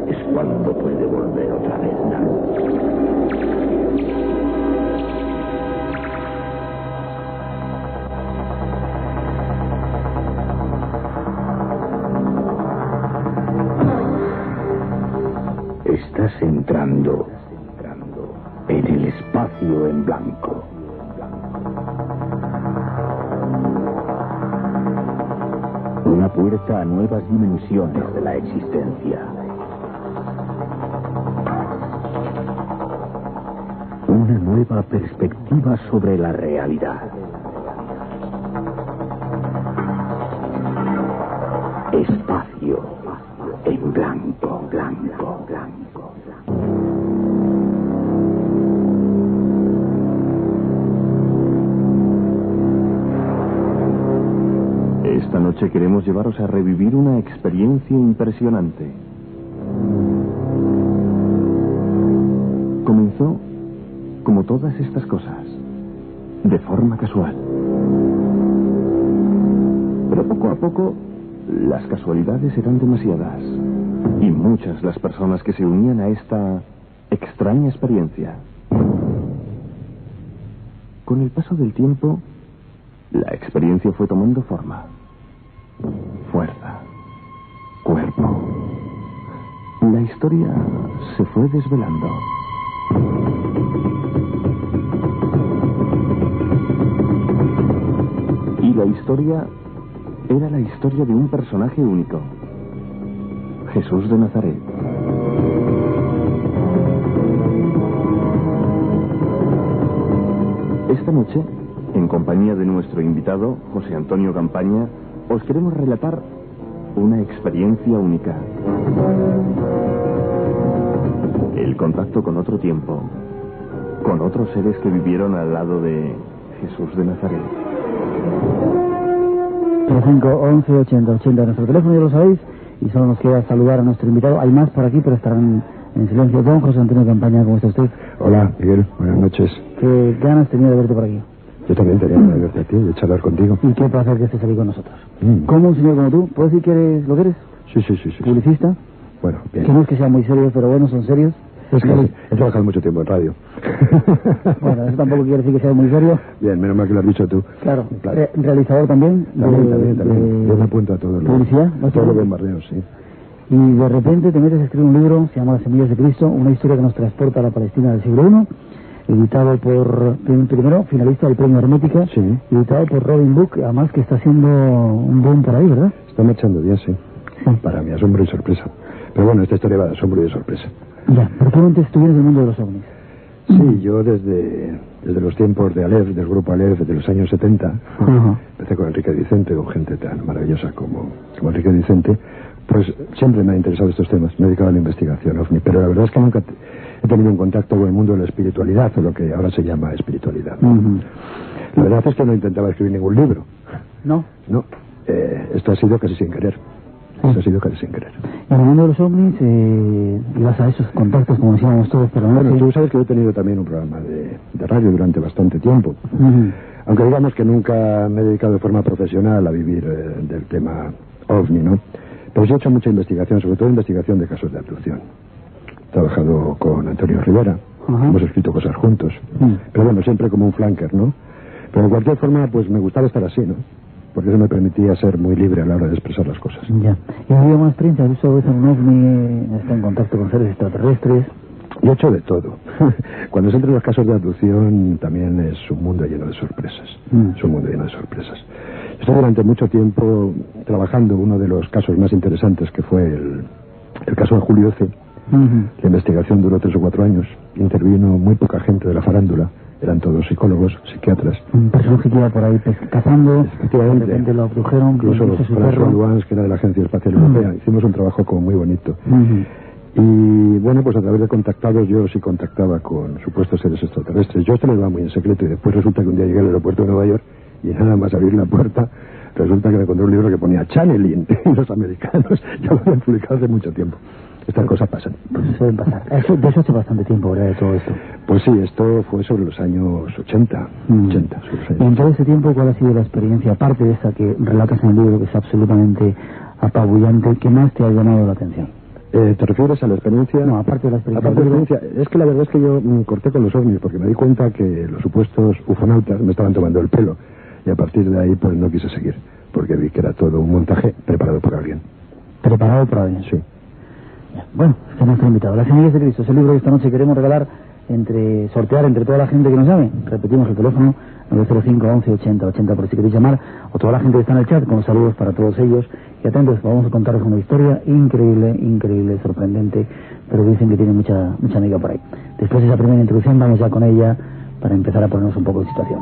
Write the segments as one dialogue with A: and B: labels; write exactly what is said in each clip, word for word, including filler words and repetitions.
A: es cuando puede volver otra vez la luz. Estás entrando en el espacio en blanco. Una puerta a nuevas dimensiones de la existencia. Una nueva perspectiva sobre la realidad. Espacio en blanco, blanco, blanco, blanco.
B: Esta noche queremos llevaros a revivir una experiencia impresionante. Comenzó como todas estas cosas, de forma casual. Pero poco a poco, las casualidades eran demasiadas. Y muchas las personas que se unían a esta extraña experiencia. Con el paso del tiempo, la experiencia fue tomando forma. Fuerza, cuerpo. La historia se fue desvelando. Y la historia era la historia de un personaje único: Jesús de Nazaret. Esta noche, en compañía de nuestro invitado, José Antonio Campaña, os queremos relatar una experiencia única. El contacto con otro tiempo, con otros seres que vivieron al lado de Jesús de Nazaret.
C: cinco once ochenta ochenta, nuestro teléfono ya lo sabéis, y solo nos queda saludar a nuestro invitado. Hay más por aquí, pero estarán en silencio. Don José Antonio Campaña, ¿cómo está usted?
D: Hola, Miguel, buenas noches.
C: ¿Qué ganas tenía de verte por aquí?
D: Yo también tenía ganas de verte a ti, de charlar contigo.
C: Y qué placer que estés aquí con nosotros.
D: Mm.
C: ¿Cómo un señor como tú? ¿Puedes decir que eres lo que eres?
D: Sí, sí, sí, sí.
C: ¿Publicista?
D: Bueno, bien.
C: Que no es que sean muy serios, pero bueno, son serios.
D: Es que he, he trabajado mucho tiempo en radio.
C: Bueno, eso tampoco quiere decir que sea muy serio.
D: Bien, menos mal que lo has dicho tú.
C: Claro, Re realizador también.
D: También,
C: de,
D: también, también.
C: De...
D: Yo me apunto a todo lo...
C: ¿Publicidad?
D: Todo lo bombardeo, sí.
C: Y de repente te metes a escribir un libro, se llama Las Semillas de Cristo, una historia que nos transporta a la Palestina del siglo primero, editado por, primero, finalista del premio Hermética,
D: sí.
C: Editado por Robin Book, además que está haciendo un boom por ahí, ¿verdad?
D: Está marchando bien, sí.
C: Sí.
D: Para mi asombro y sorpresa. Pero bueno, esta historia va de asombro y de sorpresa.
C: Ya, ¿por qué antes tú vienes del mundo de los ovnis?
D: Sí, yo desde, desde los tiempos de Aleph, del grupo Aleph, de los años setenta, uh-huh. Empecé con Enrique Vicente, con gente tan maravillosa como, como Enrique Vicente, pues siempre me han interesado estos temas, me he dedicado a la investigación ovni, pero la verdad es que nunca he tenido un contacto con el mundo de la espiritualidad, o lo que ahora se llama espiritualidad. Uh-huh. La verdad es que no intentaba escribir ningún libro.
C: ¿No?
D: No, eh, esto ha sido casi sin querer. Eso ha sido casi sin querer.
C: En el mundo de los ovnis, eh, ibas a esos contactos, como decíamos todos, pero no...
D: Bueno,
C: que...
D: tú sabes que yo he tenido también un programa de, de radio durante bastante tiempo.
C: Uh-huh.
D: Aunque digamos que nunca me he dedicado de forma profesional a vivir eh, del tema ovni, ¿no? Pero sí he hecho mucha investigación, sobre todo investigación de casos de abducción. He trabajado con Antonio Rivera, uh-huh. Hemos escrito cosas juntos. Uh-huh. Pero bueno, siempre como un flanker, ¿no? Pero de cualquier forma, pues me gustaba estar así, ¿no? Porque eso me permitía ser muy libre a la hora de expresar las cosas.
C: Ya. ¿Y ha habido alguna experiencia? ¿Has visto en un ovni? ¿Está en contacto con seres extraterrestres?
D: Yo he hecho de todo. Cuando se entran los casos de abducción, también es un mundo lleno de sorpresas. Mm. Es un mundo lleno de sorpresas. Estuve durante mucho tiempo trabajando uno de los casos más interesantes, que fue el, el caso de Julio C. Uh-huh. La investigación duró tres o cuatro años. Intervino muy poca gente de la farándula. Eran todos psicólogos, psiquiatras.
C: Un personaje que iba por ahí cazando, de repente lo abdujeron.
D: Incluso François Luans, que era de la Agencia Espacial Europea. Uh-huh. Hicimos un trabajo como muy bonito. Uh-huh. Y bueno, pues a través de contactados yo sí contactaba con supuestos seres extraterrestres. Yo esto lo iba muy en secreto, y después resulta que un día llegué al aeropuerto de Nueva York y nada más abrir la puerta, resulta que me encontré un libro que ponía Channeling, y los americanos ya lo habían publicado hace mucho tiempo. Estas cosas pasan.
C: Pues suelen pasar. Eso, de eso hace bastante tiempo, ¿verdad? De todo esto.
D: Pues sí, esto fue sobre los años ochenta.
C: Mm.
D: ochenta sobre los años
C: y en todo ese tiempo, ¿cuál ha sido la experiencia, aparte de esa que relatas en el libro, que es absolutamente apabullante, que más te ha llamado la atención?
D: Eh, ¿Te refieres a la experiencia?
C: No, aparte de la experiencia.
D: Aparte de la experiencia, es que la verdad es que yo mm, corté con los ovnis porque me di cuenta que los supuestos ufonautas me estaban tomando el pelo y a partir de ahí pues no quise seguir porque vi que era todo un montaje preparado por alguien.
C: ¿Preparado por alguien?
D: Sí.
C: Bueno, está nuestro invitado. Las Semillas de Cristo es el libro que esta noche queremos regalar, entre sortear entre toda la gente que nos llame. Repetimos el teléfono nueve cero cinco, once, ochenta, ochenta por si queréis llamar, o toda la gente que está en el chat, con saludos para todos ellos. Y atentos, vamos a contaros una historia increíble, increíble, sorprendente, pero dicen que tiene mucha, mucha amiga por ahí. Después de esa primera introducción vamos ya con ella para empezar a ponernos un poco de situación.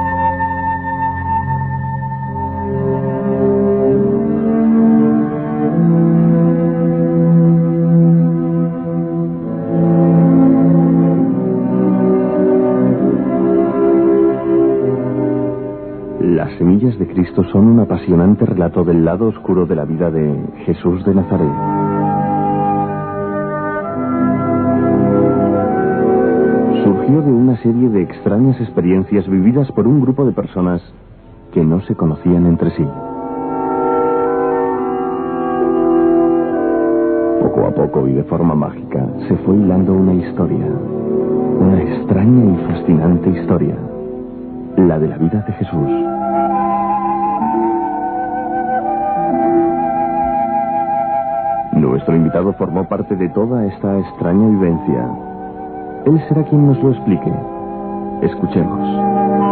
B: Las Semillas de Cristo son un apasionante relato del lado oscuro de la vida de Jesús de Nazaret. Surgió de una serie de extrañas experiencias vividas por un grupo de personas que no se conocían entre sí. Poco a poco y de forma mágica se fue hilando una historia, una extraña y fascinante historia, la de la vida de Jesús. Nuestro invitado formó parte de toda esta extraña vivencia. Él será quien nos lo explique. Escuchemos.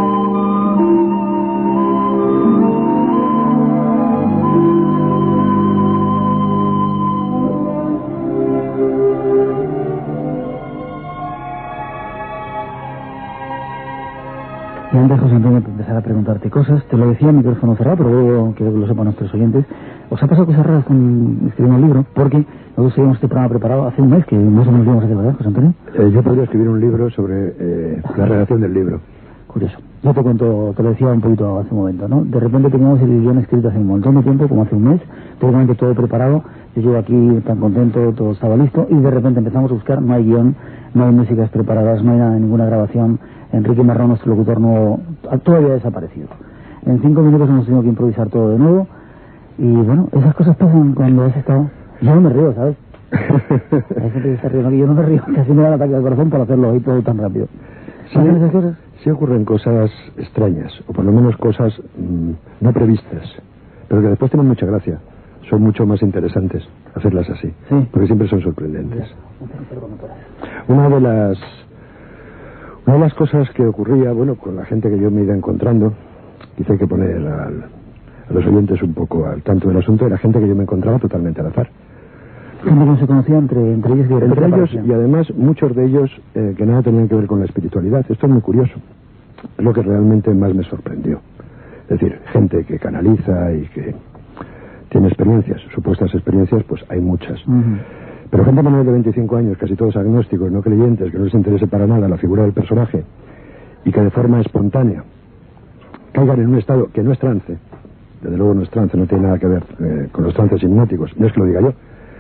C: Y antes, José Antonio, de empezar a preguntarte cosas, te lo decía micrófono cerrado, pero luego quiero que lo sepan nuestros oyentes. ¿Os ha pasado cosas raras con escribir un libro? Porque nosotros teníamos este programa preparado hace un mes, que más o menos lo íbamos a hacer, ¿verdad, José Antonio?
D: Eh, yo podría escribir un libro sobre eh, la redacción del libro.
C: Curioso. Yo te cuento, te lo decía un poquito hace un momento, ¿no? De repente teníamos el guión escrito hace un montón de tiempo, como hace un mes, prácticamente todo preparado. Yo llego aquí tan contento, todo estaba listo, y de repente empezamos a buscar, no hay guión, no hay músicas preparadas, no hay nada, ninguna grabación. Enrique Marrón, nuestro locutor, no, todavía ha desaparecido. En cinco minutos hemos tenido que improvisar todo de nuevo, y bueno, esas cosas pasan cuando has estado... Yo no me río, ¿sabes? Hay gente que está riendo, yo no me río, casi me da el ataque al corazón por hacerlo ahí todo tan rápido. ¿Saben esas cosas?
D: Sí ocurren cosas extrañas, o por lo menos cosas mmm, no previstas, pero que después tienen mucha gracia. Son mucho más interesantes hacerlas así,
C: sí,
D: porque siempre son sorprendentes. Una de las una de las cosas que ocurría, bueno, con la gente que yo me iba encontrando, quizá hay que poner al, a los oyentes un poco al tanto del asunto, era gente que yo me encontraba totalmente al azar.
C: Gente que no se conocía entre, entre ellos, que
D: entre ellos y además muchos de ellos eh, que nada tenían que ver con la espiritualidad. Esto es muy curioso, es lo que realmente más me sorprendió. Es decir, gente que canaliza y que tiene experiencias, supuestas experiencias, pues hay muchas. Uh-huh. Pero gente menor de veinticinco años, casi todos agnósticos, no creyentes, que no les interese para nada la figura del personaje y que de forma espontánea caigan en un estado que no es trance, desde luego no es trance, no tiene nada que ver eh, con los trances hipnóticos, no es que lo diga yo,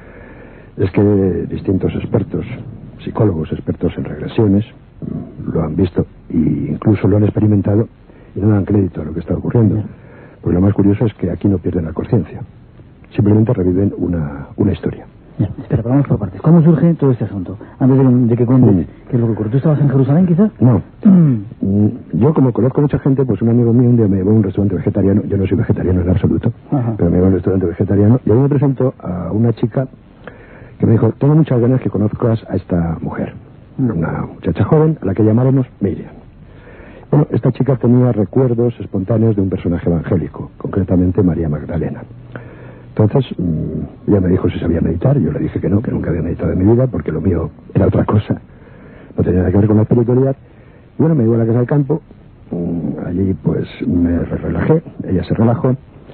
D: es que distintos expertos, psicólogos, expertos en regresiones, lo han visto e incluso lo han experimentado y no dan crédito a lo que está ocurriendo. Uh-huh. Porque lo más curioso es que aquí no pierden la conciencia, simplemente reviven una, una historia.
C: Bien, espera, vamos por partes. ¿Cómo surge todo este asunto? Antes de, de que cuentes, mm. ¿qué es lo que ocurre? ¿Tú estabas en Jerusalén, quizás?
D: No. Mm. Yo, como conozco mucha gente, pues un amigo mío un día me llevó a un restaurante vegetariano. Yo no soy vegetariano en absoluto, Ajá. pero me llevó a un restaurante vegetariano y ahí me presentó a una chica que me dijo, tengo muchas ganas que conozcas a esta mujer. Mm. Una muchacha joven a la que llamáramos Miriam. Bueno, esta chica tenía recuerdos espontáneos de un personaje evangélico, concretamente María Magdalena. Entonces, mmm, ella me dijo si sabía meditar, yo le dije que no, que nunca había meditado en mi vida, porque lo mío era otra cosa, no tenía nada que ver con la espiritualidad. Y bueno, me llevó a la casa del campo, mmm, allí pues me relajé, ella se relajó,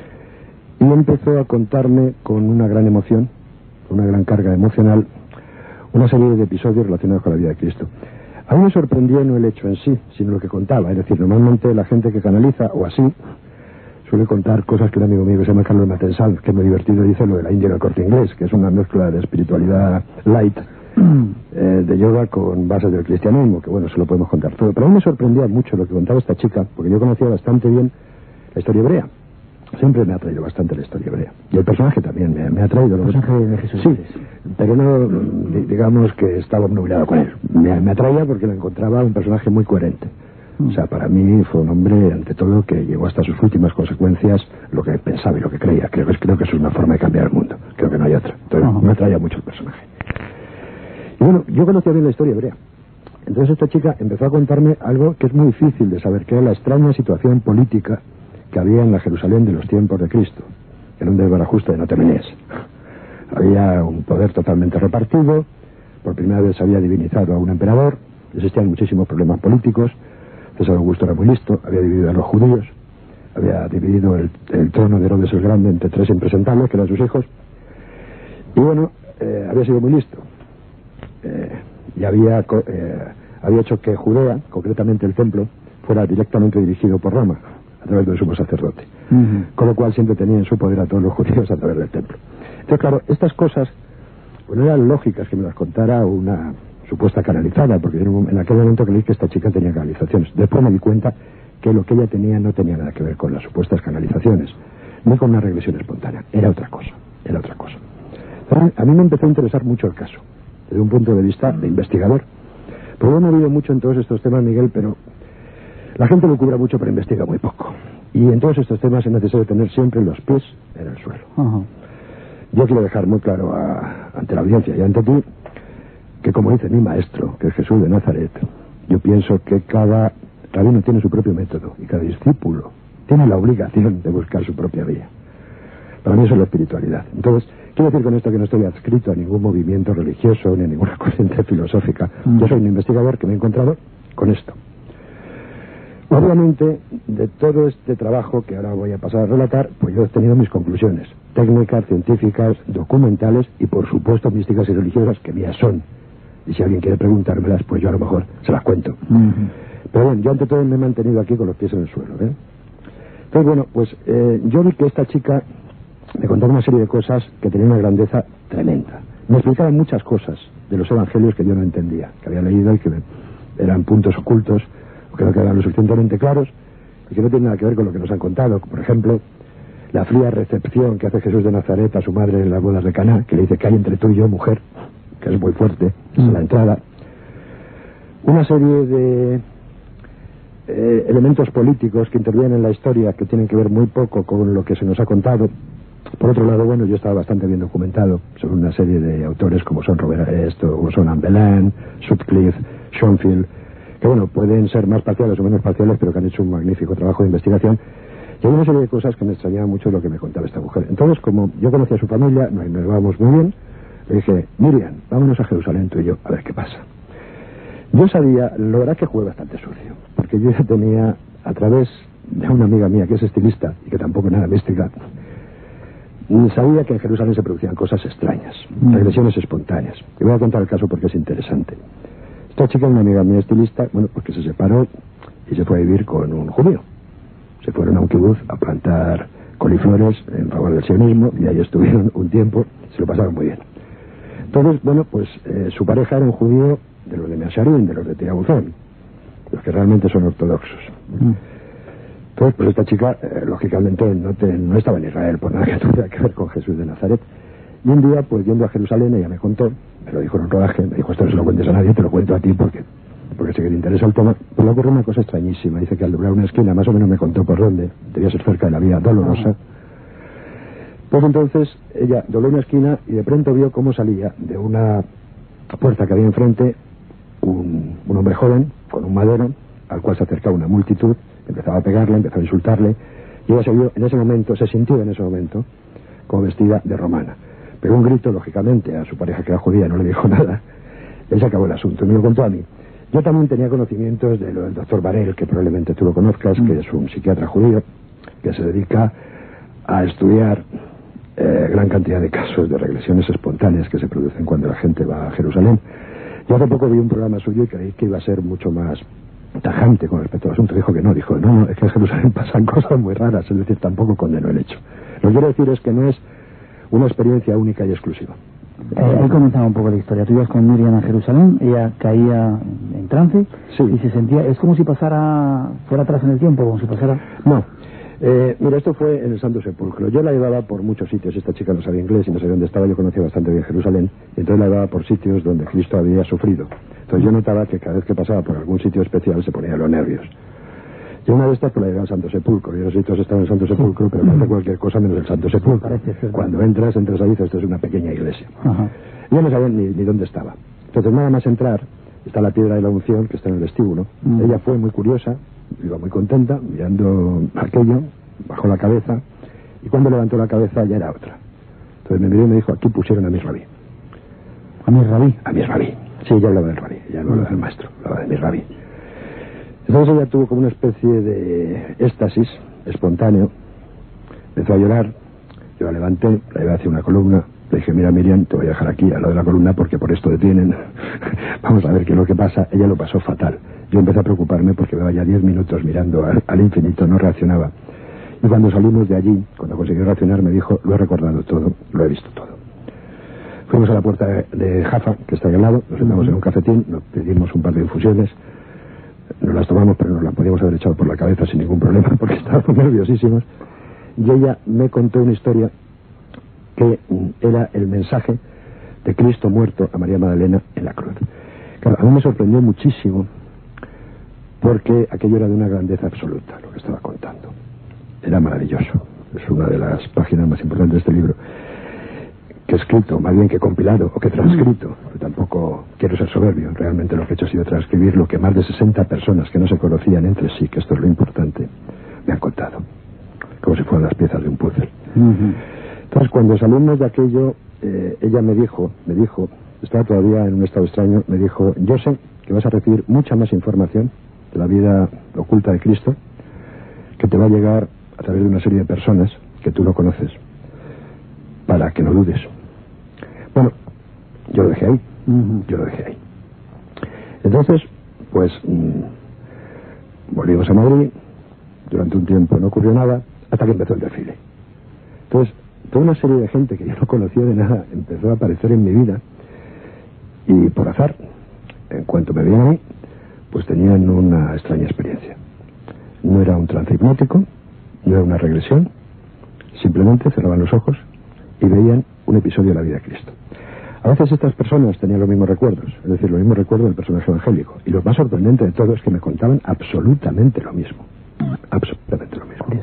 D: y empezó a contarme con una gran emoción, una gran carga emocional, una serie de episodios relacionados con la vida de Cristo. A mí me sorprendió no el hecho en sí, sino lo que contaba, es decir, normalmente la gente que canaliza, o así, suele contar cosas que un amigo mío que se llama Carlos Matensal, que es muy divertido, dice lo de la India en el Corte Inglés, que es una mezcla de espiritualidad light, eh, de yoga con bases del cristianismo, que bueno, se lo podemos contar todo. Pero a mí me sorprendía mucho lo que contaba esta chica, porque yo conocía bastante bien la historia hebrea. siempre me ha traído bastante la historia hebrea. Y el personaje también me, me ha traído.
C: El personaje de Jesús.
D: Sí, pero no, digamos que estaba obnubilado con él. Me, me atraía porque lo encontraba un personaje muy coherente. O sea, para mí fue un hombre, ante todo, que llegó hasta sus últimas consecuencias lo que pensaba y lo que creía. Creo que, creo que eso es una forma de cambiar el mundo. Creo que no hay otra. Entonces, uh-huh. me atraía mucho el personaje. Y bueno, yo conocía bien la historia hebrea. Entonces esta chica empezó a contarme algo que es muy difícil de saber, que era la extraña situación política que había en la Jerusalén de los tiempos de Cristo. Era un desbarajuste de no te menees. Había un poder totalmente repartido, por primera vez se había divinizado a un emperador, existían muchísimos problemas políticos. César Augusto era muy listo, había dividido a los judíos, había dividido el, el trono de Herodes el Grande entre tres impresentables, que eran sus hijos, y bueno, eh, había sido muy listo. Eh, y había, eh, había hecho que Judea, concretamente el templo, fuera directamente dirigido por Roma, a través del sumo sacerdote. Uh-huh. Con lo cual siempre tenía en su poder a todos los judíos a través del templo. Entonces, claro, estas cosas, pues no eran lógicas que me las contara una supuesta canalizada, porque en aquel momento creí que esta chica tenía canalizaciones. Después me di cuenta que lo que ella tenía no tenía nada que ver con las supuestas canalizaciones, ni con una regresión espontánea. Era otra cosa, era otra cosa. Entonces, a mí me empezó a interesar mucho el caso, desde un punto de vista de investigador. Pero yo no he oído mucho en todos estos temas, Miguel, pero la gente lo cubra mucho, pero investiga muy poco. Y en todos estos temas es necesario tener siempre los pies en el suelo. Uh-huh. Yo quiero dejar muy claro a, ante la audiencia y ante ti, que como dice mi maestro, que es Jesús de Nazaret, yo pienso que cada rabino tiene su propio método y cada discípulo tiene la obligación de buscar su propia vía. Para mí eso es la espiritualidad. Entonces, quiero decir con esto que no estoy adscrito a ningún movimiento religioso ni a ninguna corriente filosófica. Mm. Yo soy un investigador que me he encontrado con esto. Obviamente, de todo este trabajo que ahora voy a pasar a relatar, pues yo he tenido mis conclusiones técnicas, científicas, documentales y por supuesto místicas y religiosas, que mías son. Y si alguien quiere preguntármelas, pues yo a lo mejor se las cuento. Uh-huh. Pero bueno, yo ante todo me he mantenido aquí con los pies en el suelo, ¿eh? Entonces, bueno, pues eh, yo vi que esta chica me contaba una serie de cosas que tenían una grandeza tremenda. Me explicaba muchas cosas de los evangelios que yo no entendía, que había leído y que eran puntos ocultos, o que no quedaban lo suficientemente claros, y que no tienen nada que ver con lo que nos han contado. Por ejemplo, la fría recepción que hace Jesús de Nazaret a su madre en las bodas de Caná, que le dice que hay entre tú y yo, mujer, que es muy fuerte, mm. a la entrada. Una serie de eh, elementos políticos que intervienen en la historia, que tienen que ver muy poco con lo que se nos ha contado. Por otro lado, bueno, yo estaba bastante bien documentado sobre una serie de autores como son Robert esto, como son Anne Boleyn, Sutcliffe, Schoenfield, que bueno, pueden ser más parciales o menos parciales, pero que han hecho un magnífico trabajo de investigación. Y hay una serie de cosas que me extrañaba mucho lo que me contaba esta mujer. Entonces, como yo conocía a su familia, nos llevábamos muy bien, le dije, Miriam, vámonos a Jerusalén tú y yo, a ver qué pasa. Yo sabía, la verdad que jugué bastante sucio, porque yo ya tenía, a través de una amiga mía que es estilista y que tampoco es nada mística, sabía que en Jerusalén se producían cosas extrañas, mm. regresiones espontáneas. Y voy a contar el caso porque es interesante. Esta chica, una amiga mía estilista, bueno, pues que se separó y se fue a vivir con un judío. Se fueron a un kibutz a plantar coliflores en favor del sionismo y ahí estuvieron un tiempo, se lo pasaron muy bien. Entonces, bueno, pues eh, su pareja era un judío de los de Measharim, de los de Tirabuzón, los que realmente son ortodoxos. Mm. Entonces, pues esta chica, eh, lógicamente, no, te, no estaba en Israel por nada que tuviera que ver con Jesús de Nazaret. Y un día, pues yendo a Jerusalén, ella me contó, me lo dijo en un rodaje, me dijo, esto no se lo cuentes a nadie, te lo cuento a ti porque porque sé que te interesa el tema. Pues le ocurrió una cosa extrañísima. Dice que al doblar una esquina, más o menos me contó por dónde, debía ser cerca de la vía Dolorosa. Pues entonces ella dobló una esquina y de pronto vio cómo salía de una puerta que había enfrente un, un hombre joven con un madero al cual se acercaba una multitud, empezaba a pegarle, empezaba a insultarle, y ella se vio en ese momento, se sintió en ese momento como vestida de romana. Pegó un grito, lógicamente, a su pareja que era judía, no le dijo nada. Él se acabó el asunto y me lo contó a mí. Yo también tenía conocimientos de lo del doctor Barel, que probablemente tú lo conozcas, mm. que es un psiquiatra judío que se dedica a estudiar eh, gran cantidad de casos de regresiones espontáneas que se producen cuando la gente va a Jerusalén. Yo hace poco vi un programa suyo y creí que iba a ser mucho más tajante con respecto al asunto. Dijo que no, dijo, no, no, es que en Jerusalén pasan cosas muy raras, es decir, tampoco condenó el hecho. Lo que quiero decir es que no es una experiencia única y exclusiva.
C: Eh, ahí comenzaba un poco la historia. Tú ibas con Miriam a Jerusalén, ella caía en trance, sí, y se sentía, es como si pasara, fuera atrás en el tiempo, como si pasara...
D: No, Eh, mira, esto fue en el Santo Sepulcro. Yo la llevaba por muchos sitios. Esta chica no sabía inglés y no sabía dónde estaba. Yo conocía bastante bien Jerusalén. Y entonces la llevaba por sitios donde Cristo había sufrido. Entonces yo notaba que cada vez que pasaba por algún sitio especial se ponía los nervios. Y una de estas pues la llevaba al Santo Sepulcro. Yo no sé si todos estaban en el Santo Sepulcro, pero parece cualquier cosa menos el Santo Sepulcro. Cuando entras, entras ahí y dices, esto es una pequeña iglesia. Ajá. Yo no sabía ni, ni dónde estaba. Entonces nada más entrar, está la piedra de la unción que está en el vestíbulo. Mm. Ella fue muy curiosa, iba muy contenta, mirando aquello, bajó la cabeza, y cuando levantó la cabeza ya era otra. Entonces me miró y me dijo, aquí pusieron a mi rabí.
C: ¿A mi rabí?
D: A mi rabí. Sí, ella hablaba del rabí, ella no hablaba del maestro, hablaba de mi rabí. Entonces ella tuvo como una especie de éxtasis espontáneo, empezó a llorar, yo la levanté, la llevé hacia una columna, le dije, mira Miriam, te voy a dejar aquí al lado de la columna porque por esto detienen, vamos a ver qué es lo que pasa. Ella lo pasó fatal, yo empecé a preocuparme porque llevaba ya diez minutos mirando al, al infinito, no reaccionaba. Y cuando salimos de allí, cuando consiguió reaccionar, me dijo, lo he recordado todo, lo he visto todo. Fuimos a la puerta de, de Jaffa, que está ahí al lado, nos sentamos en un cafetín, nos pedimos un par de infusiones, nos las tomamos, pero nos las podíamos haber echado por la cabeza sin ningún problema, porque estábamos nerviosísimos. Y ella me contó una historia que era el mensaje de Cristo muerto a María Magdalena en la cruz. Claro, a mí me sorprendió muchísimo, porque aquello era de una grandeza absoluta, lo que estaba contando. Era maravilloso. Es una de las páginas más importantes de este libro, que he escrito, más bien que compilado o que transcrito. Pero tampoco quiero ser soberbio. Realmente lo que he hecho ha sido transcribir lo que más de sesenta personas que no se conocían entre sí, que esto es lo importante, me han contado, como si fueran las piezas de un puzzle. Uh-huh. Entonces, cuando salimos de aquello, eh, ella me dijo, me dijo, estaba todavía en un estado extraño, me dijo, yo sé que vas a recibir mucha más información de la vida oculta de Cristo, que te va a llegar a través de una serie de personas que tú no conoces, para que no dudes. Bueno, yo lo dejé ahí, uh-huh. yo lo dejé ahí. Entonces, pues, mmm, volvimos a Madrid, durante un tiempo no ocurrió nada, hasta que empezó el desfile. Entonces, toda una serie de gente que yo no conocía de nada empezó a aparecer en mi vida, y por azar, en cuanto me veían a mí, pues tenían una extraña experiencia. No era un trance hipnótico, no era una regresión, simplemente cerraban los ojos y veían un episodio de la vida de Cristo. A veces estas personas tenían los mismos recuerdos, es decir, los mismos recuerdos del personaje evangélico, y lo más sorprendente de todo es que me contaban absolutamente lo mismo, absolutamente lo mismo.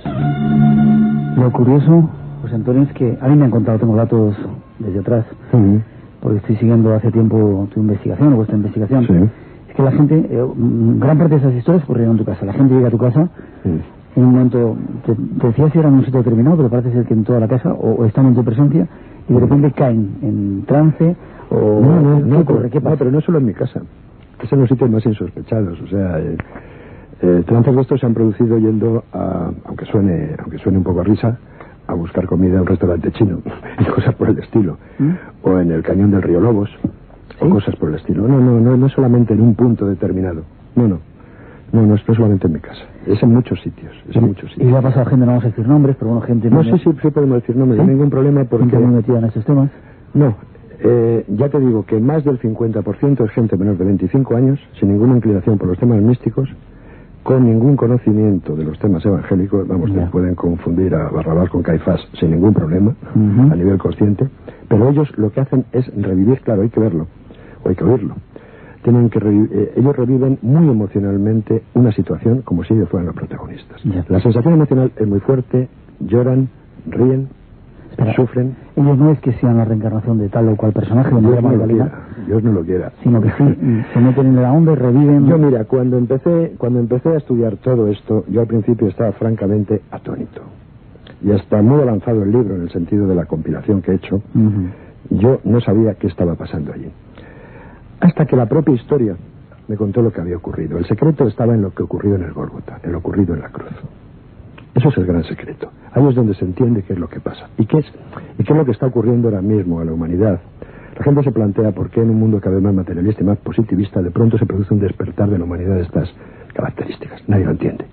C: Lo curioso, pues Antonio, es que a mí me han contado, tengo datos desde atrás, uh-huh. porque estoy siguiendo hace tiempo tu investigación, o vuestra investigación, sí. Es que la gente, eh, gran parte de esas historias ocurrieron en tu casa, la gente llega a tu casa, sí. En un momento, te, te decías si era en un sitio determinado, pero parece ser que en toda la casa, o, o están en tu presencia, y de repente caen en trance, o...
D: No, no, no, ocurre, ¿qué pasa? No, pero no solo en mi casa, es en los sitios más insospechados, o sea, eh, eh, trances de estos se han producido yendo a, aunque suene, aunque suene un poco a risa, a buscar comida en un restaurante chino, y cosas por el estilo, ¿Mm? O en el cañón del río Lobos, ¿sí? O cosas por el estilo. No, no, no, no es solamente en un punto determinado, no, no. No, no es solamente en mi casa, es en muchos sitios, es en muchos sitios.
C: Y le ha pasado a gente, no vamos a decir nombres, pero bueno, gente...
D: No, sí, sí, sí podemos decir nombres, ¿sí? No hay ningún problema porque...
C: ¿Gente muy metida en estos temas?
D: No, eh, ya te digo que más del cincuenta por ciento es gente menor de veinticinco años, sin ninguna inclinación por los temas místicos, con ningún conocimiento de los temas evangélicos, vamos, que pueden confundir a Barrabás con Caifás sin ningún problema, uh-huh. a nivel consciente, pero ellos lo que hacen es revivir, claro, hay que verlo, o hay que oírlo. Tienen que revi- eh, ellos reviven muy emocionalmente una situación como si ellos fueran los protagonistas. Ya. La sensación emocional es muy fuerte, lloran, ríen, Espera, sufren.
C: Ellos no es que sean la reencarnación de tal o cual personaje,
D: Dios no lo quiera, Dios no lo quiera,
C: sino que sí, se meten en la onda y reviven.
D: Yo mira, cuando empecé, cuando empecé a estudiar todo esto, yo al principio estaba francamente atónito. Y hasta muy avanzado el libro en el sentido de la compilación que he hecho, uh-huh. yo no sabía qué estaba pasando allí. Hasta que la propia historia me contó lo que había ocurrido. El secreto estaba en lo que ocurrió en el Gólgota, en lo ocurrido en la cruz. Eso es el gran secreto. Ahí es donde se entiende qué es lo que pasa. ¿Y qué es, y qué es lo que está ocurriendo ahora mismo a la humanidad? La gente se plantea por qué en un mundo cada vez más materialista y más positivista de pronto se produce un despertar de la humanidad de estas características. Nadie lo entiende.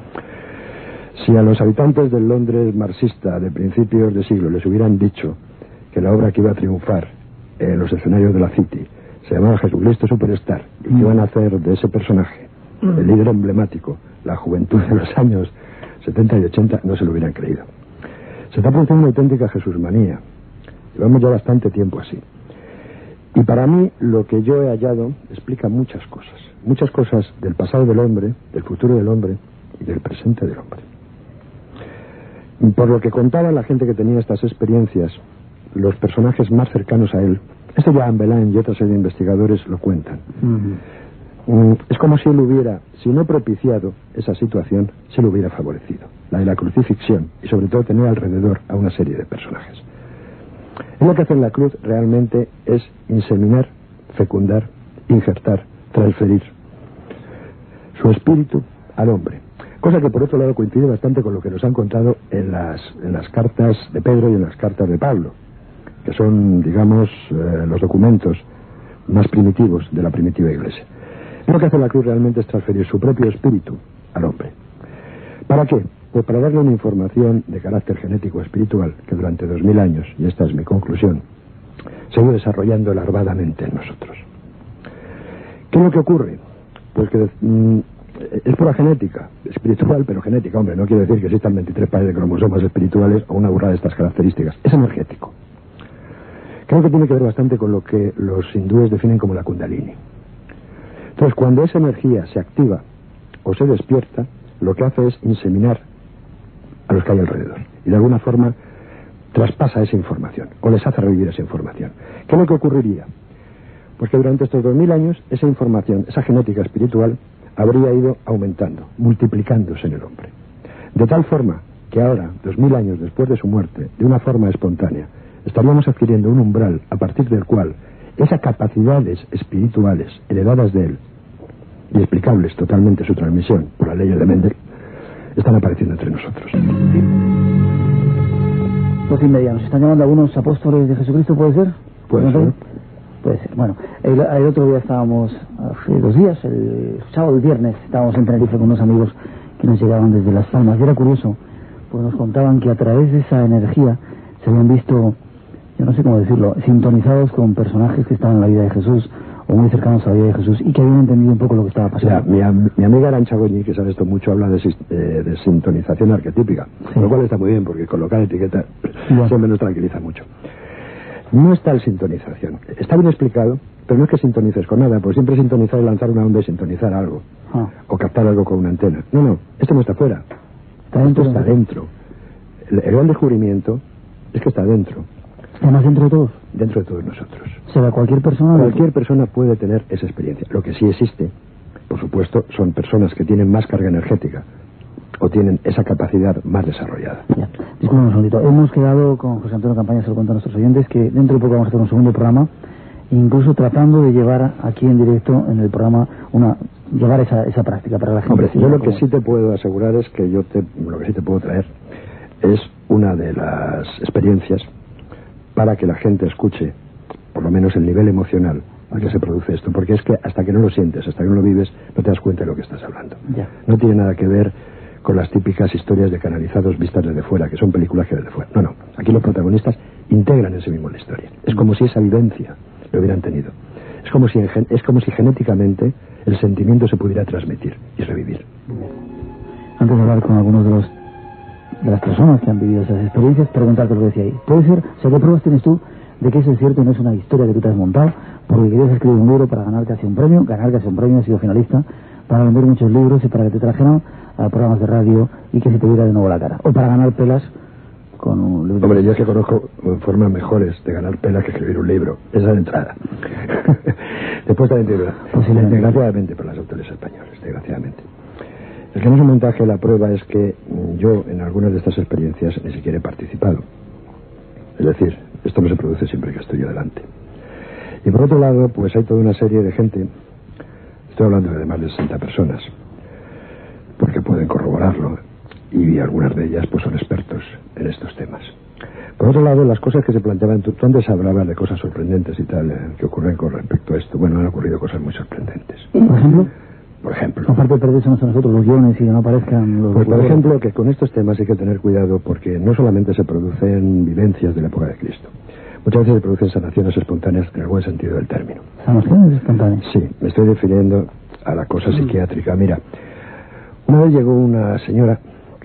D: Si a los habitantes del Londres marxista de principios de siglo les hubieran dicho que la obra que iba a triunfar en los escenarios de la City se llamaba Jesucristo Superstar, y que iban a hacer de ese personaje, el líder emblemático, la juventud de los años setenta y ochenta, no se lo hubieran creído. Se está produciendo una auténtica Jesusmanía. Llevamos ya bastante tiempo así. Y para mí, lo que yo he hallado explica muchas cosas. Muchas cosas del pasado del hombre, del futuro del hombre y del presente del hombre. Y por lo que contaba la gente que tenía estas experiencias, los personajes más cercanos a él, esto ya Ambelán y otra serie de investigadores lo cuentan. Uh-huh. Es como si él hubiera, si no propiciado esa situación, se lo hubiera favorecido. La de la crucifixión y sobre todo tener alrededor a una serie de personajes. Es lo que hace en la cruz realmente es inseminar, fecundar, injertar, transferir su espíritu al hombre. Cosa que por otro lado coincide bastante con lo que nos han contado en las, en las cartas de Pedro y en las cartas de Pablo, que son, digamos, eh, los documentos más primitivos de la primitiva iglesia. Lo que hace la cruz realmente es transferir su propio espíritu al hombre. ¿Para qué? Pues para darle una información de carácter genético espiritual que durante dos mil años, y esta es mi conclusión, se ha ido desarrollando larvadamente en nosotros. ¿Qué es lo que ocurre? Pues que mm, es pura genética, espiritual, pero genética, hombre, no quiere decir que existan veintitrés pares de cromosomas espirituales o una burrada de estas características. Es energético. Creo que tiene que ver bastante con lo que los hindúes definen como la kundalini. Entonces, cuando esa energía se activa o se despierta, lo que hace es inseminar a los que hay alrededor. Y de alguna forma traspasa esa información, o les hace revivir esa información. ¿Qué es lo que ocurriría? Pues que durante estos dos mil años, esa información, esa genética espiritual, habría ido aumentando, multiplicándose en el hombre. De tal forma que ahora, dos mil años después de su muerte, de una forma espontánea, estaríamos adquiriendo un umbral a partir del cual esas capacidades espirituales heredadas de él y explicables totalmente su transmisión por la ley de Mendel están apareciendo entre nosotros.
C: Dos y media. ¿Nos están llamando algunos apóstoles de Jesucristo, puede ser?
D: Puede ser.
C: Puede ser. Bueno, el, el otro día estábamos, hace dos días, el sábado y viernes, estábamos en Tenerife con unos amigos que nos llegaban desde Las Palmas. Y era curioso, pues nos contaban que a través de esa energía se habían visto, yo no sé cómo decirlo, sintonizados con personajes que estaban en la vida de Jesús o muy cercanos a la vida de Jesús y que habían entendido un poco lo que estaba pasando.
D: O sea, mi, mi amiga Arantxa Goñi, que sabe esto mucho, habla de, eh, de sintonización arquetípica, sí. Lo cual está muy bien porque colocar etiquetas yeah. siempre nos tranquiliza mucho. No es tal sintonización, está bien explicado, pero no es que sintonices con nada, porque siempre sintonizar es lanzar una onda y sintonizar algo ah. o captar algo con una antena. No, no, esto no está fuera, está dentro, esto está dentro. El, el gran descubrimiento es que está dentro.
C: ¿Está dentro de todos?
D: Dentro de todos nosotros.
C: O sea, cualquier persona...
D: Cualquier persona puede tener esa experiencia. Lo que sí existe, por supuesto, son personas que tienen más carga energética o tienen esa capacidad más desarrollada.
C: Ya. Disculpen un segundito. Hemos quedado con José Antonio Campaña, se lo cuento a nuestros oyentes, que dentro de poco vamos a hacer un segundo programa, incluso tratando de llevar aquí en directo en el programa una llevar esa, esa práctica para la gente.
D: Hombre, yo lo que sí te puedo asegurar es que yo te, lo que sí te puedo traer es una de las experiencias para que la gente escuche, por lo menos el nivel emocional al que se produce esto, porque es que hasta que no lo sientes, hasta que no lo vives, no te das cuenta de lo que estás hablando. Ya. No tiene nada que ver con las típicas historias de canalizados vistas desde fuera, que son películas que desde fuera. No, no, aquí los protagonistas integran ese mismo la historia. Es como si esa vivencia lo hubieran tenido. Es como si, es como si genéticamente el sentimiento se pudiera transmitir y revivir.
C: Antes de hablar con algunos de los de las personas que han vivido esas experiencias, preguntarte lo que decía ahí. ¿Puede ser, o sea, qué pruebas tienes tú de que eso es cierto y no es una historia que tú te has montado porque querías escribir un libro para ganar casi un premio, ganar casi un premio, has sido finalista, para vender muchos libros y para que te trajeran a programas de radio y que se te viera de nuevo la cara? O para ganar pelas con un libro.
D: Hombre, yo es que conozco formas mejores de ganar pelas que escribir un libro. Esa de entrada. Después también te digo, desgraciadamente por las autores españoles, desgraciadamente. El que no es un montaje, la prueba es que yo en algunas de estas experiencias ni siquiera he participado. Es decir, esto no se produce siempre que estoy yo delante. Y por otro lado, pues hay toda una serie de gente, estoy hablando de más de sesenta personas, porque pueden corroborarlo, y algunas de ellas pues son expertos en estos temas. Por otro lado, las cosas que se planteaban, tú, tú antes hablabas de cosas sorprendentes y tal, eh, que ocurren con respecto a esto. Bueno, han ocurrido cosas muy sorprendentes.
C: ¿Por ejemplo?
D: Por ejemplo.
C: Aparte de perderse nosotros los guiones y que no aparezcan los...
D: Pues por ejemplo, que con estos temas hay que tener cuidado porque no solamente se producen vivencias de la época de Cristo. Muchas veces se producen sanaciones espontáneas en el buen sentido del término.
C: ¿Sanaciones espontáneas?
D: Sí, me estoy refiriendo a la cosa psiquiátrica. Mira, una vez llegó una señora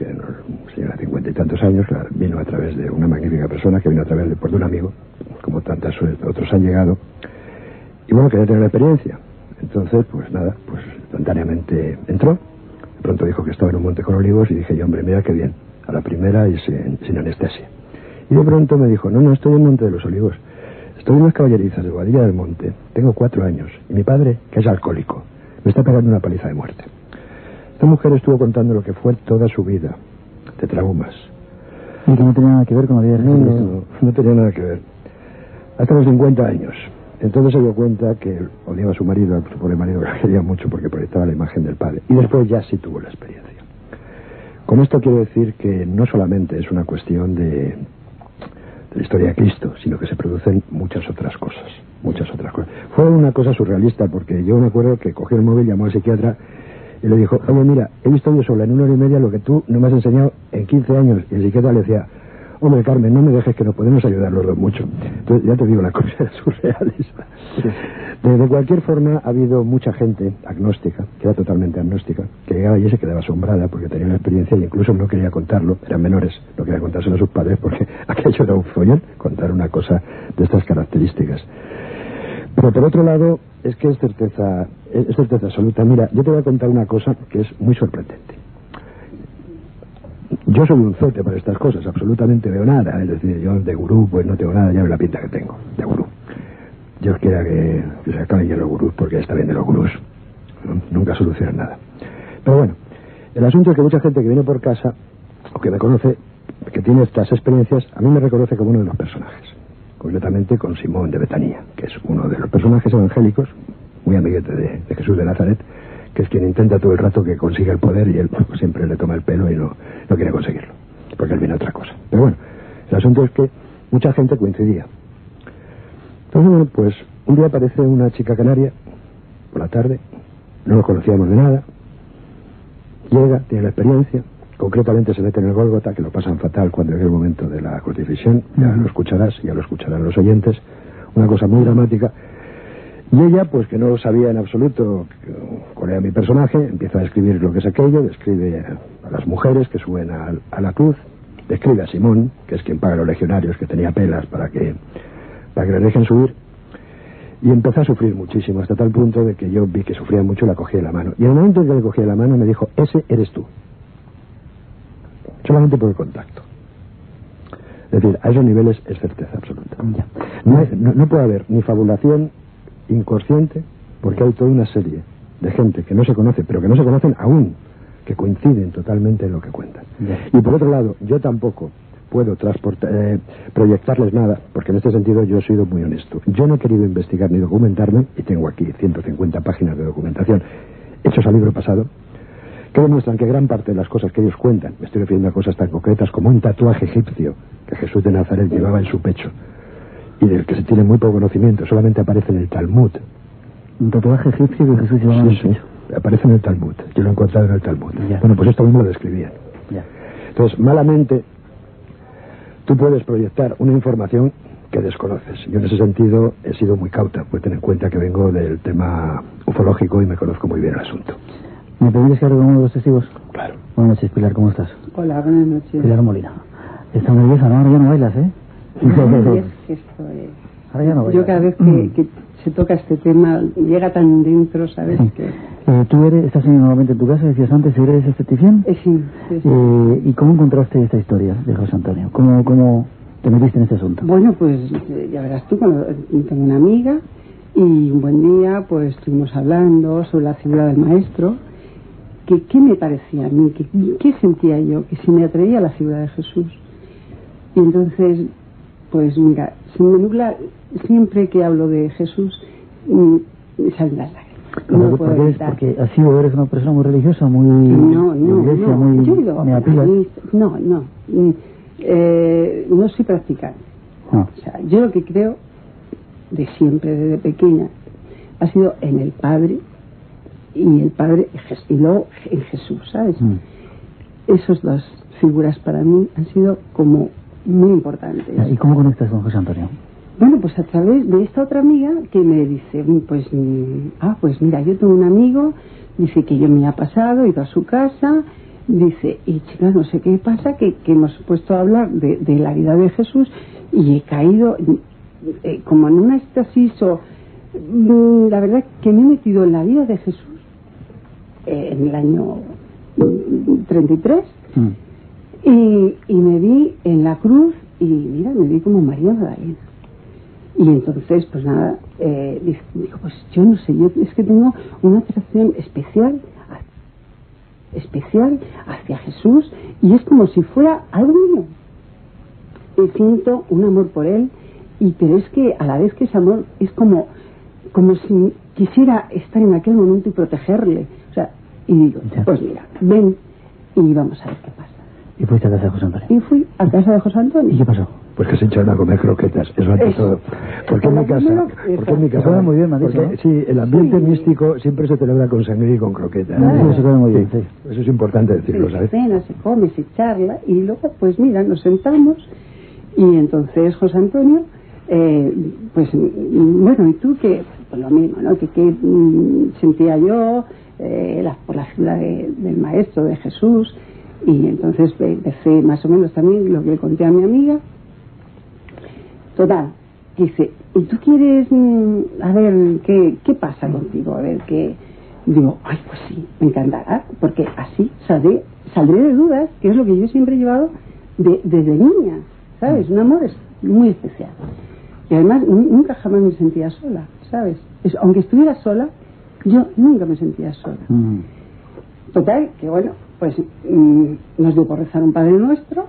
D: que una señora de cincuenta y tantos años, vino a través de una magnífica persona que vino a través de, pues, de un amigo, como tantos otros han llegado, y bueno, quería tener la experiencia. Entonces, pues nada, pues instantáneamente entró, de pronto dijo que estaba en un monte con olivos, y dije yo, hombre, mira qué bien, a la primera y sin, sin anestesia. Y de pronto me dijo, no, no, estoy en el Monte de los Olivos, estoy en las caballerizas de Boadilla del Monte, tengo cuatro años, y mi padre, que es alcohólico, me está pegando una paliza de muerte. Esta mujer estuvo contando lo que fue toda su vida, de traumas.
C: Y que no tenía nada que ver con la vida de
D: No,
C: Jesús.
D: no, no, no tenía nada que ver. Hasta los cincuenta años. Entonces se dio cuenta que odiaba a su marido, a su pobre marido, que la quería mucho porque proyectaba la imagen del padre. Y después ya sí tuvo la experiencia. Con esto quiero decir que no solamente es una cuestión de, de la historia de Cristo, sino que se producen muchas otras cosas. Muchas otras cosas. Fue una cosa surrealista, porque yo me acuerdo que cogió el móvil, llamó al psiquiatra y le dijo, oye, mira, he visto yo sola en una hora y media lo que tú no me has enseñado en quince años. Y el psiquiatra le decía, hombre, Carmen, no me dejes, que nos podemos ayudar los dos mucho. Entonces, ya te digo, la cosa era surrealista. Sí. De, de cualquier forma, ha habido mucha gente agnóstica, que era totalmente agnóstica, que llegaba y se quedaba asombrada porque tenía una experiencia y incluso no quería contarlo, eran menores, no quería contárselo a sus padres porque aquello era un follón, contar una cosa de estas características. Pero por otro lado, es que es certeza, es certeza absoluta. Mira, yo te voy a contar una cosa que es muy sorprendente. Yo soy un zote para estas cosas, absolutamente veo nada, es decir, yo de gurú pues no tengo nada, ya ve la pinta que tengo, de gurú. Dios quiera que, que se acaben ya los gurús, porque ya está bien de los gurús, ¿no? Nunca solucionan nada. Pero bueno, el asunto es que mucha gente que viene por casa, o que me conoce, que tiene estas experiencias, a mí me reconoce como uno de los personajes, concretamente con Simón de Betanía, que es uno de los personajes evangélicos, muy amiguete de, de Jesús de Nazaret, que es quien intenta todo el rato que consiga el poder y él pues, siempre le toma el pelo y no, no quiere conseguirlo, porque él viene a otra cosa. Pero bueno, el asunto es que mucha gente coincidía. Entonces, bueno, pues un día aparece una chica canaria, por la tarde, no nos conocíamos de nada, llega, tiene la experiencia, concretamente se mete en el Gólgota, que lo pasan fatal cuando llegue el momento de la crucifixión, ya lo escucharás, ya lo escucharán los oyentes, una cosa muy dramática. Y ella, pues que no sabía en absoluto cuál era mi personaje, empieza a describir lo que es aquello, describe a las mujeres que suben a, a la cruz, describe a Simón, que es quien paga a los legionarios, que tenía pelas para que, para que le dejen subir, y empezó a sufrir muchísimo, hasta tal punto de que yo vi que sufría mucho y la cogí de la mano. Y en el momento en que le cogí de la mano me dijo, ese eres tú. Solamente por el contacto. Es decir, a esos niveles es certeza absoluta. No, no, no puede haber ni fabulación inconsciente, porque hay toda una serie de gente que no se conoce, pero que no se conocen aún, que coinciden totalmente en lo que cuentan. Yeah. Y por otro lado, yo tampoco puedo transportar, eh, proyectarles nada, porque en este sentido yo he sido muy honesto. Yo no he querido investigar ni documentarme, y tengo aquí ciento cincuenta páginas de documentación hechos al libro pasado, que demuestran que gran parte de las cosas que ellos cuentan, me estoy refiriendo a cosas tan concretas como un tatuaje egipcio que Jesús de Nazaret llevaba en su pecho, y del que se tiene muy poco conocimiento, solamente aparece en el Talmud.
C: Un tatuaje egipcio que Jesús llevaba en el pecho.
D: Sí, aparece en el Talmud, yo lo he encontrado en el Talmud. Ya. Bueno, pues esto mismo lo describían.
C: Ya.
D: Entonces, malamente, tú puedes proyectar una información que desconoces. Yo en ese sentido he sido muy cauta, pues ten en cuenta que vengo del tema ufológico y me conozco muy bien el asunto.
C: ¿Me permites que hable con uno de los testigos?
D: Claro.
C: Buenas noches, Pilar, ¿cómo estás?
E: Hola, buenas noches.
C: Pilar Molina. Estás nerviosa, ¿no? Ahora ya no bailas, ¿eh?
E: No, es que esto es...
C: Ahora ya no bailas.
E: Yo cada vez que, mm. que se toca este tema, llega tan dentro, ¿sabes?
C: Sí.
E: Que...
C: Eh, ¿Tú eres, estás nuevamente en tu casa, decías antes, eres esteticien?
E: Eh, sí, sí, sí.
C: Eh, ¿Y cómo encontraste esta historia de José Antonio? ¿Cómo, cómo te metiste en este asunto?
E: Bueno, pues eh, ya verás tú, cuando tengo una amiga y un buen día pues estuvimos hablando sobre la figura del maestro, que qué me parecía a mí, que, qué sentía yo, que si me atraía la figura de Jesús. Y entonces, pues mira, se me nubla, siempre que hablo de Jesús, me salen las lágrimas. No
C: ¿Por
E: puedo
C: qué eres, porque así eres una persona muy religiosa, muy...
E: No, no,
C: iglesia,
E: no,
C: muy,
E: yo he ido
C: muy a pilas.
E: No, no, eh, no soy practicante.
C: Ah.
E: O sea, yo lo que creo, de siempre, desde pequeña, ha sido en el Padre, y el Padre, y luego en Jesús, ¿sabes? Mm. Esas dos figuras para mí han sido como muy importantes.
C: ¿Y cómo conectas con José Antonio?
E: Bueno, pues a través de esta otra amiga que me dice, pues, ah, pues mira, yo tengo un amigo, dice que yo me ha pasado, he ido a su casa, dice, y chica, no sé qué pasa, que, que hemos puesto a hablar de, de la vida de Jesús y he caído eh, como en una éxtasis o mm, la verdad que me he metido en la vida de Jesús eh, en el año treinta y tres mm. y, y me vi en la cruz y mira, me vi como María Magdalena. Y entonces, pues nada, eh, digo, pues yo no sé, yo es que tengo una atracción especial, especial hacia Jesús y es como si fuera algo mío. Y siento un amor por él, y pero es que a la vez que ese amor es como, como si quisiera estar en aquel momento y protegerle. O sea, y digo, ya. Pues mira, ven y vamos a ver qué pasa.
C: ¿Y fuiste a casa de José Antonio?
E: Y fui a casa de José Antonio.
C: ¿Y qué pasó?
D: Pues que se echaron a comer croquetas, eso ante todo. Porque en mi casa, porque en mi casa,
C: se muy bien,
D: porque,
C: ¿no?
D: sí, el ambiente sí. místico siempre se celebra con sangre y con croquetas.
C: Claro. Sí, se come muy bien,
D: sí. Sí. Eso es importante decirlo,
E: se
D: ¿sabes?
E: cena, se come, se charla, y luego, pues mira, nos sentamos, y entonces José Antonio, eh, pues, bueno, ¿y tú qué? Pues lo mismo, ¿no? Que qué mm, sentía yo eh, la, por la figura de, del Maestro, de Jesús, y entonces empecé más o menos también lo que le conté a mi amiga. Total, dice, ¿y tú quieres, mm, a ver, qué, qué pasa contigo? A ver, qué... Digo, ay, pues sí, me encantará, porque así saldré, saldré de dudas, que es lo que yo siempre he llevado de, desde niña, ¿sabes? Un amor es muy especial. Y además, nunca jamás me sentía sola, ¿sabes? Es, aunque estuviera sola, yo nunca me sentía sola. Mm. Total, que bueno, pues mm, nos dio por rezar un Padre Nuestro,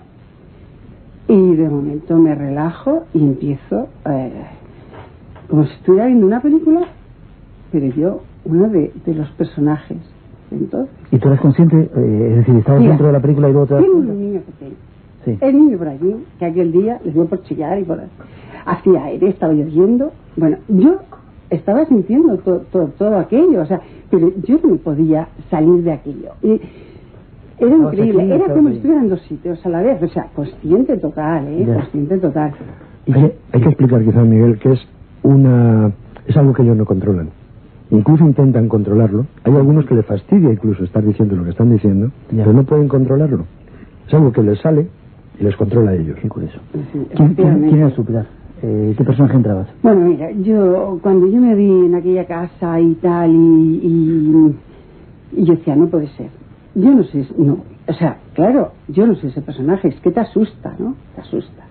E: y de momento me relajo y empiezo eh, como si estuviera viendo una película, pero yo uno de, de los personajes. Entonces,
C: ¿y tú eres consciente? Eh, es decir, estabas dentro de la película y luego te das
E: tengo
C: cuenta.
E: un niño pequeño,
C: sí.
E: El niño por allí, que aquel día les dio por chillar y por hacía aire, estaba lloviendo. Bueno, yo estaba sintiendo todo, todo, todo aquello, o sea, pero yo no podía salir de aquello. Y, era increíble, aquí, era como si estuvieran dos sitios a la vez, o sea, consciente total, ¿eh? Ya. Consciente total.
D: Y hay, hay que explicar quizá, Miguel, que es una es algo que ellos no controlan. Incluso intentan controlarlo. Hay algunos que les fastidia incluso estar diciendo lo que están diciendo, ya. Pero no pueden controlarlo. Es algo que les sale y les controla a ellos.
C: Qué curioso. Sí, ¿Quién, ¿quién, ¿Quién era su Pilar? Eh, ¿Qué personaje entrabas?
E: Bueno, mira, yo cuando yo me vi en aquella casa y tal, y, y, y yo decía, no puede ser. Yo no sé, no, o sea, claro, yo no sé ese personaje, es que te asusta, ¿no? Te asusta.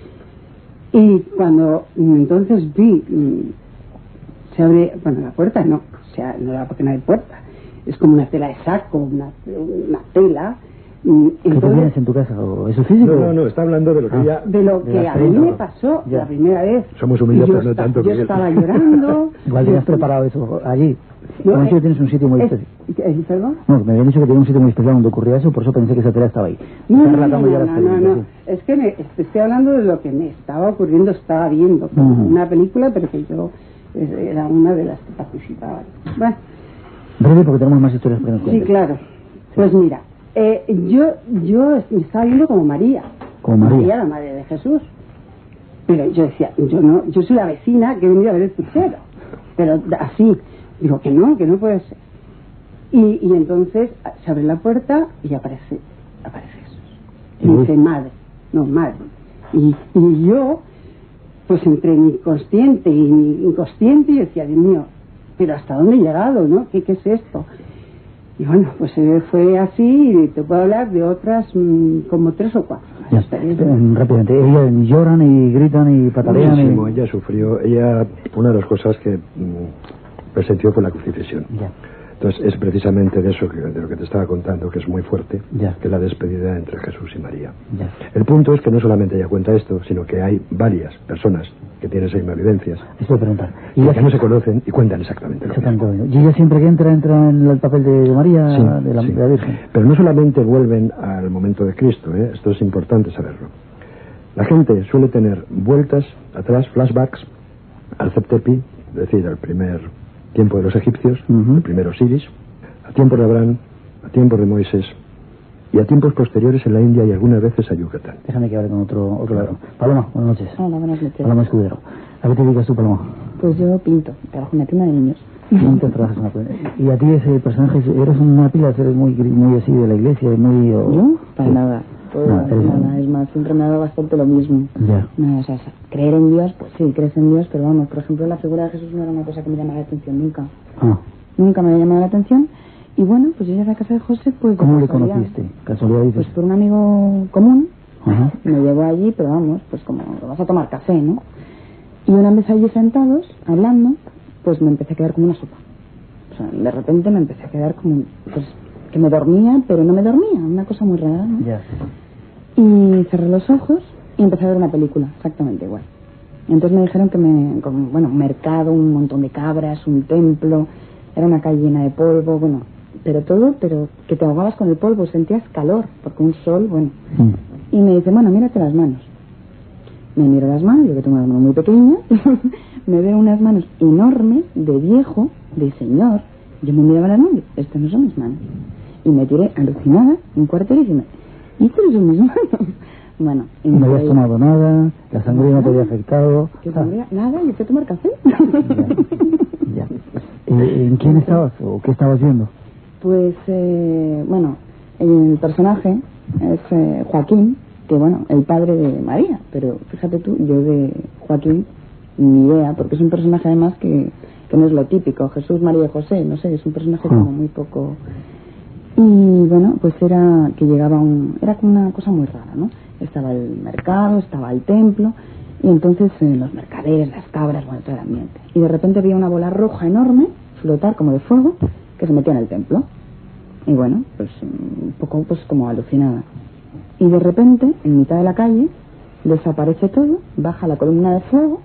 E: Y cuando entonces vi, se abre, bueno, la puerta no, o sea, no era porque no hay puerta, es como una tela de saco, una, una tela.
C: ¿Qué te tienes en tu casa? ¿O eso físico?
D: No, no, no, está hablando de lo que ah, ya...
E: De lo que a mí me pasó ya. La primera vez.
D: Somos humildes, pero no
E: está,
D: tanto.
E: Yo
D: Miguel.
E: Estaba llorando.
C: Igual tienes preparado eso allí. No,
E: no,
C: es, que tienes un sitio muy
E: es,
C: especial.
E: ¿Perdón?
C: No, me habían dicho que tenía un sitio muy especial donde ocurría eso, por eso pensé que esa tela estaba ahí.
E: No, no, no, no, no, no, no. Es que me, estoy hablando de lo que me estaba ocurriendo, estaba viendo. Uh -huh. Una película, pero que yo era una de las que participaba. Bueno.
C: Breve, porque tenemos más historias que nos
E: Sí, claro. Sí. Pues mira, eh, yo yo me estaba viendo como María.
C: Como María.
E: María, la madre de Jesús. Pero yo decía, yo no, yo soy la vecina que he venido a ver el crucero. Pero así, digo que no, que no puede ser. Y, y entonces se abre la puerta y aparece, aparece Jesús. Y me dice, madre, no, madre. Y, y yo, pues entre mi consciente y mi inconsciente, yo decía, Dios mío, pero ¿hasta dónde he llegado, no? ¿Qué, qué es esto? Y bueno, pues eh, fue así, y te puedo hablar de otras mmm, como tres o cuatro.
C: Ya, rápidamente, ellas lloran y gritan y patalean.
D: Muchísimo, y... ella sufrió, ella, una de las cosas que mmm, presenció fue la crucifixión.
C: Ya.
D: Entonces es precisamente de eso que, de lo que te estaba contando, que es muy fuerte,
C: ya.
D: Que es la despedida entre Jesús y María.
C: Ya.
D: El punto es que no solamente ella cuenta esto, sino que hay varias personas que tienen esas mismas vivencias.
C: Esto preguntar.
D: Y que no se conocen y cuentan exactamente lo mismo.
C: ¿Y ella siempre que entra, entra en el papel de María,
D: sí,
C: de, la,
D: sí.
C: de la Virgen?
D: Pero no solamente vuelven al momento de Cristo, ¿eh? Esto es importante saberlo. La gente suele tener vueltas atrás, flashbacks, al Septepi, es decir, al primer tiempo de los egipcios, uh-huh. El primer Osiris, a tiempos de Abraham, a tiempos de Moisés y a tiempos posteriores en la India y algunas veces a Yucatán.
C: Déjame que hable con otro, otro lado. Paloma, buenas noches.
F: Hola, buenas noches.
C: Paloma Escudero. ¿A qué te dedicas tú, Paloma?
F: Pues yo pinto, trabajo en una tienda de niños.
C: Nunca trabajas una pila. ¿Y a ti ese personaje, eres una pila, eres muy, muy así de la iglesia, muy... O...
F: ¿Yo? Para sí. nada. Todo,
C: no,
F: nada, nada. Es más, siempre me ha dado bastante lo mismo.
C: Ya.
F: No, o sea, creer en Dios, pues sí, crees en Dios, pero vamos, por ejemplo, la figura de Jesús no era una cosa que me llamara la atención nunca.
C: Ah.
F: Nunca me había llamado la atención. Y bueno, pues yo llegué a casa de José, pues...
C: ¿Cómo le conociste? ¿Casualidad dices?
F: Pues por un amigo común.
C: Ajá.
F: Me llevó allí, pero vamos, pues como vas a tomar café, ¿no? Y una vez allí sentados, hablando, pues me empecé a quedar como una sopa. O sea, de repente me empecé a quedar como... Pues que me dormía, pero no me dormía. Una cosa muy rara, ¿no?
C: Ya.
F: Y cerré los ojos y empecé a ver una película, exactamente igual. Entonces me dijeron que me... Como, bueno, un mercado, un montón de cabras, un templo... Era una calle llena de polvo, bueno... Pero todo, pero que te ahogabas con el polvo, sentías calor, porque un sol, bueno... Mm. Y me dice, bueno, mírate las manos. Me miro las manos, yo que tengo unas manos muy pequeñas, me veo unas manos enormes, de viejo, de señor. Yo me miraba las manos, estas no son mis manos. Y me tiré alucinada, un cuarto y me ¿y estas no son mis manos? Bueno, y
C: no habías tomado nada, la sangre no te había afectado.
F: ¿Qué sangre? Ah. Nada, yo fui a tomar café.
C: Ya. Ya. Eh, ¿En quién estabas o qué estabas viendo?
F: Pues, eh, bueno, el personaje es eh, Joaquín, que bueno, el padre de María, pero fíjate tú, yo de Joaquín ni idea, porque es un personaje además que, que no es lo típico, Jesús, María y José, no sé, es un personaje como muy poco... Y bueno, pues era que llegaba un... era como una cosa muy rara, ¿no? Estaba el mercado, estaba el templo, y entonces eh, los mercaderes, las cabras, bueno, todo el ambiente. Y de repente había una bola roja enorme, flotar como de fuego, que se metía en el templo. Y bueno, pues un poco pues como alucinada. Y de repente, en mitad de la calle, desaparece todo, baja la columna de fuego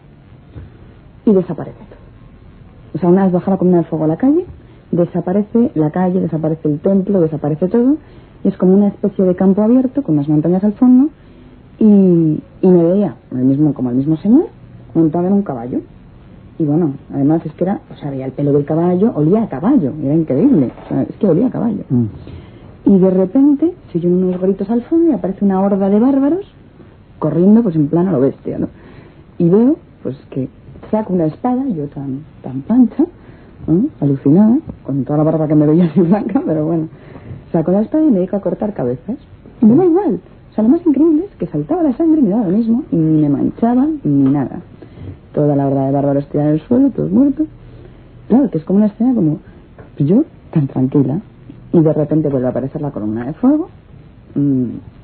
F: y desaparece todo. O sea, una vez baja la columna de fuego a la calle, desaparece la calle, desaparece el templo, desaparece todo, y es como una especie de campo abierto con unas montañas al fondo, y, y me veía el mismo, como el mismo señor montado en un caballo. Y bueno, además es que era, o sea, veía el pelo del caballo, olía a caballo, era increíble, o sea, es que olía a caballo. Mm. Y de repente se oyen unos gritos al fondo y aparece una horda de bárbaros corriendo pues en plan a lo bestia, ¿no? Y veo pues que saco una espada, yo tan tan pancha, ¿no? Alucinada, con toda la barba que me veía así blanca, pero bueno, saco la espada y me dedico a cortar cabezas. Y me da igual, o sea, lo más increíble es que saltaba la sangre y me daba lo mismo, y ni me manchaban ni nada. Toda la horda de bárbaros tirada en el suelo, todos muertos. Claro, que es como una escena como yo tan tranquila. Y de repente vuelve a aparecer la columna de fuego, y,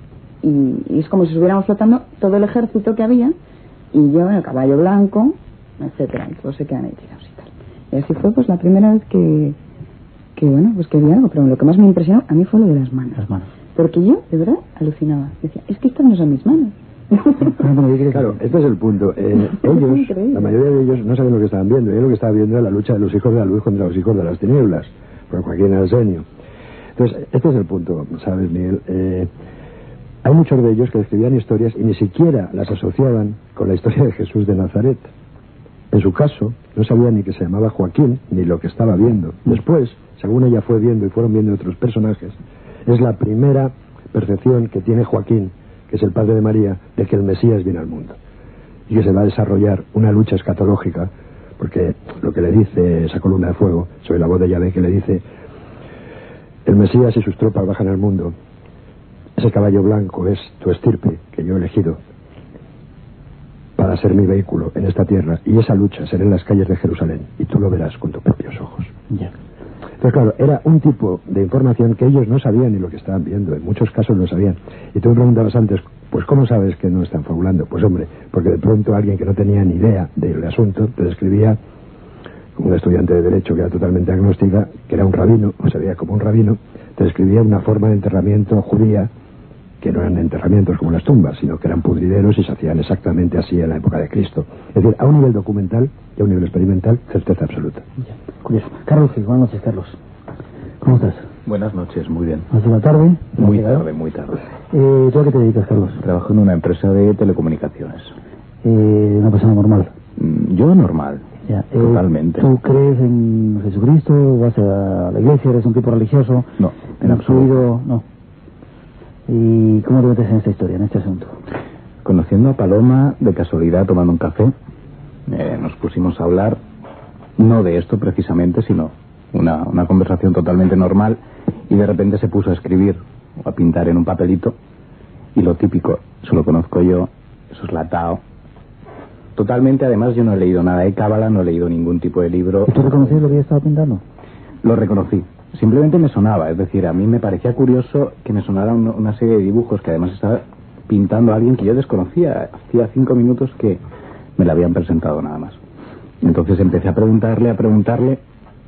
F: y es como si estuviéramos flotando todo el ejército que había, y yo en el caballo blanco, etcétera, y todos se quedan ahí tirados y tal. Y así fue pues la primera vez que, que bueno, pues que vi algo, pero lo que más me impresionó a mí fue lo de las manos.
C: Las manos.
F: Porque yo, de verdad, alucinaba. Decía, es que estas no son mis manos.
D: Claro, este es el punto. Eh, ellos, la mayoría de ellos no saben lo que estaban viendo. Ellos lo que estaban viendo era la lucha de los hijos de la luz contra los hijos de las tinieblas, por Joaquín era el genio. Entonces, este es el punto, ¿sabes, Miguel? Eh, hay muchos de ellos que escribían historias y ni siquiera las asociaban con la historia de Jesús de Nazaret. En su caso, no sabían ni que se llamaba Joaquín, ni lo que estaba viendo. Después, según ella fue viendo y fueron viendo otros personajes, es la primera percepción que tiene Joaquín, que es el padre de María, de que el Mesías viene al mundo. Y que se va a desarrollar una lucha escatológica, porque lo que le dice esa columna de fuego, sobre la voz de Yahvé que le dice... El Mesías y sus tropas bajan al mundo. Ese caballo blanco es tu estirpe que yo he elegido para ser mi vehículo en esta tierra. Y esa lucha será en las calles de Jerusalén. Y tú lo verás con tus propios ojos.
C: Ya.
D: Entonces, claro, era un tipo de información que ellos no sabían ni lo que estaban viendo. En muchos casos no sabían. Y tú me preguntabas antes, pues ¿cómo sabes que no están fabulando? Pues hombre, porque de pronto alguien que no tenía ni idea del asunto te describía... un estudiante de Derecho que era totalmente agnóstica, que era un rabino, o se veía como un rabino, te describía una forma de enterramiento judía, que no eran enterramientos como las tumbas, sino que eran pudrideros y se hacían exactamente así en la época de Cristo. Es decir, a un nivel documental y a un nivel experimental, certeza absoluta.
C: Ya, curioso. Carlos, buenas noches, Carlos. ¿Cómo estás?
B: Buenas noches, muy bien.
C: ¿Hace la tarde?
B: Muy tarde, muy tarde.
C: Eh, ¿Tú a qué te dedicas, Carlos?
B: Trabajo en una empresa de telecomunicaciones.
C: Eh, una persona normal.
B: Yo normal.
C: Ya, eh,
B: Totalmente.
C: ¿Tú crees en Jesucristo? ¿Vas a la iglesia? ¿Eres un tipo religioso?
B: No, en
C: absoluto. No. ¿Y cómo te metes en esta historia, en este asunto?
B: Conociendo a Paloma de casualidad tomando un café, eh, nos pusimos a hablar
G: no de esto precisamente, sino una, una conversación totalmente normal, y de repente se puso a escribir o a pintar en un papelito, y lo típico, eso lo conozco yo, eso es latao. Totalmente, además yo no he leído nada de cábala, no he leído ningún tipo de libro.
C: ¿Y tú reconocías lo que estaba pintando?
G: Lo reconocí. Simplemente me sonaba, es decir, a mí me parecía curioso que me sonara un, una serie de dibujos que además estaba pintando a alguien que yo desconocía. Hacía cinco minutos que me la habían presentado nada más. Entonces empecé a preguntarle, a preguntarle,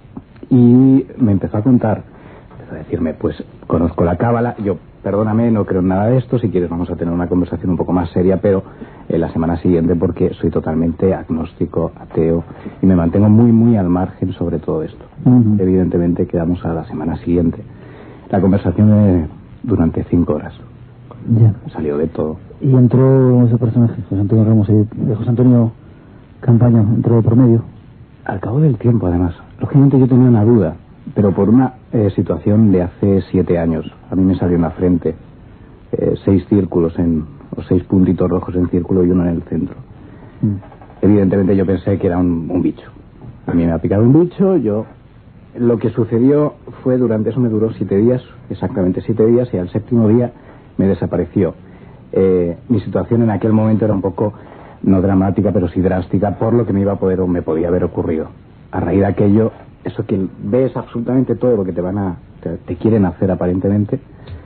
G: y me empezó a contar, empezó a decirme, pues conozco la cábala, yo, perdóname, no creo en nada de esto, si quieres vamos a tener una conversación un poco más seria, pero eh, la semana siguiente, porque soy totalmente agnóstico, ateo, y me mantengo muy, muy al margen sobre todo esto. Uh-huh. Evidentemente quedamos a la semana siguiente. La conversación eh, durante cinco horas.
C: Ya.
G: Salió de todo.
C: Y entró ese personaje, José Antonio Ramos, eh, José Antonio Campaña, entró por medio.
G: Al cabo del tiempo, además. Lógicamente yo tenía una duda, pero por una eh, situación de hace siete años. A mí me salió en la frente eh, seis círculos, en, o seis puntitos rojos en círculo y uno en el centro. Mm. Evidentemente yo pensé que era un, un bicho. A mí me ha picado un bicho, yo... Lo que sucedió fue, durante eso me duró siete días, exactamente siete días, y al séptimo día me desapareció. Eh, mi situación en aquel momento era un poco, no dramática, pero sí drástica, por lo que me iba a poder o me podía haber ocurrido. A raíz de aquello, eso que ves absolutamente todo lo que te van a, te, te quieren hacer aparentemente,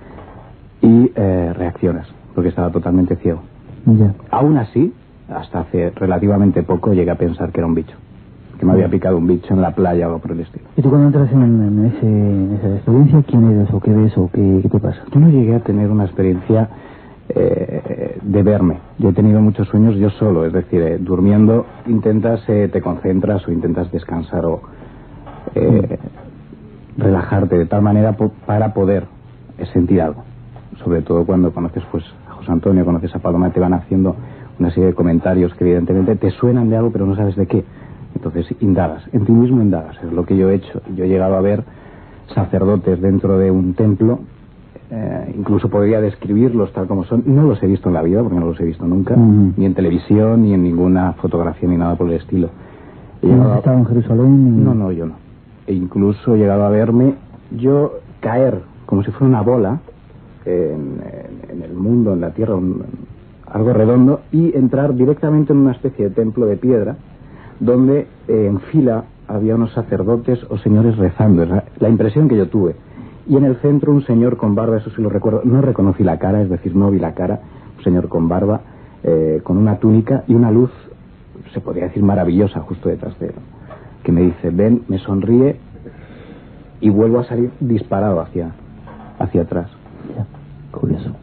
G: y eh, reaccionas, porque estaba totalmente ciego.
C: Yeah.
G: Aún así, hasta hace relativamente poco llegué a pensar que era un bicho, que me había picado un bicho en la playa o algo por el estilo.
C: ¿Y tú cuando entras en, en, ese, en esa experiencia, quién eres o qué ves o qué, qué te pasa?
G: Yo no llegué a tener una experiencia eh, de verme. Yo he tenido muchos sueños yo solo, es decir, eh, durmiendo intentas, eh, te concentras o intentas descansar o eh, mm. relajarte de tal manera po para poder eh, sentir algo. Sobre todo cuando conoces pues a José Antonio, conoces a Paloma, te van haciendo una serie de comentarios que evidentemente te suenan de algo pero no sabes de qué. Entonces indagas, en ti mismo indagas, es lo que yo he hecho. Yo he llegado a ver sacerdotes dentro de un templo, eh, incluso podría describirlos tal como son. No los he visto en la vida, porque no los he visto nunca, uh-huh. ni en televisión, ni en ninguna fotografía, ni nada por el estilo.
C: ¿No has estado en Jerusalén?
G: No, no, yo no. E incluso he llegado a verme, yo caer como si fuera una bola en, en, en el mundo, en la tierra, un, algo redondo, y entrar directamente en una especie de templo de piedra, donde eh, en fila había unos sacerdotes o señores rezando. La, la impresión que yo tuve. Y en el centro un señor con barba, eso sí lo recuerdo, no reconocí la cara, es decir, no vi la cara, un señor con barba, eh, con una túnica y una luz, se podría decir maravillosa, justo detrás de él, que me dice, ven, me sonríe, y vuelvo a salir disparado hacia, hacia atrás.
C: Ya, curioso.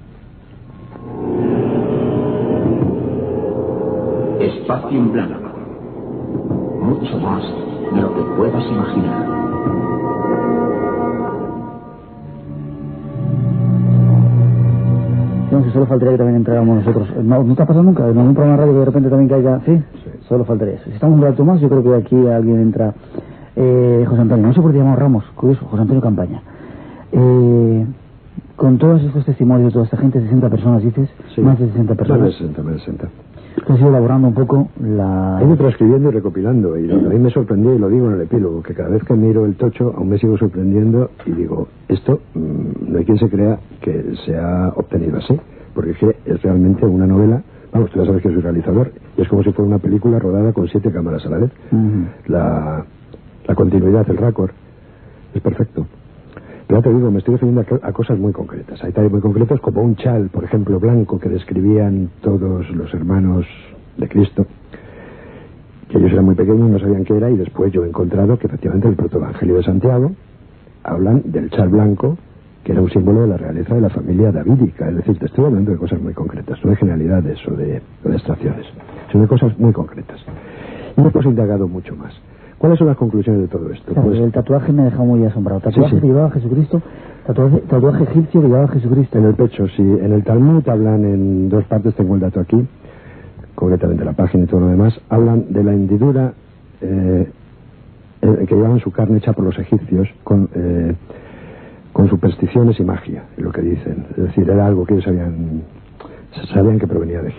A: Espacio en blanco. Mucho más de lo que puedas imaginar.
C: No, si solo faltaría que también entráramos nosotros. ¿No, ¿no te ha pasado nunca? ¿En algún programa de radio que de repente también caiga? ¿Sí? Sí. Solo faltaría eso. Si estamos un rato más, yo creo que aquí alguien entra. Eh, José Antonio, no sé por qué llamamos Ramos, curioso, José Antonio Campaña. Eh, con todos estos testimonios de toda esta gente, sesenta personas, dices, sí. Más de sesenta personas.
D: Más de sesenta, más de sesenta.
C: He ido elaborando un poco la...
D: He ido transcribiendo y recopilando, y lo que a mí me sorprendió, y lo digo en el epílogo, que cada vez que miro el tocho aún me sigo sorprendiendo y digo, esto mmm, no hay quien se crea que se ha obtenido así, porque es que es realmente una novela. Vamos, tú ya sabes que soy realizador, y es como si fuera una película rodada con siete cámaras a la vez. Uh-huh. la, la continuidad, el récord, es perfecto. Pero ya te digo, me estoy refiriendo a, a cosas muy concretas. Hay detalles muy concretos, como un chal, por ejemplo, blanco, que describían todos los hermanos de Cristo, que ellos eran muy pequeños, no sabían qué era, y después yo he encontrado que efectivamente el protoevangelio de Santiago hablan del chal blanco, que era un símbolo de la realeza de la familia davídica. Es decir, te estoy hablando de cosas muy concretas, no de generalidades o de, o de abstracciones, sino de cosas muy concretas. Y después he indagado mucho más. ¿Cuáles son las conclusiones de todo esto?
C: Claro, pues el tatuaje me ha dejado muy asombrado. Tatuaje sí, sí. que llevaba a Jesucristo, tatuaje, tatuaje egipcio que llevaba a Jesucristo.
D: En el pecho, sí. En el Talmud hablan en dos partes, tengo el dato aquí, concretamente la página y todo lo demás, hablan de la hendidura eh, eh, que llevaban su carne hecha por los egipcios con, eh, con supersticiones y magia, es lo que dicen. Es decir, era algo que ellos sabían, sabían que provenía de Egipto.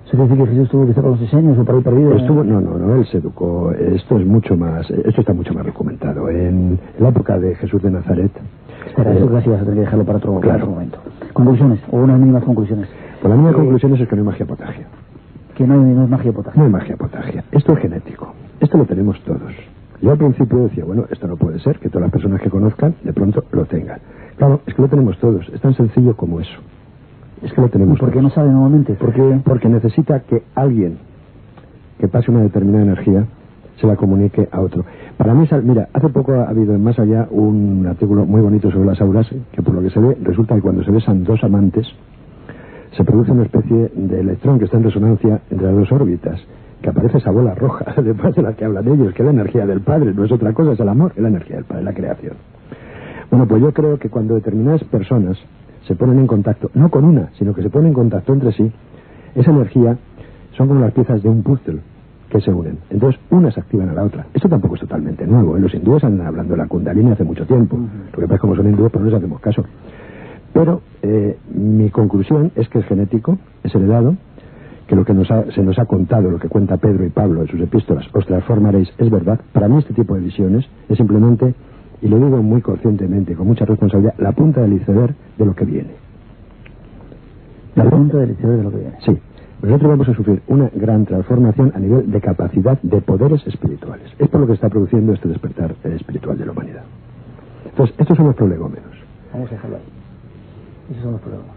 C: ¿Eso quiere decir que Jesús tuvo que estar con los seis años o por ahí perdido?
D: Pues estuvo, no, no, no, él se educó. Esto es mucho más, esto está mucho más documentado. En, en la época de Jesús de Nazaret...
C: Espera,
D: eh,
C: eso casi vas a tener que dejarlo para otro,
D: claro.
C: para otro momento. Conclusiones, o unas mínimas conclusiones.
D: Pues la mínima
C: Eh,
D: conclusión es que no hay magia potagia.
C: Que no hay, no es magia potagia.
D: No hay magia potagia. Esto es genético. Esto lo tenemos todos. Yo al principio decía, bueno, esto no puede ser, que todas las personas que conozcan de pronto lo tengan. Claro, es que lo tenemos todos. Es tan sencillo como eso. Es que lo tenemos
C: ¿Y por qué
D: todos.
C: no sabe normalmente? Porque
D: Porque necesita que alguien que pase una determinada energía se la comunique a otro. Para mí, mira, hace poco ha habido en Más Allá un artículo muy bonito sobre las auras, que por lo que se ve, resulta que cuando se besan dos amantes, se produce una especie de electrón que está en resonancia entre las dos órbitas, que aparece esa bola roja, además de la que hablan ellos, que es la energía del Padre, no es otra cosa, es el amor, es la energía del Padre, la creación. Bueno, pues yo creo que cuando determinadas personas se ponen en contacto, no con una, sino que se ponen en contacto entre sí, esa energía son como las piezas de un puzzle que se unen. Entonces, unas activan a la otra. Esto tampoco es totalmente nuevo, ¿eh? Los hindúes andan hablando de la Kundalini hace mucho tiempo. Uh-huh. Lo que pasa es que como son hindúes, pues no les hacemos caso. Pero eh, mi conclusión es que es genético, es heredado, que lo que nos ha, se nos ha contado, lo que cuenta Pedro y Pablo en sus epístolas, os transformaréis, es verdad. Para mí este tipo de visiones es simplemente, y lo digo muy conscientemente, con mucha responsabilidad, la punta del iceberg de lo que viene.
C: La punta del iceberg de lo que viene.
D: Sí. Nosotros vamos a sufrir una gran transformación a nivel de capacidad de poderes espirituales. Es por lo que está produciendo este despertar espiritual de la humanidad. Entonces, estos son los prolegómenos.
C: Vamos a dejarlo ahí. Esos son los prolegómenos.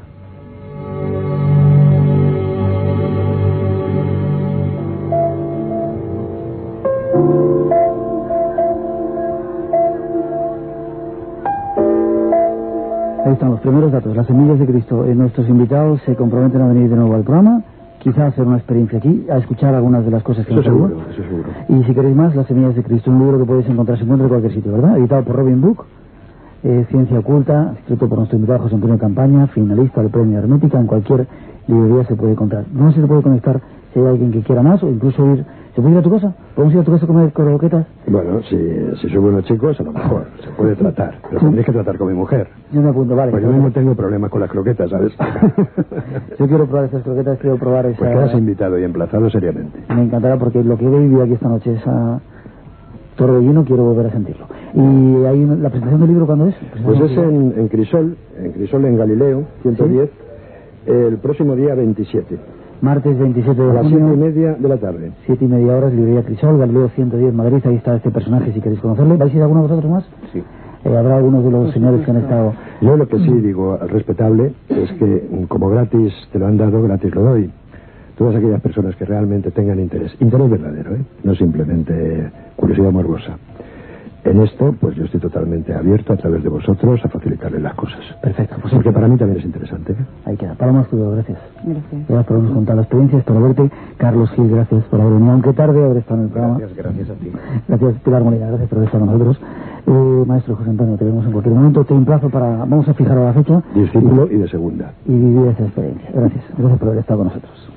C: Ahí están los primeros datos, las semillas de Cristo. Eh, nuestros invitados se comprometen a venir de nuevo al programa, quizás hacer una experiencia aquí, a escuchar algunas de las cosas que
D: eso
C: nos
D: seguro,
C: ayudan.
D: eso seguro.
C: Y si queréis más, Las semillas de Cristo, un libro que podéis encontrar, se encuentra en cualquier sitio, ¿verdad? Editado por Robin Book, eh, Ciencia Oculta, escrito por nuestro invitado José Antonio Campaña, finalista del Premio Hermética, en cualquier librería se puede encontrar. No se puede conectar si hay alguien que quiera más, o incluso ir... ¿Se puede ir a tu casa? ¿Podemos ir a tu casa a comer croquetas?
D: Bueno, si, si son buenos chicos, a lo mejor se puede tratar, pero tendréis que tratar con mi mujer.
C: Yo me apunto, vale.
D: Pues yo mismo tengo problemas con las croquetas, ¿sabes?
C: Yo quiero probar estas croquetas, quiero probar esa...
D: Pues quedas invitado y emplazado seriamente.
C: Me encantará porque lo que he vivido aquí esta noche, esa torbellino, quiero volver a sentirlo. ¿Y hay una- la presentación del libro cuándo es?
D: Pues es en, en Crisol, en Crisol en Galileo, ciento diez, ¿sí? El próximo día veintisiete.
C: Martes veintisiete de
D: A las siete y
C: junio,
D: media de la tarde.
C: siete y media horas, librería Crisol, Galileo ciento diez, Madrid. Ahí está este personaje si queréis conocerle. ¿Vais a ir alguno de vosotros más?
G: Sí.
C: Eh, habrá algunos de los señores que han estado...
D: Yo lo que sí digo respetable es que como gratis te lo han dado, gratis lo doy. Todas aquellas personas que realmente tengan interés, interés verdadero, ¿eh? No simplemente curiosidad morbosa. En esto, pues yo estoy totalmente abierto a través de vosotros a facilitarles las cosas.
C: Perfecto, pues
D: Porque para mí también es interesante, ¿eh?
C: ahí queda. Paloma Escudero, gracias.
F: Gracias.
C: Gracias por habernos contado la experiencia, espero verte. Carlos Gil, gracias por haber venido, aunque tarde, haber estado en el programa.
G: Gracias, gracias a ti.
C: Gracias, Pilar Molina, gracias por haber estado con nosotros. Eh, maestro José Antonio, te vemos en cualquier momento. Te emplazo para... Vamos a fijar la fecha.
D: Discípulo y de segunda.
C: Y vivir esa experiencia. Gracias, gracias por haber estado con nosotros.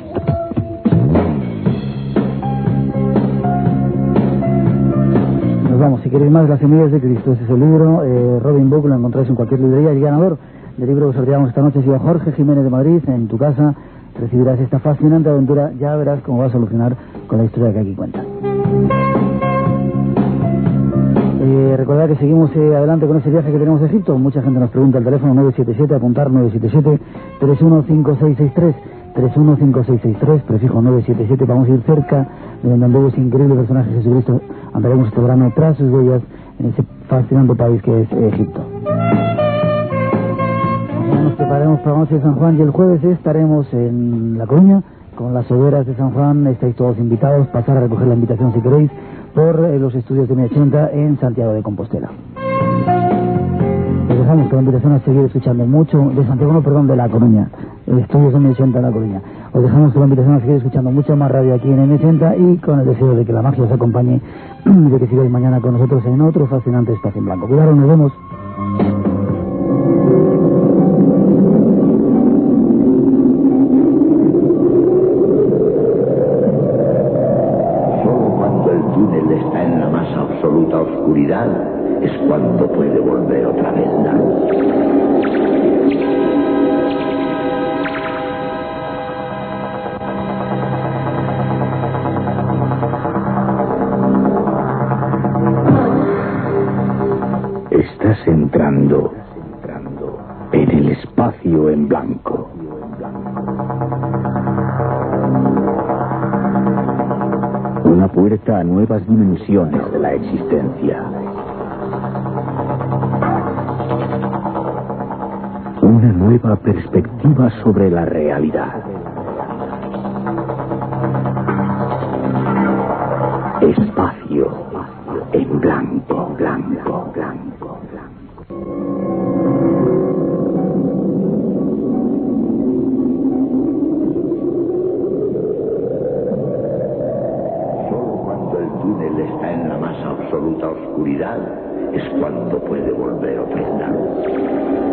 C: Nos vamos, si queréis más, Las semillas de Cristo, ese es el libro. eh, Robin Book, lo encontráis en cualquier librería. El ganador del libro que sorteamos esta noche ha sido Jorge Jiménez de Madrid. En tu casa recibirás esta fascinante aventura, ya verás cómo va a solucionar con la historia que aquí cuenta. Eh, recordad que seguimos eh, adelante con ese viaje que tenemos a Egipto. Mucha gente nos pregunta al teléfono nueve siete siete, apuntar nueve siete siete, tres uno cinco seis seis tres, tres uno cinco seis seis tres, prefijo nueve siete siete. Vamos a ir cerca de donde anduvo ese increíble personaje Jesucristo. Andaremos este verano tras sus huellas en ese fascinante país que es Egipto. Mañana nos prepararemos para la noche de San Juan y el jueves estaremos en La Coruña con las hogueras de San Juan. Estáis todos invitados, pasar a recoger la invitación si queréis por eh, los estudios de M ochenta en Santiago de Compostela. Les dejamos con la invitación a seguir escuchando mucho, de Santiago, no, perdón, de La Coruña, estudios de M ochenta en La Coruña. Os dejamos con la invitación a seguir escuchando mucho más radio aquí en M ochenta y con el deseo de que la magia os acompañe y de que sigáis mañana con nosotros en otro fascinante Espacio en Blanco. Cuidado, nos vemos.
A: Solo cuando el túnel está en la más absoluta oscuridad es cuando puede volver otra vez la luz. Estás entrando en el espacio en blanco. Una puerta a nuevas dimensiones de la existencia. Una nueva perspectiva sobre la realidad. Espacio en blanco, blanco, blanco, blanco. Solo cuando el túnel está en la más absoluta oscuridad es cuando puede volver a ofrecer la luz.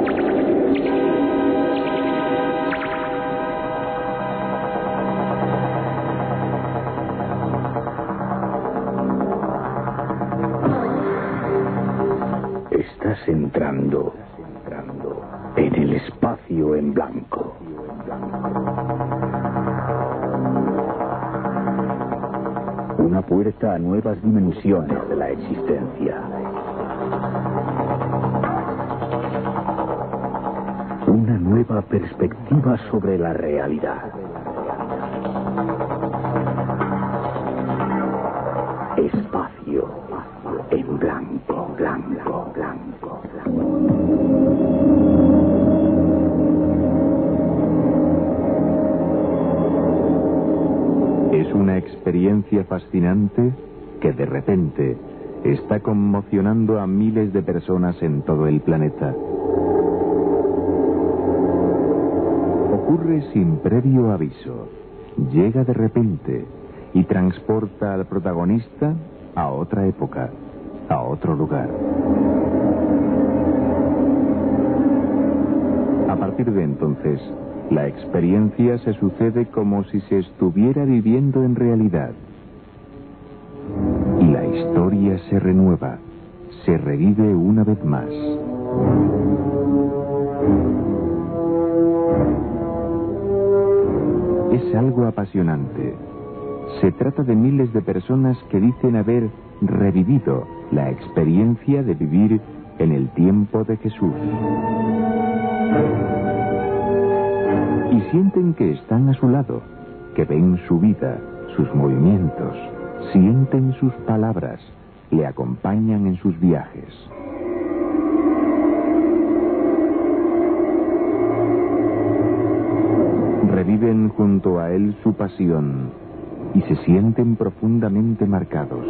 A: Estás entrando en el espacio en blanco. Una puerta a nuevas dimensiones de la existencia. Una nueva perspectiva sobre la realidad. Espacio en blanco, blanco, blanco, blanco.
B: Es una experiencia fascinante que de repente está conmocionando a miles de personas en todo el planeta. Ocurre sin previo aviso, llega de repente y transporta al protagonista a otra época, a otro lugar. A partir de entonces, la experiencia se sucede como si se estuviera viviendo en realidad. Y la historia se renueva, se revive una vez más. Es algo apasionante. Se trata de miles de personas que dicen haber revivido la experiencia de vivir en el tiempo de Jesús. Y sienten que están a su lado, que ven su vida, sus movimientos, sienten sus palabras, le acompañan en sus viajes. Reviven junto a él su pasión y se sienten profundamente marcados.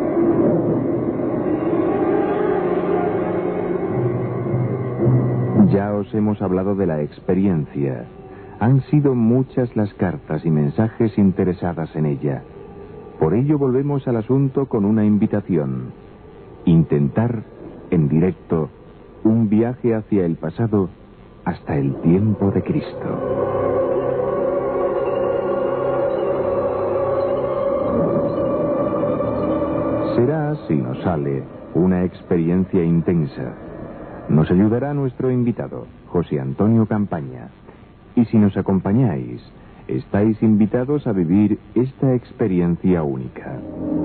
B: Ya os hemos hablado de la experiencia. Han sido muchas las cartas y mensajes interesadas en ella. Por ello volvemos al asunto con una invitación. Intentar, en directo, un viaje hacia el pasado hasta el tiempo de Cristo. Será, si nos sale, una experiencia intensa. Nos ayudará nuestro invitado, José Antonio Campaña. Y si nos acompañáis, estáis invitados a vivir esta experiencia única.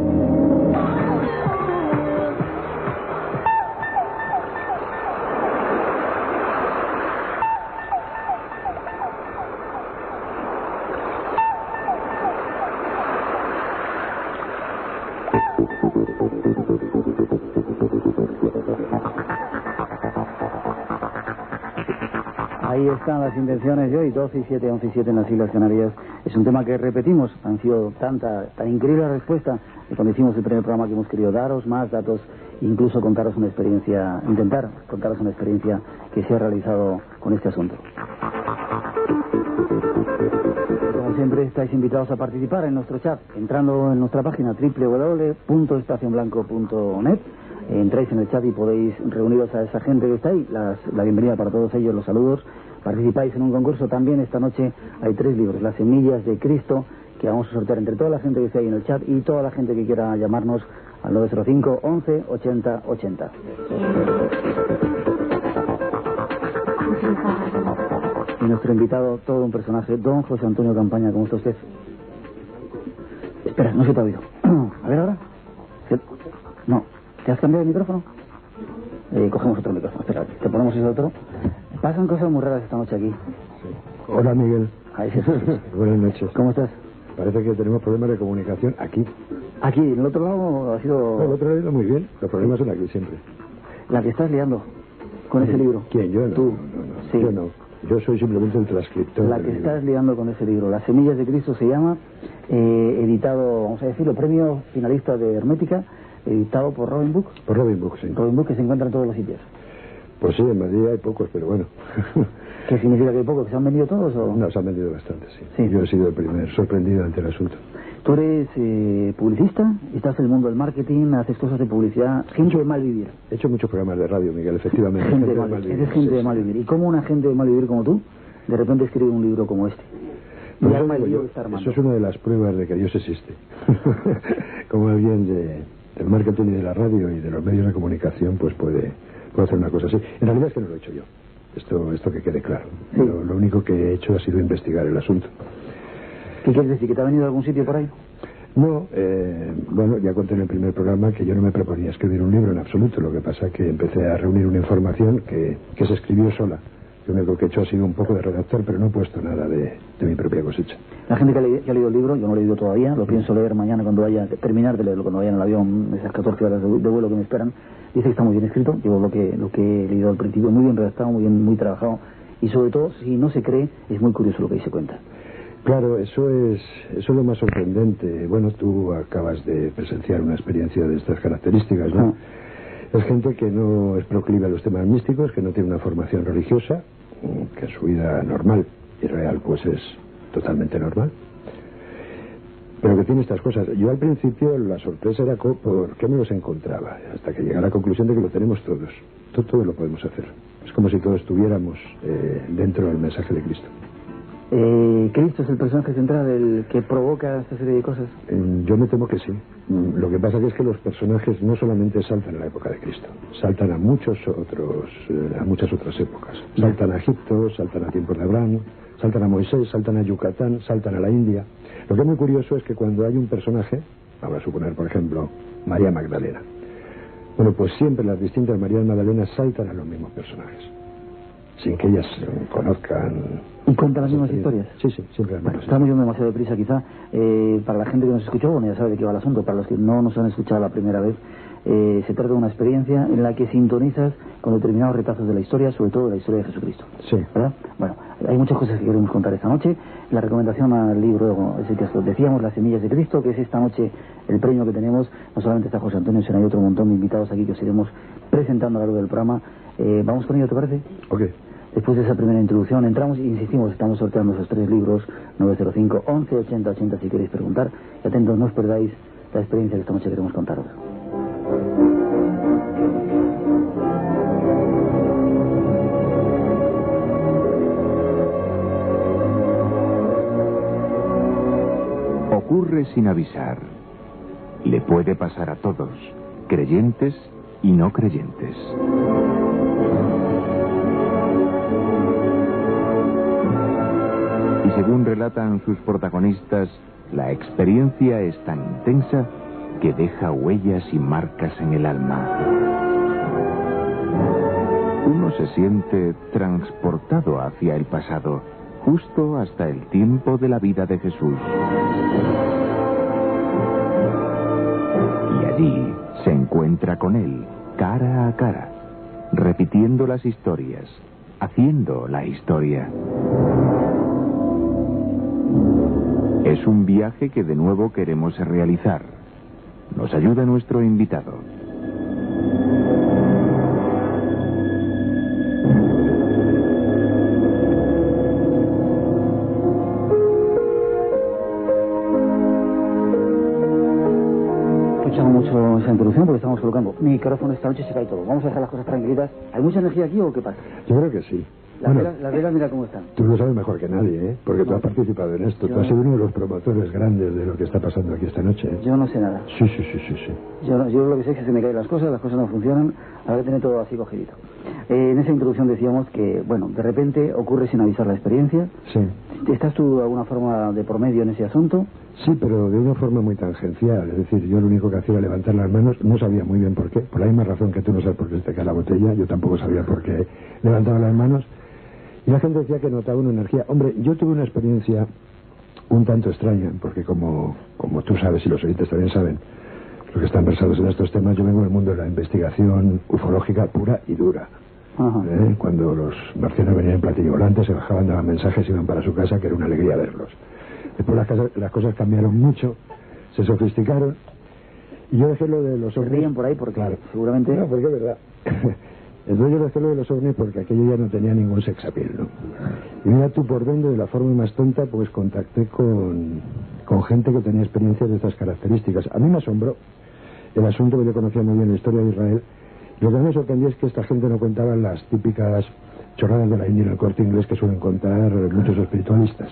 C: Ahí están las intenciones de hoy, doce y siete, once y siete en las Islas Canarias. Es un tema que repetimos, han sido tanta, tan increíble la respuesta, que cuando hicimos el primer programa que hemos querido daros más datos, incluso contaros una experiencia, intentar contaros una experiencia que se ha realizado con este asunto. Como siempre, estáis invitados a participar en nuestro chat, entrando en nuestra página doble u doble u doble u punto espacio en blanco punto net. Entráis en el chat y podéis reuniros a esa gente que está ahí. Las, la bienvenida para todos ellos, los saludos. Participáis en un concurso también. Esta noche hay tres libros, Las Semillas de Cristo, que vamos a sortear entre toda la gente que está ahí en el chat y toda la gente que quiera llamarnos al nueve cero cinco, once, ochenta, ochenta. Y nuestro invitado, todo un personaje, don José Antonio Campaña. ¿Cómo está usted? Espera, no se te ha oído. A ver ahora. ¿Se... No. ¿Te has cambiado el micrófono? Eh, cogemos otro micrófono, espera, te ponemos ese otro. Pasan cosas muy raras esta noche aquí.
D: Sí. Hola, Miguel.
C: Ahí sí, sí.
D: Buenas noches.
C: ¿Cómo estás?
D: Parece que tenemos problemas de comunicación aquí.
C: Aquí, en el otro lado ha sido...
D: No, el otro lado ha ido muy bien. Los problemas son aquí siempre.
C: La que estás liando con ese libro.
D: ¿Quién? Yo no.
C: Tú.
D: No, no,
C: Sí.
D: Yo no. Yo soy simplemente el transcriptor.
C: La que estás liando con ese libro. Las semillas de Cristo se llama, eh, editado, vamos a decirlo, premio finalista de Hermética, editado por Robin Book.
D: Por Robin Book, sí.
C: Robin Book, que se encuentra en todos los sitios.
D: Pues sí, en Madrid hay pocos, pero bueno.
C: ¿Qué significa que hay pocos? ¿Que se han vendido todos o...?
D: No, se han vendido bastante, sí.
C: Sí.
D: Yo he sido el primer sorprendido ante el asunto.
C: Tú eres eh, publicista, estás en el mundo del marketing, haces cosas de publicidad, gente de mal vivir.
D: He hecho muchos programas de radio, Miguel, efectivamente.
C: Gente de mal vivir. Eres gente
D: sí,
C: de mal
D: sí.
C: vivir. ¿Y cómo una gente de mal vivir como tú, de repente escribe un libro como este? Y
D: Pues
C: arma el
D: eso,
C: lío
D: yo,
C: que está armando.
D: eso es una de las pruebas de que Dios existe. Como alguien de, del marketing y de la radio y de los medios de comunicación, pues puede, puede hacer una cosa así. En realidad es que no lo he hecho yo. Esto, esto que quede claro.
C: Sí.
D: Lo, lo único que he hecho ha sido investigar el asunto.
C: ¿Qué quieres decir? ¿Que te ha venido de algún sitio por ahí?
D: No, eh, bueno, ya conté en el primer programa que yo no me proponía escribir un libro en absoluto. Lo que pasa es que empecé a reunir una información que, que se escribió sola. Lo único que he hecho ha sido un poco de redactar, pero no he puesto nada de, de mi propia cosecha.
C: La gente que ha, le- que ha leído el libro, yo no lo he leído todavía, lo pienso leer mañana cuando vaya, terminar de leerlo cuando vaya en el avión, esas catorce horas de, de vuelo que me esperan, dice que está muy bien escrito. Yo lo que, lo que he leído al principio, muy bien redactado, muy bien, muy trabajado, y sobre todo, si no se cree, es muy curioso lo que ahí se cuenta.
D: Claro, eso es, eso es lo más sorprendente. Bueno, tú acabas de presenciar una experiencia de estas características, ¿no?
C: Ah.
D: Es gente que no es proclive a los temas místicos, que no tiene una formación religiosa, que su vida normal y real pues es totalmente normal, pero que tiene estas cosas. Yo al principio la sorpresa era co- por qué me los encontraba, hasta que llegué a la conclusión de que lo tenemos todos. Todo, todo lo podemos hacer. Es como si todos estuviéramos eh, dentro del mensaje de Cristo.
C: Eh, Cristo es el personaje central, el que provoca esta serie de cosas.
D: Eh, Yo me temo que sí. Mm, Lo que pasa que es que los personajes no solamente saltan a la época de Cristo, saltan a muchos otros, eh, a muchas otras épocas. Saltan a Egipto, saltan a tiempos de Abraham, saltan a Moisés, saltan a Yucatán, saltan a la India. Lo que es muy curioso es que cuando hay un personaje, vamos a suponer por ejemplo María Magdalena, bueno, pues siempre las distintas Marías Magdalenas saltan a los mismos personajes, sin que ellas eh, conozcan.
C: ¿Y cuentan las mismas historias?
D: Sí, sí, siempre las
C: Bueno,
D: mismas.
C: estamos yendo demasiado deprisa quizá. Eh, para la gente que nos escuchó, bueno, ya sabe de qué va el asunto. Para los que no nos han escuchado la primera vez, eh, se trata de una experiencia en la que sintonizas con determinados retazos de la historia, sobre todo de la historia de Jesucristo.
D: Sí.
C: ¿Verdad? Bueno, hay muchas cosas que queremos contar esta noche. La recomendación al libro es el que decíamos, Las semillas de Cristo, que es esta noche el premio que tenemos. No solamente está José Antonio, sino hay otro montón de invitados aquí que os iremos presentando a lo largo del programa. Eh, ¿Vamos con ello, te parece?
D: Ok.
C: Después de esa primera introducción entramos y insistimos, estamos sorteando esos tres libros, nueve cero cinco, once, ochenta, ochenta si queréis preguntar. Y atentos, no os perdáis la experiencia que esta noche queremos contaros.
B: Ocurre sin avisar. Le puede pasar a todos, creyentes y no creyentes. Y según relatan sus protagonistas, la experiencia es tan intensa que deja huellas y marcas en el alma. Uno se siente transportado hacia el pasado, justo hasta el tiempo de la vida de Jesús. Y allí se encuentra con él, cara a cara, repitiendo las historias, haciendo la historia. Es un viaje que de nuevo queremos realizar. Nos ayuda nuestro invitado.
C: Escuchamos mucho esa introducción porque estamos colocando micrófono esta noche, se cae todo. Vamos a dejar las cosas tranquilitas. ¿Hay mucha energía aquí o qué pasa?
D: Yo creo que sí.
C: Las,
D: Bueno,
C: velas, las velas, mira cómo están.
D: tú lo sabes mejor que nadie, ¿eh? Porque tú
C: No.
D: has participado en esto.
C: Yo-
D: Tú has sido uno de los promotores grandes de lo que está pasando aquí esta noche, ¿eh?
C: Yo no sé nada.
D: Sí, sí, sí, sí, sí.
C: Yo, no- yo lo que sé es que se me caen las cosas, las cosas no funcionan, habrá que tener todo así cogidito. Eh, en esa introducción decíamos que, bueno, de repente ocurre sin avisar la experiencia.
D: Sí.
C: ¿Estás tú de alguna forma de por medio en ese asunto?
D: Sí, pero de una forma muy tangencial. Es decir, yo lo único que hacía era levantar las manos, no sabía muy bien por qué, por la misma razón que tú no sabes por qué se te cae la botella, yo tampoco sabía por qué levantaba las manos, y la gente decía que notaba una energía. Hombre, yo tuve una experiencia un tanto extraña, porque como, como tú sabes y los oyentes también saben, los que están versados en estos temas, yo vengo del mundo de la investigación ufológica pura y dura. ¿Eh? Cuando los marcianos venían en platillo volante, se bajaban, daban mensajes, iban para su casa, que era una alegría verlos. Después las, casas, las cosas cambiaron mucho, se sofisticaron, y yo dejé lo de los ovnis...
C: Se ríen por ahí porque
D: claro,
C: seguramente...
D: No, porque es verdad. Entonces yo dejé lo de los ovnis porque aquello ya no tenía ningún sexapil, ¿no? Y mira tú por dónde, de la forma más tonta, pues contacté con, con gente que tenía experiencias de estas características. A mí me asombró el asunto, que yo conocía muy bien la historia de Israel. Lo que me sorprendió es que esta gente no contaba las típicas chorradas de la India en el Corte Inglés que suelen contar muchos espiritualistas.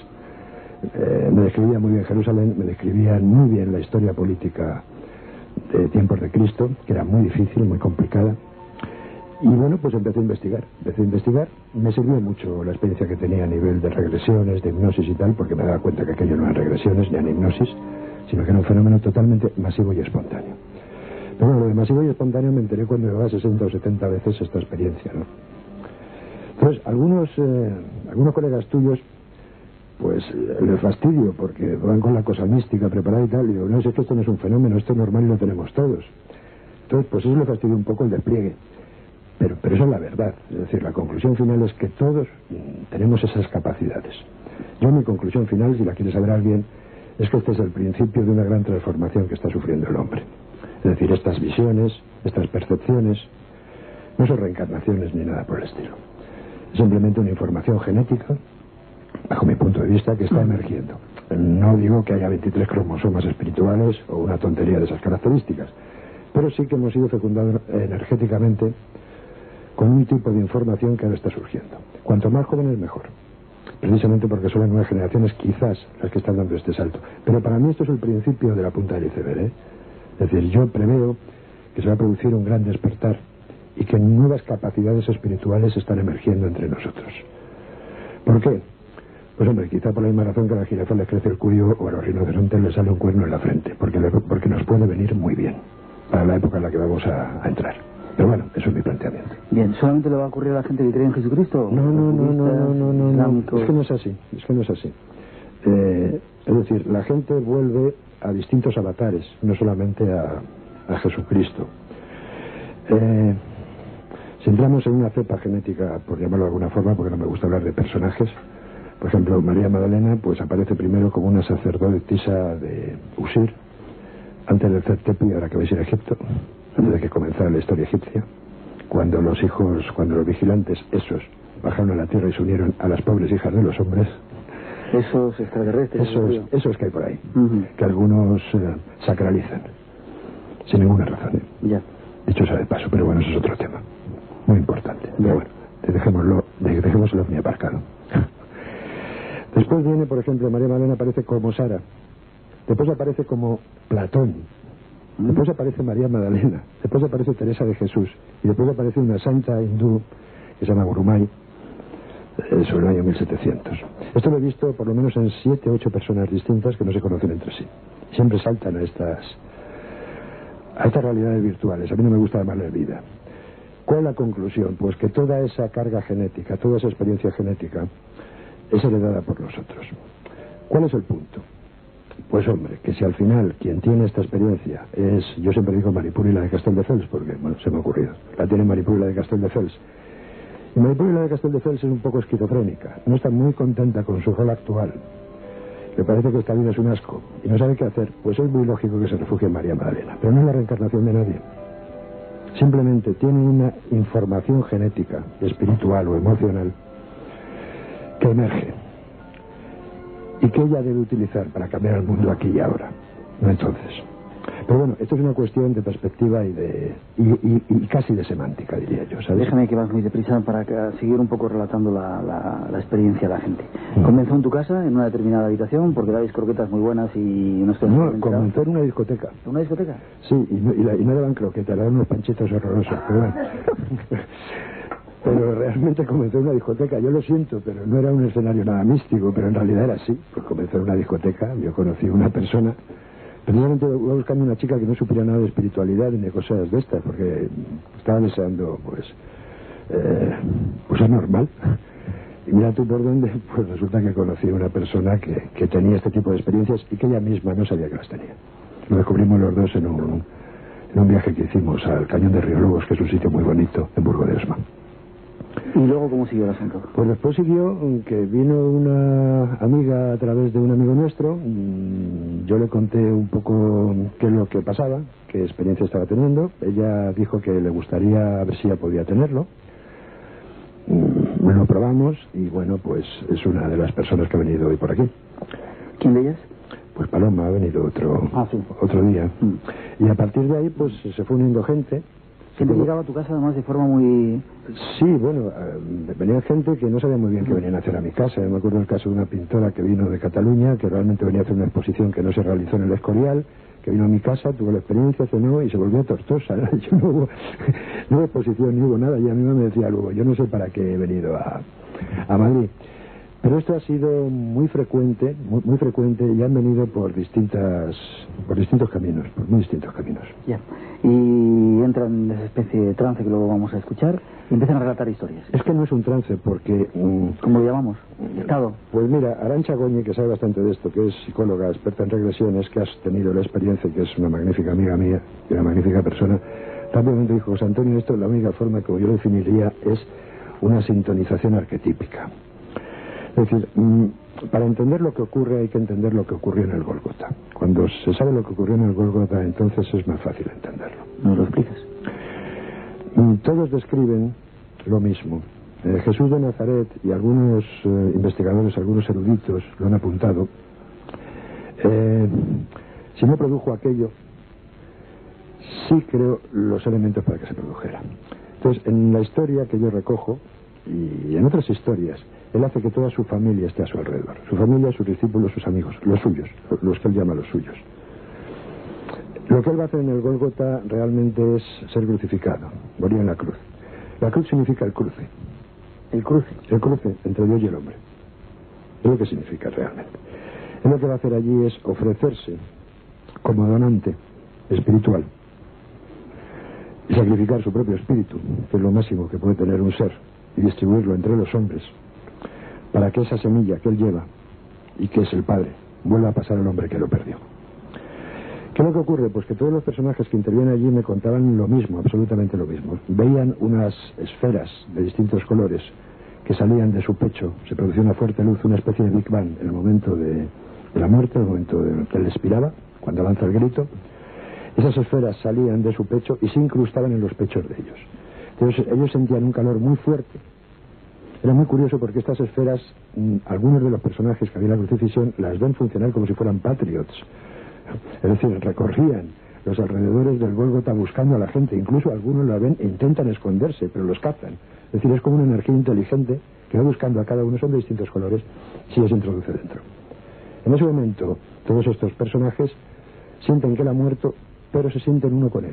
D: Eh, me describía muy bien Jerusalén, me describían muy bien la historia política de tiempos de Cristo, que era muy difícil, muy complicada. Y bueno, pues empecé a investigar, empecé a investigar, me sirvió mucho la experiencia que tenía a nivel de regresiones, de hipnosis y tal, porque me daba cuenta que aquello no eran regresiones ni eran hipnosis, sino que era un fenómeno totalmente masivo y espontáneo. Pero bueno, lo de masivo y espontáneo me enteré cuando llevaba sesenta o setenta veces esta experiencia, ¿no? Entonces, algunos, eh, algunos colegas tuyos, pues eh, les fastidio, porque van con la cosa mística preparada y tal, y digo, no, es que esto no es un fenómeno, esto es normal y lo tenemos todos. Entonces, pues eso le fastidia un poco el despliegue. Pero, pero eso es la verdad. Es decir, la conclusión final es que todos tenemos esas capacidades. Yo mi conclusión final, si la quiere saber alguien, es que este es el principio de una gran transformación que está sufriendo el hombre. Es decir, estas visiones, estas percepciones, no son reencarnaciones ni nada por el estilo. Es simplemente una información genética, bajo mi punto de vista, que está emergiendo. No digo que haya veintitrés cromosomas espirituales o una tontería de esas características, pero sí que hemos sido fecundados energéticamente con un tipo de información que ahora está surgiendo. Cuanto más jóvenes, mejor. Precisamente porque son las nuevas generaciones quizás las que están dando este salto. Pero para mí esto es el principio de la punta del iceberg, ¿eh? Es decir, yo preveo que se va a producir un gran despertar y que nuevas capacidades espirituales están emergiendo entre nosotros. ¿Por qué? Pues hombre, quizá por la misma razón que a la jirafa les crece el cuello o a los rinocerontes les sale un cuerno en la frente, porque, le, porque nos puede venir muy bien para la época en la que vamos a, a entrar. Pero bueno, eso es mi planteamiento.
C: Bien, ¿solamente le va a ocurrir a la gente que cree en Jesucristo?
D: No, no, no, no, no, no, no, no. Es que no es así, es que no es así. Eh, es decir, la gente vuelve a distintos avatares, no solamente a, a Jesucristo. Eh, si entramos en una cepa genética, por llamarlo de alguna forma, porque no me gusta hablar de personajes, por ejemplo, María Magdalena, pues aparece primero como una sacerdotisa de Usir, antes del Ceptepi, ahora que vais a ir a Egipto, antes de que comenzara la historia egipcia, cuando los hijos, cuando los vigilantes, esos, bajaron a la tierra y se unieron a las pobres hijas de los hombres.
C: Esos extraterrestres.
D: Esos, esos que hay por ahí, uh-huh. que algunos eh, sacralizan, sin ninguna razón. ¿eh?
C: Ya.
D: Dicho sea de paso, pero bueno, eso es otro tema, muy importante. Ya. Pero bueno, dejémoslo, dejémoslo muy aparcado. Después viene, por ejemplo, María Magdalena aparece como Sara, después aparece como Platón, uh-huh. después aparece María Magdalena, después aparece Teresa de Jesús, y después aparece una santa hindú que se llama Gurumay, sobre el año mil setecientos. Esto lo he visto por lo menos en siete o ocho personas distintas que no se conocen entre sí. Siempre saltan a estas a estas realidades virtuales. A mí no me gusta llamarles vida. ¿Cuál es la conclusión? Pues que toda esa carga genética, toda esa experiencia genética es heredada por nosotros. ¿Cuál es el punto? Pues hombre, que si al final quien tiene esta experiencia es, yo siempre digo Maripuri, la de Castelldefels, porque bueno, se me ha ocurrido, la tiene Maripuri, la de Castelldefels. Y Maripuri, la de Castelldefels, es un poco esquizofrénica, no está muy contenta con su rol actual, le parece que esta vida es un asco y no sabe qué hacer. Pues es muy lógico que se refugie en María Magdalena, pero no es la reencarnación de nadie, simplemente tiene una información genética, espiritual o emocional que emerge y que ella debe utilizar para cambiar el mundo aquí y ahora, no entonces. Pero bueno, esto es una cuestión de perspectiva y de y, y, y casi de semántica, diría yo, ¿sabes?
C: Déjame que vas muy deprisa para que, seguir un poco relatando la, la, la experiencia de la gente. Mm. ¿Comenzó en tu casa, en una determinada habitación, porque dabais croquetas muy buenas y unos
D: No, comenzó en una discoteca.
C: ¿En una discoteca?
D: Sí, y no, y la, y no daban croquetas, daban unos panchitos horrorosos, pero bueno. Pero realmente comenzó en una discoteca, yo lo siento, pero no era un escenario nada místico, pero en realidad era así. Pues comenzó en una discoteca, yo conocí a una persona, precisamente iba buscando una chica que no supiera nada de espiritualidad ni de cosas de estas, porque estaba deseando, pues, eh, pues es normal. Y mira tú por dónde, pues resulta que conocí a una persona que, que tenía este tipo de experiencias y que ella misma no sabía que las tenía. Lo descubrimos los dos en un, en un viaje que hicimos al Cañón de Río Lobos, que es un sitio muy bonito, en Burgo de Osma.
C: ¿Y luego cómo siguió el asunto?
D: Pues después siguió que vino una amiga a través de un amigo nuestro. Yo le conté un poco qué es lo que pasaba, qué experiencia estaba teniendo. Ella dijo que le gustaría ver si ella podía tenerlo. Lo probamos y bueno, pues es una de las personas que ha venido hoy por aquí.
C: ¿Quién de ellas?
D: Pues Paloma ha venido otro,
C: ah, sí.
D: otro día. Mm. Y a partir de ahí pues se fue uniendo gente.
C: Gente que llegaba a tu casa además de forma muy...
D: Sí, bueno, eh, venía gente que no sabía muy bien qué venían a hacer a mi casa. Me acuerdo el caso de una pintora que vino de Cataluña, que realmente venía a hacer una exposición que no se realizó en el Escorial, que vino a mi casa, tuvo la experiencia, cenó y se volvió a Tortosa. Yo no hubo, no hubo exposición ni hubo nada, y a mí me decía luego, yo no sé para qué he venido a, a Madrid. Pero esto ha sido muy frecuente, muy, muy frecuente, y han venido por distintas, por distintos caminos, por muy distintos caminos.
C: Ya. Y entran en esa especie de trance que luego vamos a escuchar y empiezan a relatar historias.
D: Es que no es un trance porque...
C: Mm, ¿cómo lo llamamos? ¿Estado?
D: Pues mira, Arantxa Goñi, que sabe bastante de esto, que es psicóloga, experta en regresiones, que has tenido la experiencia, que es una magnífica amiga mía y una magnífica persona, rápidamente dijo, José Antonio, esto la única forma que yo lo definiría es una sintonización arquetípica. Es decir, para entender lo que ocurre hay que entender lo que ocurrió en el Gólgota. Cuando se sabe lo que ocurrió en el Gólgota, entonces es más fácil entenderlo.
C: ¿Nos lo explicas?
D: Todos describen lo mismo. Eh, Jesús de Nazaret y algunos eh, investigadores, algunos eruditos lo han apuntado. Eh, si no produjo aquello, sí creo los elementos para que se produjera. Entonces, en la historia que yo recojo y en otras historias, él hace que toda su familia esté a su alrededor. Su familia, sus discípulos, sus amigos, los suyos, los que él llama los suyos. Lo que él va a hacer en el Gólgota realmente es ser crucificado, morir en la cruz. La cruz significa el cruce.
C: ¿El cruce?
D: El cruce entre Dios y el hombre. Es lo que significa realmente. Él lo que va a hacer allí es ofrecerse como donante espiritual y sacrificar su propio espíritu, que es lo máximo que puede tener un ser, y distribuirlo entre los hombres, para que esa semilla que él lleva, y que es el Padre, vuelva a pasar al hombre que lo perdió. ¿Qué es lo que ocurre? Pues que todos los personajes que intervienen allí me contaban lo mismo, absolutamente lo mismo. Veían unas esferas de distintos colores que salían de su pecho, se producía una fuerte luz, una especie de Big Bang en el momento de, de la muerte, en el momento de que él expiraba, cuando lanza el grito. Esas esferas salían de su pecho y se incrustaban en los pechos de ellos. Entonces ellos sentían un calor muy fuerte. Era muy curioso porque estas esferas, algunos de los personajes que había en la crucifixión las ven funcionar como si fueran patriots. Es decir, recorrían los alrededores del Gólgota buscando a la gente. Incluso algunos la ven e intentan esconderse, pero los cazan. Es decir, es como una energía inteligente que va buscando a cada uno, son de distintos colores, si se introduce dentro. En ese momento, todos estos personajes sienten que él ha muerto, pero se sienten uno con él.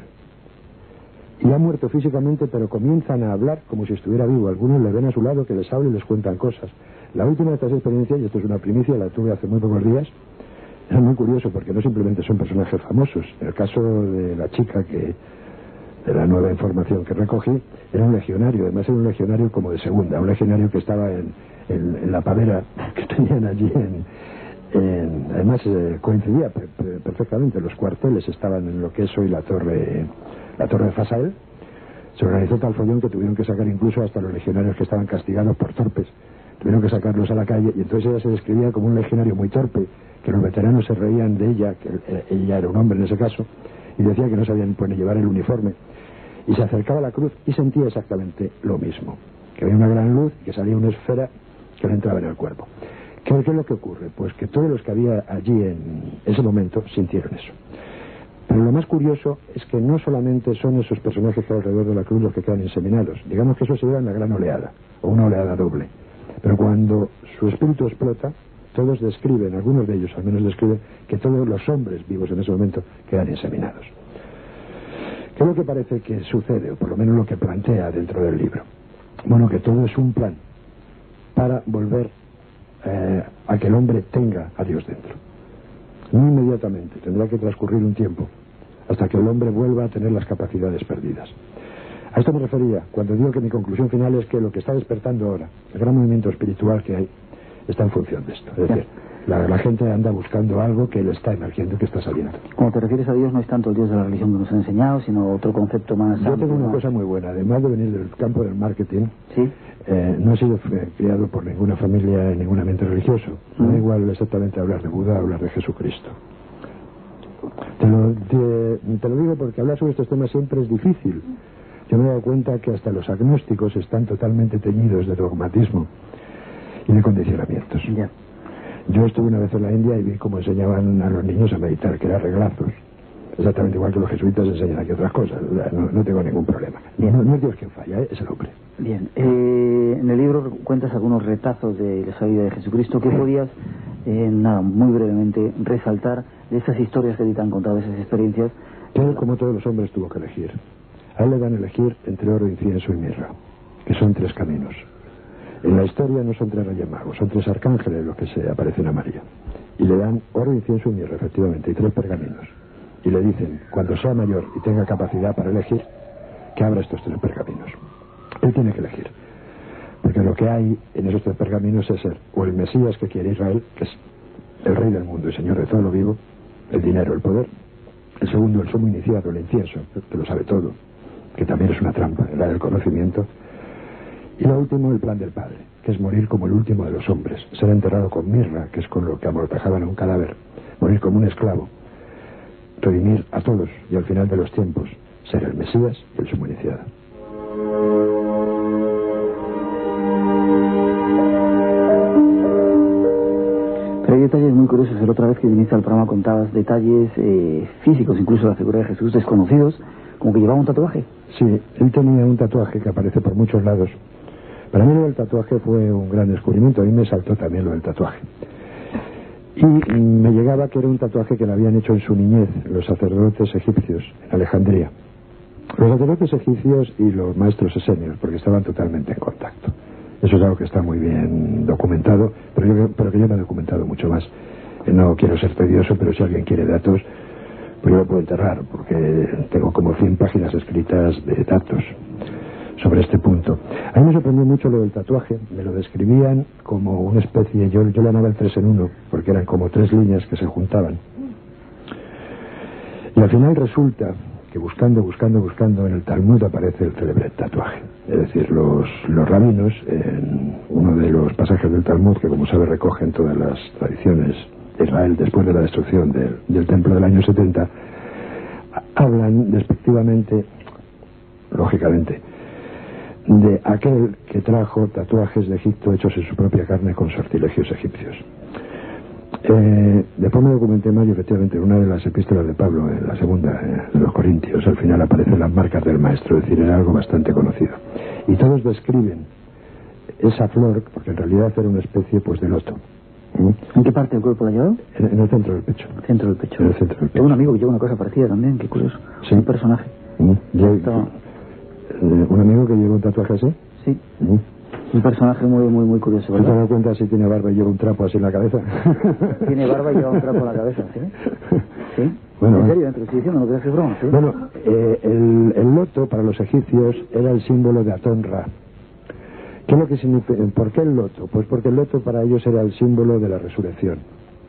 D: Y ha muerto físicamente, pero comienzan a hablar como si estuviera vivo. Algunos le ven a su lado, que les habla y les cuentan cosas. La última de estas experiencias, y esto es una primicia, la tuve hace muy pocos días, es muy curioso porque no simplemente son personajes famosos. En el caso de la chica que, de la nueva información que recogí, era un legionario, además era un legionario como de segunda, un legionario que estaba en, en, en la pavera que tenían allí en... en además eh, coincidía per, per, perfectamente, los cuarteles estaban en lo que es hoy la torre, la torre de Fasael. Se organizó tal follón que tuvieron que sacar incluso hasta los legionarios que estaban castigados por torpes. Tuvieron que sacarlos a la calle y entonces ella se describía como un legionario muy torpe, que los veteranos se reían de ella, que ella era un hombre en ese caso, y decía que no sabían pues, llevar el uniforme. Y se acercaba a la cruz y sentía exactamente lo mismo, que había una gran luz, que salía una esfera que le entraba en el cuerpo. ¿Qué, ¿Qué es lo que ocurre? Pues que todos los que había allí en ese momento sintieron eso. Pero lo más curioso es que no solamente son esos personajes que alrededor de la cruz los que quedan inseminados. Digamos que eso se lleva en la gran oleada, o una oleada doble. Pero cuando su espíritu explota, todos describen, algunos de ellos al menos describen, que todos los hombres vivos en ese momento quedan inseminados. ¿Qué es lo que parece que sucede, o por lo menos lo que plantea dentro del libro? Bueno, que todo es un plan para volver eh, a que el hombre tenga a Dios dentro. No inmediatamente, tendrá que transcurrir un tiempo hasta que el hombre vuelva a tener las capacidades perdidas. A esto me refería cuando digo que mi conclusión final es que lo que está despertando ahora, el gran movimiento espiritual que hay, está en función de esto. Es decir, la, la gente anda buscando algo que le está emergiendo y que está saliendo.
C: Cuando te refieres a Dios, no es tanto el Dios de la religión que nos han enseñado, sino otro concepto más
D: Yo
C: amplio,
D: tengo una
C: más...
D: cosa muy buena, además de venir del campo del marketing,
C: ¿Sí?
D: eh, no he sido eh, criado por ninguna familia en ningún ambiente religioso. Me da
C: Mm.
D: igual exactamente hablar de Buda o hablar de Jesucristo. Te lo, te, te lo digo porque hablar sobre estos temas siempre es difícil. Yo me he dado cuenta que hasta los agnósticos están totalmente teñidos de dogmatismo y de condicionamientos.
C: Ya.
D: Yo estuve una vez en la India y vi cómo enseñaban a los niños a meditar, que era reglazos. Exactamente igual que los jesuitas enseñan aquí otras cosas. No, no tengo ningún problema. No, no es Dios quien falla, ¿eh? Es el hombre.
C: Bien. Eh, en el libro cuentas algunos retazos de la salida de Jesucristo. ¿Qué podías, eh, nada, muy brevemente, resaltar de esas historias que te han contado, esas experiencias?
D: Él, como todos los hombres, tuvo que elegir. A él le dan a elegir entre oro, incienso y mirra, que son tres caminos. En la historia no son tres reyes magos, son tres arcángeles los que se aparecen a María. Y le dan oro, incienso y mirra, efectivamente, y tres pergaminos. Y le dicen, cuando sea mayor y tenga capacidad para elegir, que abra estos tres pergaminos. Él tiene que elegir. Porque lo que hay en esos tres pergaminos es el, o el Mesías que quiere Israel, que es el rey del mundo y señor de todo lo vivo, el dinero, el poder. El segundo, el sumo iniciado, el incienso, que lo sabe todo, que también es una trampa, la del conocimiento. Y lo último, el plan del Padre, que es morir como el último de los hombres, ser enterrado con mirra, que es con lo que amortajaban a un cadáver, morir como un esclavo, redimir a todos y al final de los tiempos ser el Mesías y el sumo iniciado.
C: Pero hay detalles muy curiosos. La otra vez que viniste al programa contabas detalles eh, físicos, incluso la figura de Jesús, desconocidos, como que llevaba un tatuaje.
D: Sí, él tenía un tatuaje que aparece por muchos lados. Para mí lo del tatuaje fue un gran descubrimiento. A mí me saltó también lo del tatuaje. Y me llegaba que era un tatuaje que le habían hecho en su niñez los sacerdotes egipcios en Alejandría. Los sacerdotes egipcios y los maestros esenios, porque estaban totalmente en contacto. Eso es algo que está muy bien documentado, pero, yo, pero que yo me he documentado mucho más. No quiero ser tedioso, pero si alguien quiere datos, pues yo lo puedo enterrar, porque tengo como cien páginas escritas de datos sobre este punto. A mí me sorprendió mucho lo del tatuaje. Me lo describían como una especie, yo, yo lo llamaba el tres en uno, porque eran como tres líneas que se juntaban. Y al final resulta que buscando, buscando, buscando, en el Talmud aparece el célebre tatuaje. Es decir, los, los rabinos, en uno de los pasajes del Talmud, que como sabe recogen todas las tradiciones de Israel después de la destrucción del, del templo del año setenta, hablan despectivamente, lógicamente, de aquel que trajo tatuajes de Egipto hechos en su propia carne con sortilegios egipcios. Eh, después me documenté más y efectivamente en una de las epístolas de Pablo, en la segunda eh, de los Corintios, al final aparecen las marcas del maestro, es decir, era algo bastante conocido. Y todos describen esa flor, porque en realidad era una especie pues de loto.
C: ¿En qué parte del cuerpo la llevaba?
D: En, en el centro del pecho.
C: Centro del pecho.
D: En el centro del pecho.
C: Tengo un amigo que lleva una cosa parecida también, qué curioso.
D: Sí.
C: Un personaje.
D: ¿Mm? Yo,
C: Estaba...
D: eh, ¿Un amigo que lleva un tatuaje así?
C: Sí.
D: ¿Mm?
C: Un personaje muy, muy, muy curioso,
D: ¿Te has
C: ¿verdad?
D: dado cuenta si tiene barba y lleva un trapo así en la cabeza?
C: Tiene barba y lleva un trapo en la cabeza, ¿sí? ¿Sí?
D: Bueno,
C: ¿En serio? ¿Te lo estoy diciendo? ¿No creas que es broma? ¿Sí?
D: Bueno, eh, el, el loto para los egipcios era el símbolo de Atón Ra. ¿Qué es lo que significa? ¿Por qué el loto? Pues porque el loto para ellos era el símbolo de la resurrección.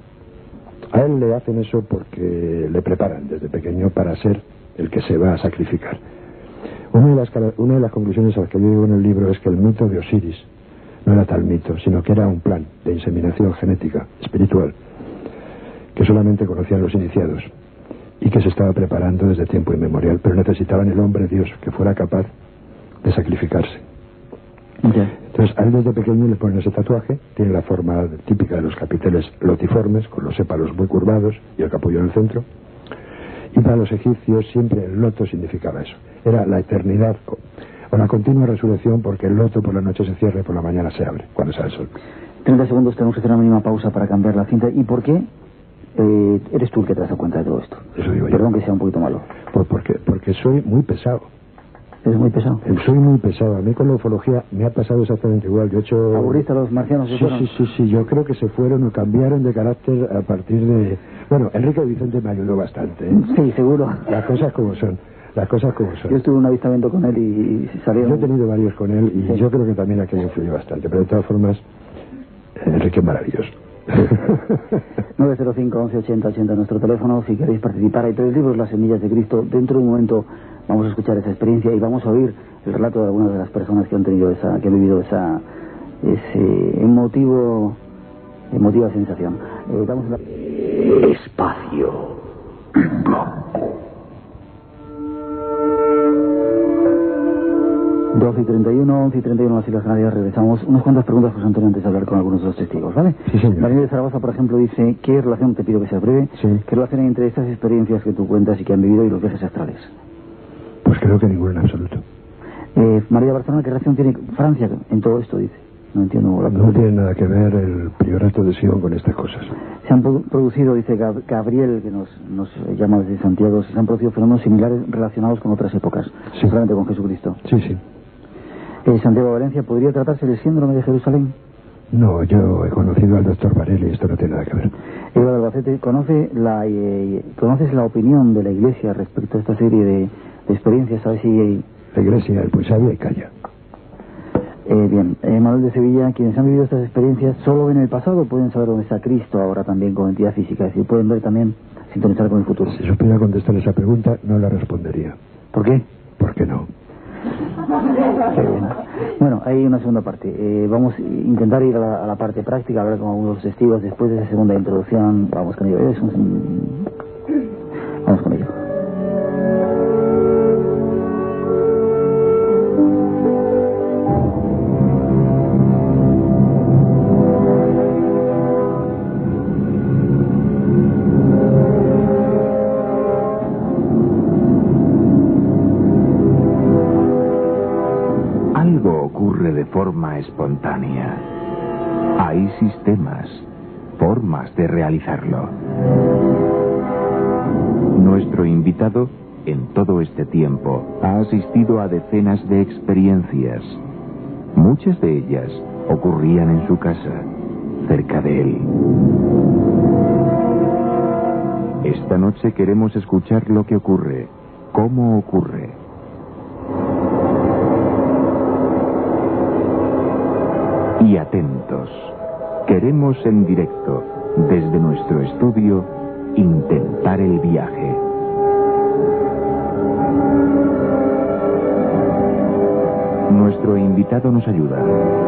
D: A él le hacen eso porque le preparan desde pequeño para ser el que se va a sacrificar. Una de las, una de las conclusiones a las que yo digo en el libro es que el mito de Osiris no era tal mito, sino que era un plan de inseminación genética, espiritual, que solamente conocían los iniciados y que se estaba preparando desde tiempo inmemorial, pero necesitaban el hombre Dios que fuera capaz de sacrificarse.
C: Okay.
D: Entonces a él desde pequeño le ponen ese tatuaje, tiene la forma típica de los capiteles lotiformes, con los sépalos muy curvados y el capullo en el centro. Y para los egipcios siempre el loto significaba eso. Era la eternidad o la continua resurrección, porque el loto por la noche se cierra y por la mañana se abre, cuando sale el sol.
C: treinta segundos, tenemos que hacer una mínima pausa para cambiar la cinta. ¿Y por qué eh, eres tú el que te das cuenta de todo esto?
D: Eso digo yo.
C: Perdón que sea un poquito malo.
D: Pues porque, porque soy muy pesado.
C: Es muy pesado.
D: Soy muy pesado. A mí con la ufología me ha pasado exactamente igual. Yo he hecho...
C: ¿Aburriste a los marcianos?
D: Sí, sí, sí, sí. Yo creo que se fueron o cambiaron de carácter a partir de... Bueno, Enrique Vicente me ayudó bastante, ¿eh?
C: Sí, seguro.
D: Las cosas como son. Las cosas como son.
C: Yo estuve en un avistamiento con él y salieron...
D: Yo he tenido varios con él y
C: sí.
D: Yo creo que también aquello influyó bastante. Pero de todas formas, Enrique es maravilloso.
C: nueve cero cinco, once ochenta, ochenta nuestro teléfono. Si queréis participar, hay tres libros, Las semillas de Cristo. Dentro de un momento vamos a escuchar esa experiencia y vamos a oír el relato de algunas de las personas que han tenido esa, que han vivido esa ese emotivo emotiva sensación. Eh, vamos a la...
A: Espacio blanco.
C: doce y treinta y uno, once y treinta y uno, las Islas Canarias. Regresamos. Unas cuantas preguntas, José Antonio, antes de hablar con algunos de los testigos, ¿vale?
D: Sí, señor.
C: Daniel de Zaragoza, por ejemplo, dice: ¿qué relación, te pido que sea breve,
D: sí.
C: qué relación hay entre estas experiencias que tú cuentas y que han vivido y los viajes astrales?
D: Pues creo que ninguna en absoluto.
C: Eh, María Barcelona, ¿qué relación tiene Francia en todo esto? Dice. No entiendo la
D: No tiene nada que ver el priorato de Sion con estas cosas.
C: Se han producido, dice Gab Gabriel, que nos, nos llama desde Santiago, se han producido fenómenos similares relacionados con otras épocas,
D: sí.
C: Solamente con Jesucristo.
D: Sí, sí.
C: Eh, Santiago Valencia, ¿podría tratarse del síndrome de Jerusalén?
D: No, yo he conocido al doctor Varela y esto no tiene nada que ver.
C: Eva de Albacete, ¿conoce la, eh, ¿conoces la opinión de la Iglesia respecto a esta serie de, de experiencias? ¿Sabes si hay...
D: La Iglesia, pues sabia y calla.
C: Eh, bien, eh, Manuel de Sevilla, quienes han vivido estas experiencias solo ven el pasado, pueden saber dónde está Cristo ahora también como entidad física, es decir, pueden ver también, sintonizar con el futuro.
D: Si supiera contestar esa pregunta, no la respondería.
C: ¿Por qué?
D: ¿Por qué no?
C: Qué bien. Bueno, hay una segunda parte. Eh, vamos a intentar ir a la, a la parte práctica, hablar con algunos testigos después de esa segunda introducción. Vamos con ello. Es un... Vamos con ello.
B: De forma espontánea. Hay sistemas, formas de realizarlo. Nuestro invitado, en todo este tiempo, ha asistido a decenas de experiencias. Muchas de ellas ocurrían en su casa, cerca de él. Esta noche queremos escuchar lo que ocurre, cómo ocurre. Y atentos, queremos en directo, desde nuestro estudio, intentar el viaje. Nuestro invitado nos ayuda.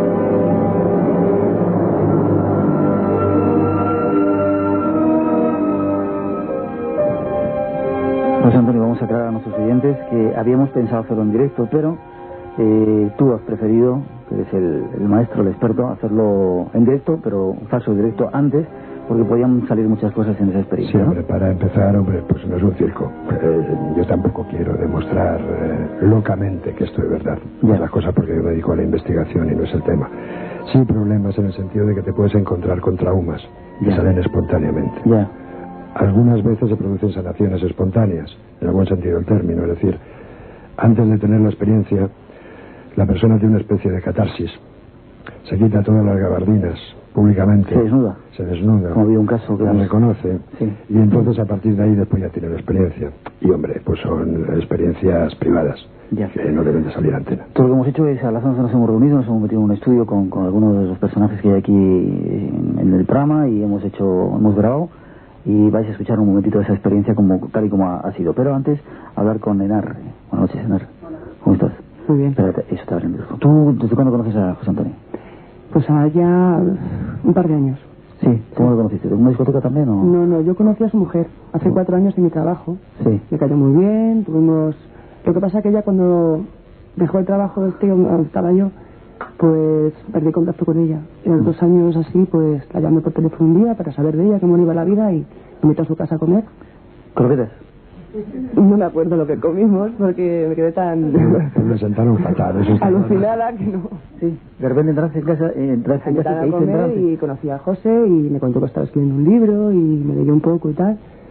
C: José Antonio, vamos a aclarar a nuestros oyentes que habíamos pensado hacerlo en directo, pero eh, tú has preferido, que eres el, el maestro, el experto, hacerlo en directo, pero falso directo antes, porque podían salir muchas cosas en esa experiencia.
D: Sí,
C: ¿no?
D: hombre, para empezar, hombre, pues no es un circo. Eh, yo tampoco quiero demostrar eh, locamente que esto es verdad.
C: Ya.
D: Las cosas porque yo me dedico a la investigación y no es el tema. Sí, problemas en el sentido de que te puedes encontrar con traumas que
C: Ya.
D: salen espontáneamente.
C: Ya.
D: Algunas veces se producen sanaciones espontáneas, en el buen sentido del término, es decir, antes de tener la experiencia, la persona tiene una especie de catarsis, se quita todas las gabardinas públicamente,
C: Se desnuda.
D: se desnuda,
C: Como había un caso que
D: la
C: nos-
D: reconoce,
C: Sí.
D: y entonces a partir de ahí después ya tiene la experiencia. Y hombre, pues son experiencias privadas,
C: Ya.
D: que no deben de salir a antena.
C: Todo lo que hemos hecho es, a las once nos hemos reunido, nos hemos metido en un estudio con, con algunos de los personajes que hay aquí en, en el programa y hemos hecho, hemos grabado y vais a escuchar un momentito de esa experiencia como tal y como ha, ha sido. Pero antes, hablar con Enar. Buenas noches, Enar. ¿Cómo estás?
E: Muy bien.
C: Espérate, eso está el micrófono. ¿Tú desde cuándo conoces a José Antonio?
E: Pues ahora ya un par de años.
C: Sí, ¿cómo lo conociste? ¿De una discoteca también o...?
E: No, no, yo conocí a su mujer hace cuatro años en mi trabajo.
C: Sí.
E: Me cayó muy bien, tuvimos... Lo que pasa es que ella cuando dejó el trabajo del tío donde estaba yo, pues perdí contacto con ella. Y a los dos años así, pues la llamé por teléfono un día para saber de ella, cómo le iba la vida, y me invitó a su casa a comer.
C: ¿Croquetas?
E: No me acuerdo lo que comimos porque me quedé tan
D: Pues me sentaron fatal, eso está
E: alucinada que no.
C: Sí. De repente entraste en casa, eh, entraste en casa
E: Invitaron
C: y
E: a
C: te
E: comer
C: entraste.
E: y conocí a José y me contó que estaba escribiendo un libro y me leyó un poco y tal.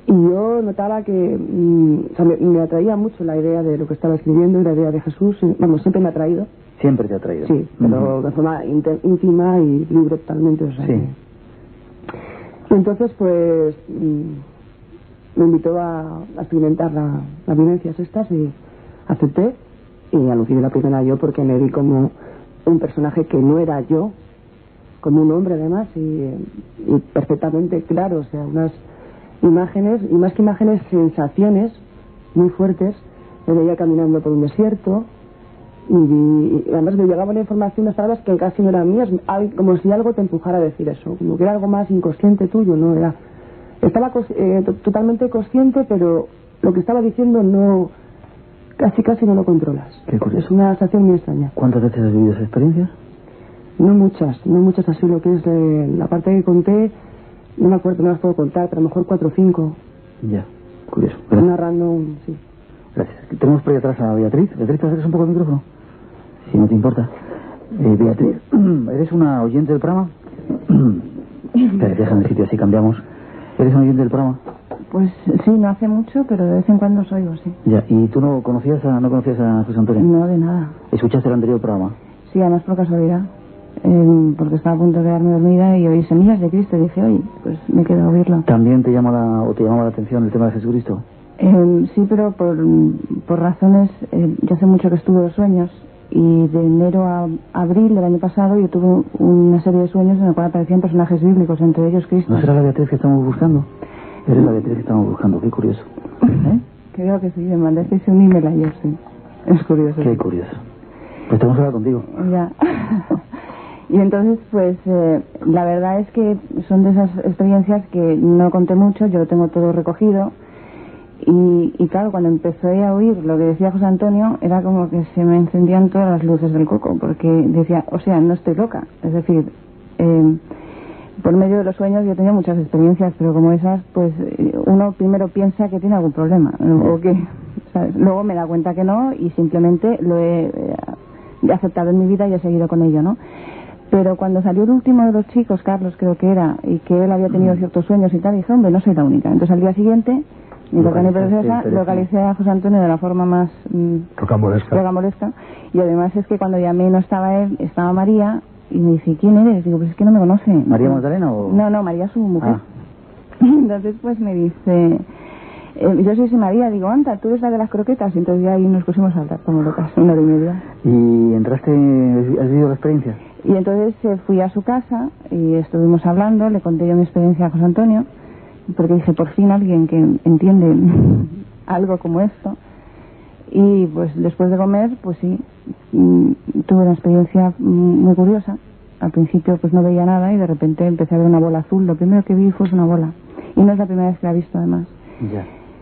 H: Y yo notaba que mmm, o sea, me, me atraía mucho la idea de lo que estaba escribiendo y la idea de Jesús. Vamos, siempre me ha atraído.
C: Siempre te ha atraído.
H: Sí, pero uh-huh. de forma íntima y libre totalmente. O sea,
C: sí.
H: Y entonces, pues, mmm, me invitó a, a experimentar la, las vivencias estas y acepté. Y aluciné la primera yo porque me vi como un personaje que no era yo, como un hombre además, y, y perfectamente claro, o sea, unas imágenes, y más que imágenes, sensaciones muy fuertes. Me veía caminando por un desierto y, y además me llegaba una información, unas palabras que casi no eran mías, como si algo te empujara a decir eso, como que era algo más inconsciente tuyo, no era, estaba eh, totalmente consciente, pero lo que estaba diciendo no, casi casi no lo controlas.
C: Qué curioso.
H: Es una sensación muy extraña.
C: ¿Cuántas veces has vivido esa experiencia?
H: No muchas, no muchas, así lo que es eh, la parte que conté, no me acuerdo, no las puedo contar, pero a lo mejor cuatro o cinco.
C: Ya, curioso.
H: Narrando, sí.
C: Gracias. Tenemos por ahí atrás a Beatriz. Beatriz, ¿te acercas un poco al micrófono? Si no te importa. Eh, Beatriz, ¿eres una oyente del programa? Espera, déjame el sitio, así cambiamos. ¿Eres un oyente del programa?
F: Pues sí, no hace mucho, pero de vez en cuando os oigo, sí.
C: Ya, ¿y tú no conocías a, no conocías a José Antonio?
F: No, de nada.
C: ¿Escuchaste el anterior programa?
F: Sí, además por casualidad. Eh, porque estaba a punto de quedarme dormida y oí Semillas de Cristo y dije, oye, pues me quedo a oírlo.
C: ¿También te llama la, o te llamaba la atención el tema de Jesucristo?
F: Eh, sí, pero por, por razones, eh, yo hace mucho que estuve de sueños y de enero a abril del año pasado yo tuve una serie de sueños en el cual aparecían personajes bíblicos, entre ellos Cristo.
C: ¿No será la Beatriz que estamos buscando? Eres la Beatriz que estamos buscando, qué curioso. ¿Eh?
F: Creo que sí, me mandasteis un email ayer, sí. Es curioso.
C: Qué
F: sí.
C: curioso. Pues tenemos que hablar contigo.
F: Ya. Y entonces, pues, eh, la verdad es que son de esas experiencias que no conté mucho, yo lo tengo todo recogido. Y, y claro, cuando empecé a oír lo que decía José Antonio, era como que se me encendían todas las luces del coco, porque decía, o sea, no estoy loca. Es decir, eh, por medio de los sueños yo tenía muchas experiencias, pero como esas, pues uno primero piensa que tiene algún problema, o que, ¿sabes? Luego me da cuenta que no, y simplemente lo he, he aceptado en mi vida y he seguido con ello, ¿no? Pero cuando salió el último de los chicos, Carlos creo que era, y que él había tenido ciertos sueños y tal, dije, hombre, no soy la única. Entonces al día siguiente, mi localizaste, preciosa, localicé a José Antonio de la forma más mmm,
D: rocambolesca.
F: rocambolesca. Y además es que cuando llamé no estaba él, estaba María, y me dice, ¿quién eres? Digo, pues es que no me conoce.
C: ¿María Magdalena o...?
F: No, no, María su mujer.
C: Ah.
F: Entonces pues me dice, eh, yo soy María, digo, anda, tú eres la de las croquetas. Y entonces ya ahí nos pusimos a hablar como locas, una hora y media.
C: ¿Y entraste, has vivido la experiencia?
F: Y entonces eh, fui a su casa y estuvimos hablando, le conté yo mi experiencia a José Antonio, porque dije, por fin alguien que entiende algo como esto. Y pues después de comer, pues sí, tuve una experiencia muy curiosa. Al principio pues no veía nada y de repente empecé a ver una bola azul. Lo primero que vi fue una bola. Y no es la primera vez que la he visto, además.
C: Ya.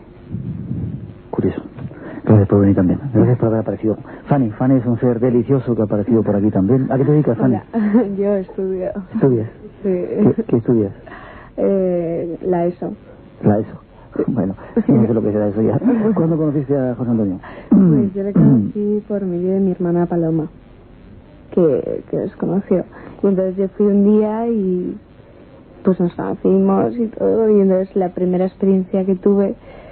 C: Curioso. Gracias por venir también. Gracias por haber aparecido. Fanny, Fanny es un ser delicioso que ha aparecido por aquí también. ¿A qué te dedicas, Fanny?
I: Hola. Yo estudio.
C: ¿Estudias?
I: Sí.
C: ¿Qué, qué estudias?
I: Eh, la ESO.
C: La ESO. Bueno, no sé lo que será eso ya. ¿Cuándo conociste a José Antonio?
I: Pues yo le conocí por medio de mi hermana Paloma, que, que nos conoció. Y entonces yo fui un día y pues nos conocimos y todo. Y entonces la primera experiencia que tuve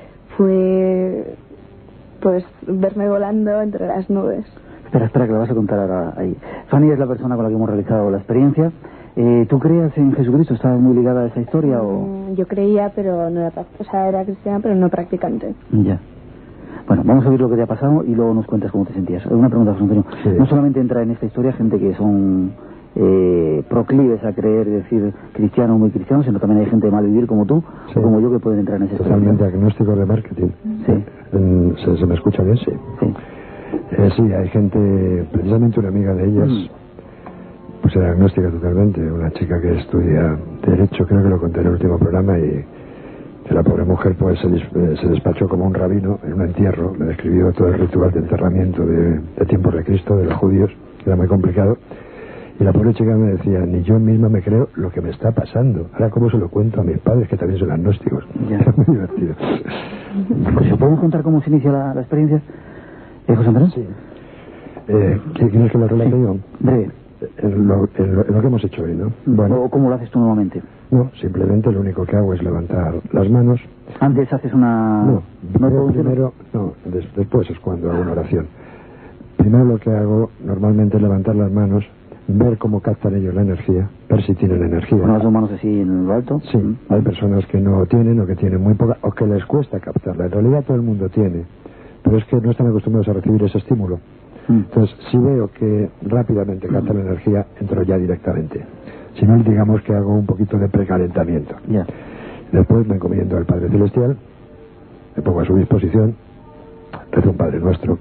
I: fue pues verme volando entre las nubes.
C: Espera, espera, que lo vas a contar ahora ahí. Fanny es la persona con la que hemos realizado la experiencia. Eh, ¿Tú creías en Jesucristo? ¿Estabas muy ligada a esa historia o...?
I: Yo creía, pero no era, o sea, era cristiana, pero no practicante.
C: Ya. Bueno, vamos a ver lo que te ha pasado y luego nos cuentas cómo te sentías. Una pregunta, José Antonio.
D: Sí.
C: No solamente entra en esta historia gente que son eh, proclives a creer, decir, cristiano o muy cristiano, sino también hay gente de mal vivir como tú, sí, o como yo, que pueden entrar en esa historia.
D: Totalmente agnósticos de marketing.
C: Sí.
D: En, ¿se, ¿Se me escucha bien? Sí.
C: Sí.
D: Eh, sí, hay gente, precisamente una amiga de ellas... Mm. Pues era agnóstica totalmente, una chica que estudia Derecho, creo que lo conté en el último programa, y que la pobre mujer pues se, eh, se despachó como un rabino en un entierro, me describió todo el ritual de enterramiento de, de tiempos de Cristo, de los judíos, que era muy complicado, y la pobre chica me decía, ni yo misma me creo lo que me está pasando, ahora cómo se lo cuento a mis padres que también son agnósticos.
C: Ya.
D: Era muy divertido.
C: Pues, ¿podemos contar cómo se inicia la, la experiencia? ¿Eh, José Antonio?
D: Sí. Eh, ¿Quieres que lo relate
C: sí.
D: yo?
C: Breve.
D: en lo, en, lo, en lo que hemos hecho hoy, ¿no? Bueno,
C: ¿O cómo lo haces tú normalmente?
D: No, simplemente lo único que hago es levantar las manos.
C: Antes haces una...
D: No,
C: ¿No
D: primero, primero no, des, después es cuando hago una oración. Primero lo que hago normalmente es levantar las manos, ver cómo captan ellos la energía, ver si tienen energía.
C: Con las dos manos así en lo alto.
D: Sí, mm. Hay personas que no tienen o que tienen muy poca, o que les cuesta captarla. En realidad todo el mundo tiene, pero es que no están acostumbrados a recibir ese estímulo. Mm. Entonces, si veo que rápidamente captan mm. la energía, entro ya directamente. Si no, digamos que hago un poquito de precalentamiento.
C: Yeah.
D: Después me encomiendo al Padre Celestial, me pongo a su disposición, rezo un Padre Nuestro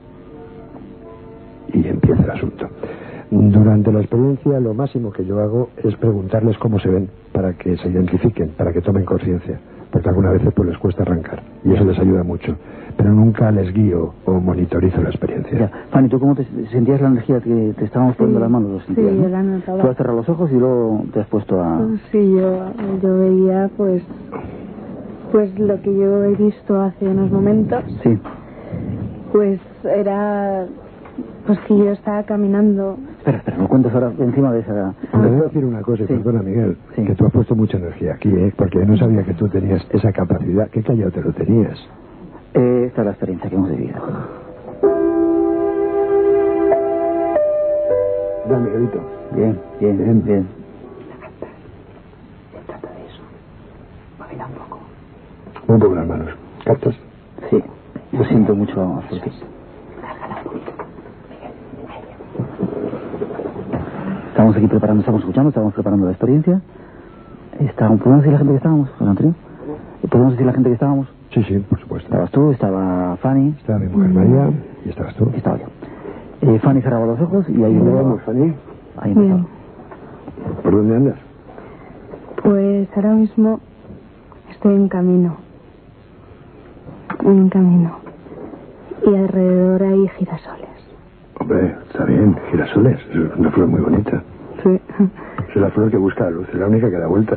D: y empieza el asunto. Durante la experiencia lo máximo que yo hago es preguntarles cómo se ven, para que se identifiquen, para que tomen conciencia, porque algunas veces pues les cuesta arrancar y eso les ayuda mucho, pero nunca les guío o monitorizo la experiencia.
C: Ya. Fanny, ¿tú cómo te sentías la energía que te estábamos poniendo
I: sí,
C: las manos? ¿Lo sentías,
I: sí,
C: no?
I: yo la notaba.
C: Tú has cerrado los ojos y luego te has puesto a...
I: Sí, yo, yo veía pues pues lo que yo he visto hace unos momentos.
C: Sí.
I: Pues era... Pues que yo estaba caminando...
C: Espera, espera, me cuentas ahora encima de esa...
D: Te voy a decir una cosa, y sí. Perdona, Miguel, sí. que tú has puesto mucha energía aquí, ¿eh? Porque yo no sabía que tú tenías esa capacidad. ¿Qué callado te lo tenías?
C: Eh, esta es la experiencia que hemos vivido.
D: Ya, Miguelito.
C: Bien, bien, bien, bien.
F: Se trata de eso. Imagina un poco.
D: Un poco las manos. ¿Captas?
C: Sí, yo siento mucho... Porque... Estamos aquí preparando, estamos escuchando, estamos preparando la experiencia. Está, ¿podemos decir la gente que estábamos, José Antonio? ¿Podemos decir la gente que estábamos?
D: Sí, sí, por supuesto.
C: Estabas tú, estaba Fanny.
D: Estaba mi mujer María y estabas tú.
C: Y estaba yo. Eh, Fanny cerraba los ojos y ahí...
D: ¿Dónde vamos, Fanny?
C: Ahí empezamos.
D: ¿Por dónde andas?
I: Pues ahora mismo estoy en camino. En camino. Y alrededor hay girasoles.
D: Hombre, está bien, girasoles. Es una flor muy bonita.
I: Sí.
D: Es la flor que busca la luz, es la única que da vueltas.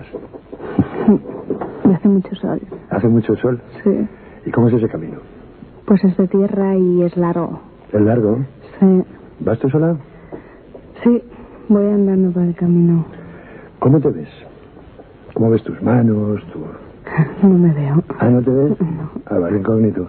I: Y hace mucho sol.
D: ¿Hace mucho sol?
I: Sí.
D: ¿Y cómo es ese camino?
I: Pues es de tierra y es largo.
D: ¿Es largo?
I: Sí.
D: ¿Vas tú sola?
I: Sí, voy andando por el camino.
D: ¿Cómo te ves? ¿Cómo ves tus manos? Tu...
I: No me veo.
D: ¿Ah, no te ves?
I: No.
D: Ah, vale, incógnito.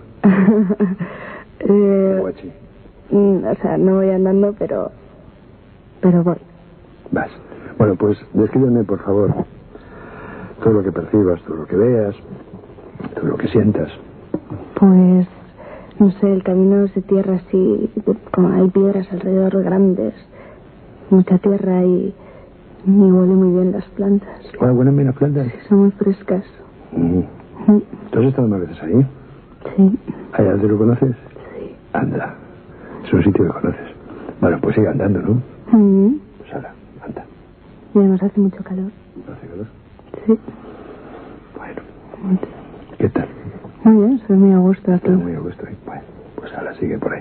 I: eh,
D: Guachi.
I: O sea, no voy andando, pero... Pero voy.
D: Vas. Bueno, pues descríbeme, por favor, todo lo que percibas, todo lo que veas, todo lo que sientas.
I: Pues, no sé, el camino es de tierra así, como hay piedras alrededor grandes, mucha tierra y, y huele muy bien las plantas.
D: ¿Ah, huelen bien las plantas?
I: Sí, son muy frescas.
D: Mm.
I: Mm.
D: ¿Tú has estado más veces ahí?
I: Sí.
D: ¿Allá te lo conoces?
I: Sí.
D: Anda. Es un sitio que conoces. Bueno, pues sigue andando, ¿no?
I: Mm.
D: Pues ahora, anda.
I: Y además hace mucho calor.
D: ¿Hace calor?
I: Sí.
D: Bueno. ¿Qué tal?
I: Muy bien, estoy muy a gusto aquí.
D: Estoy muy a gusto ahí. Bueno, pues ahora sigue por ahí.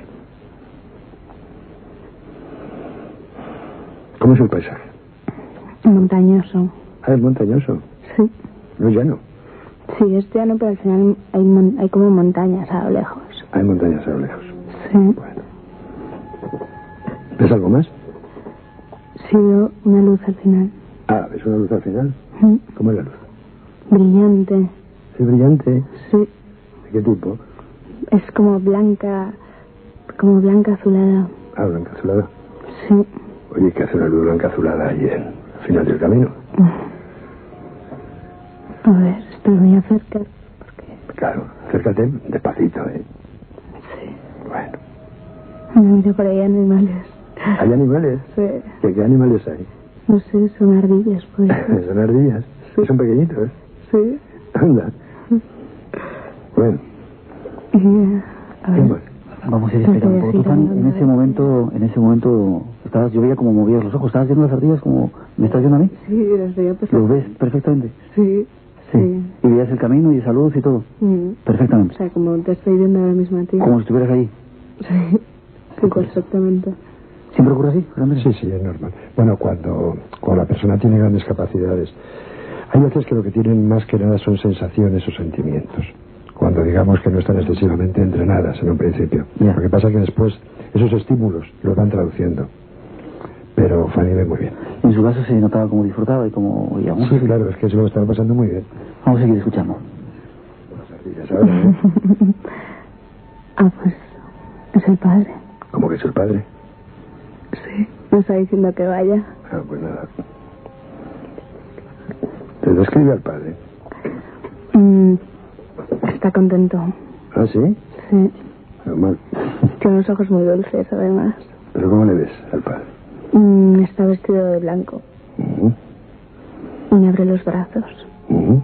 D: ¿Cómo es el paisaje?
I: Montañoso.
D: Ah, es montañoso.
I: Sí.
D: No es llano.
I: Sí, es llano, pero al final hay, mon hay como montañas a lo lejos.
D: Hay montañas a lo lejos.
I: Sí.
D: Bueno. ¿Ves algo más?
I: Sí, veo una luz al final.
D: Ah, ¿ves una luz al final?
I: Mm.
D: ¿Cómo es la luz?
I: Brillante.
D: ¿Es brillante?
I: Sí.
D: ¿De qué tipo?
I: Es como blanca, como blanca azulada.
D: Ah, blanca azulada.
I: Sí.
D: Oye, ¿qué hace una luz blanca azulada ahí en el final del camino?
I: A ver, estoy muy cerca. Porque...
D: Claro, acércate despacito, ¿eh?
I: Sí.
D: Bueno.
I: Me miro por ahí animales.
D: ¿Hay animales?
I: Sí.
D: ¿Qué, qué animales hay?
I: No sé, son ardillas, pues.
D: Son ardillas.
I: Sí.
D: Son pequeñitos.
I: Sí.
D: Anda. Bueno.
I: Y, a ver.
D: Vamos.
C: Vamos a ir explicando un poco. Tú, Fanny, en ese momento, en ese momento, estabas, yo veía como movías los ojos. ¿Estabas viendo las ardillas como me estás viendo a mí?
I: Sí, las veía perfectamente.
C: ¿Lo ves perfectamente?
I: Sí.
C: Sí.
I: Sí.
C: Y veías el camino y esa luz y todo.
I: Mm.
C: Perfectamente.
I: O sea, como te estoy viendo ahora mismo a ti.
C: Como si estuvieras ahí.
I: Sí. Sí, perfectamente.
C: ¿Siempre ocurre así?
D: Sí, sí, es normal. Bueno, cuando, cuando la persona tiene grandes capacidades, hay veces que lo que tienen más que nada son sensaciones o sentimientos. Cuando digamos que no están excesivamente entrenadas en un principio.
C: Yeah.
D: Lo que pasa es que después esos estímulos los van traduciendo. Pero Pero Fanny ve muy bien.
C: En su caso se notaba como disfrutaba y como oía música.
D: Sí, claro, es que se lo estaba pasando muy bien.
C: Vamos a seguir escuchando.
D: Ya sabes, ¿eh?
I: Ah, pues es el padre.
D: ¿Cómo que es el padre?
I: Sí, me está diciendo que vaya.
D: Ah, pues nada. ¿Te describe al padre?
I: Mm, está contento.
D: ¿Ah, sí?
I: Sí.
D: Normal.
I: Tiene unos ojos muy dulces, además.
D: ¿Pero cómo le ves al padre?
I: Mm, está vestido de blanco.
D: Uh-huh.
I: Y me abre los brazos.
D: Uh-huh.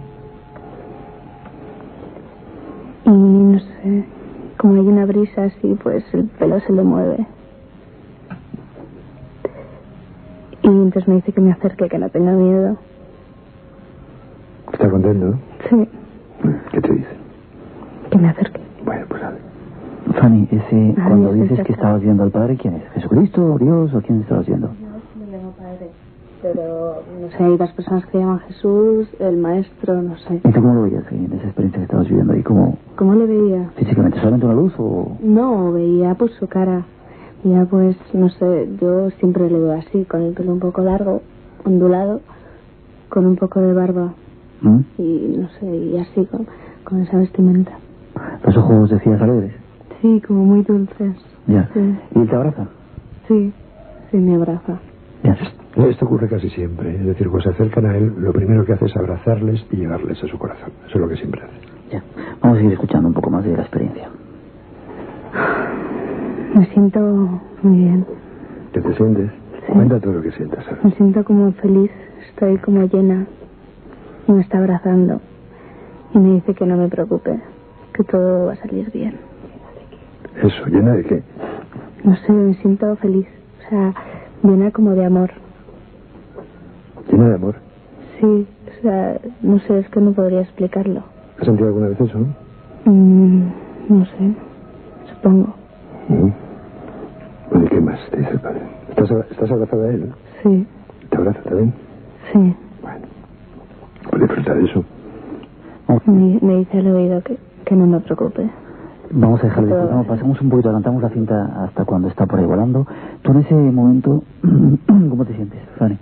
I: Y no sé, como hay una brisa así, pues el pelo se le mueve. Y entonces me dice que me acerque, que no tenga miedo.
D: ¿Está contento?
I: Sí.
D: ¿Qué te dice?
I: Que me acerque.
D: Bueno, pues dale.
C: Fanny, ese,
I: Ah,
C: cuando
I: ese
C: dices
I: está
C: que estabas viendo al padre, ¿quién es? ¿Jesucristo, Dios o quién estabas viendo?
I: Yo me llamo padre, pero no sé, hay las personas que llaman Jesús, el maestro, no sé.
C: ¿Y tú cómo lo veías en esa experiencia que estabas viviendo ahí? ¿Cómo
I: ¿Cómo le veía?
C: físicamente? ¿Solamente una luz o...?
I: No, veía pues su cara. Veía pues, no sé, yo siempre le veo así, con el pelo un poco largo, ondulado, con un poco de barba.
C: ¿Mm?
I: Y no sé, y así, con, con esa vestimenta.
C: ¿Los ojos decías alegres?
I: Sí, como muy dulces.
C: Ya.
I: Sí.
C: ¿Y él te abraza?
I: Sí, sí, me abraza.
C: Ya.
D: Esto ocurre casi siempre. Es decir, cuando se acercan a él, lo primero que hace es abrazarles y llevarles a su corazón. Eso es lo que siempre hace.
C: Ya. Vamos a seguir escuchando un poco más de la experiencia.
I: Me siento muy bien.
D: ¿Qué te sientes?
I: Sí.
D: Cuenta todo lo que sientas. ¿Sabes?
I: Me siento como feliz, estoy como llena. Y me está abrazando. Y me dice que no me preocupe, que todo va a salir bien.
D: Eso, ¿llena de qué?
I: No sé, me siento feliz. O sea, llena como de amor.
D: ¿Llena de amor?
I: Sí, o sea, no sé, es que no podría explicarlo.
D: ¿Has sentido alguna vez eso?
I: Mm, no sé, supongo.
D: Uh-huh. Bueno, ¿y qué más te dice el padre? ¿Estás, estás abrazada a él?
I: Sí.
D: ¿Te abraza también?
I: Sí.
D: Bueno, pues disfruta de eso.
I: Me, me dice al oído que, que no me preocupe.
C: Vamos a dejar de disfrutar, pasamos un poquito, adelantamos la cinta hasta cuando está por ahí volando. Tú en ese momento, ¿cómo te sientes, Fanny?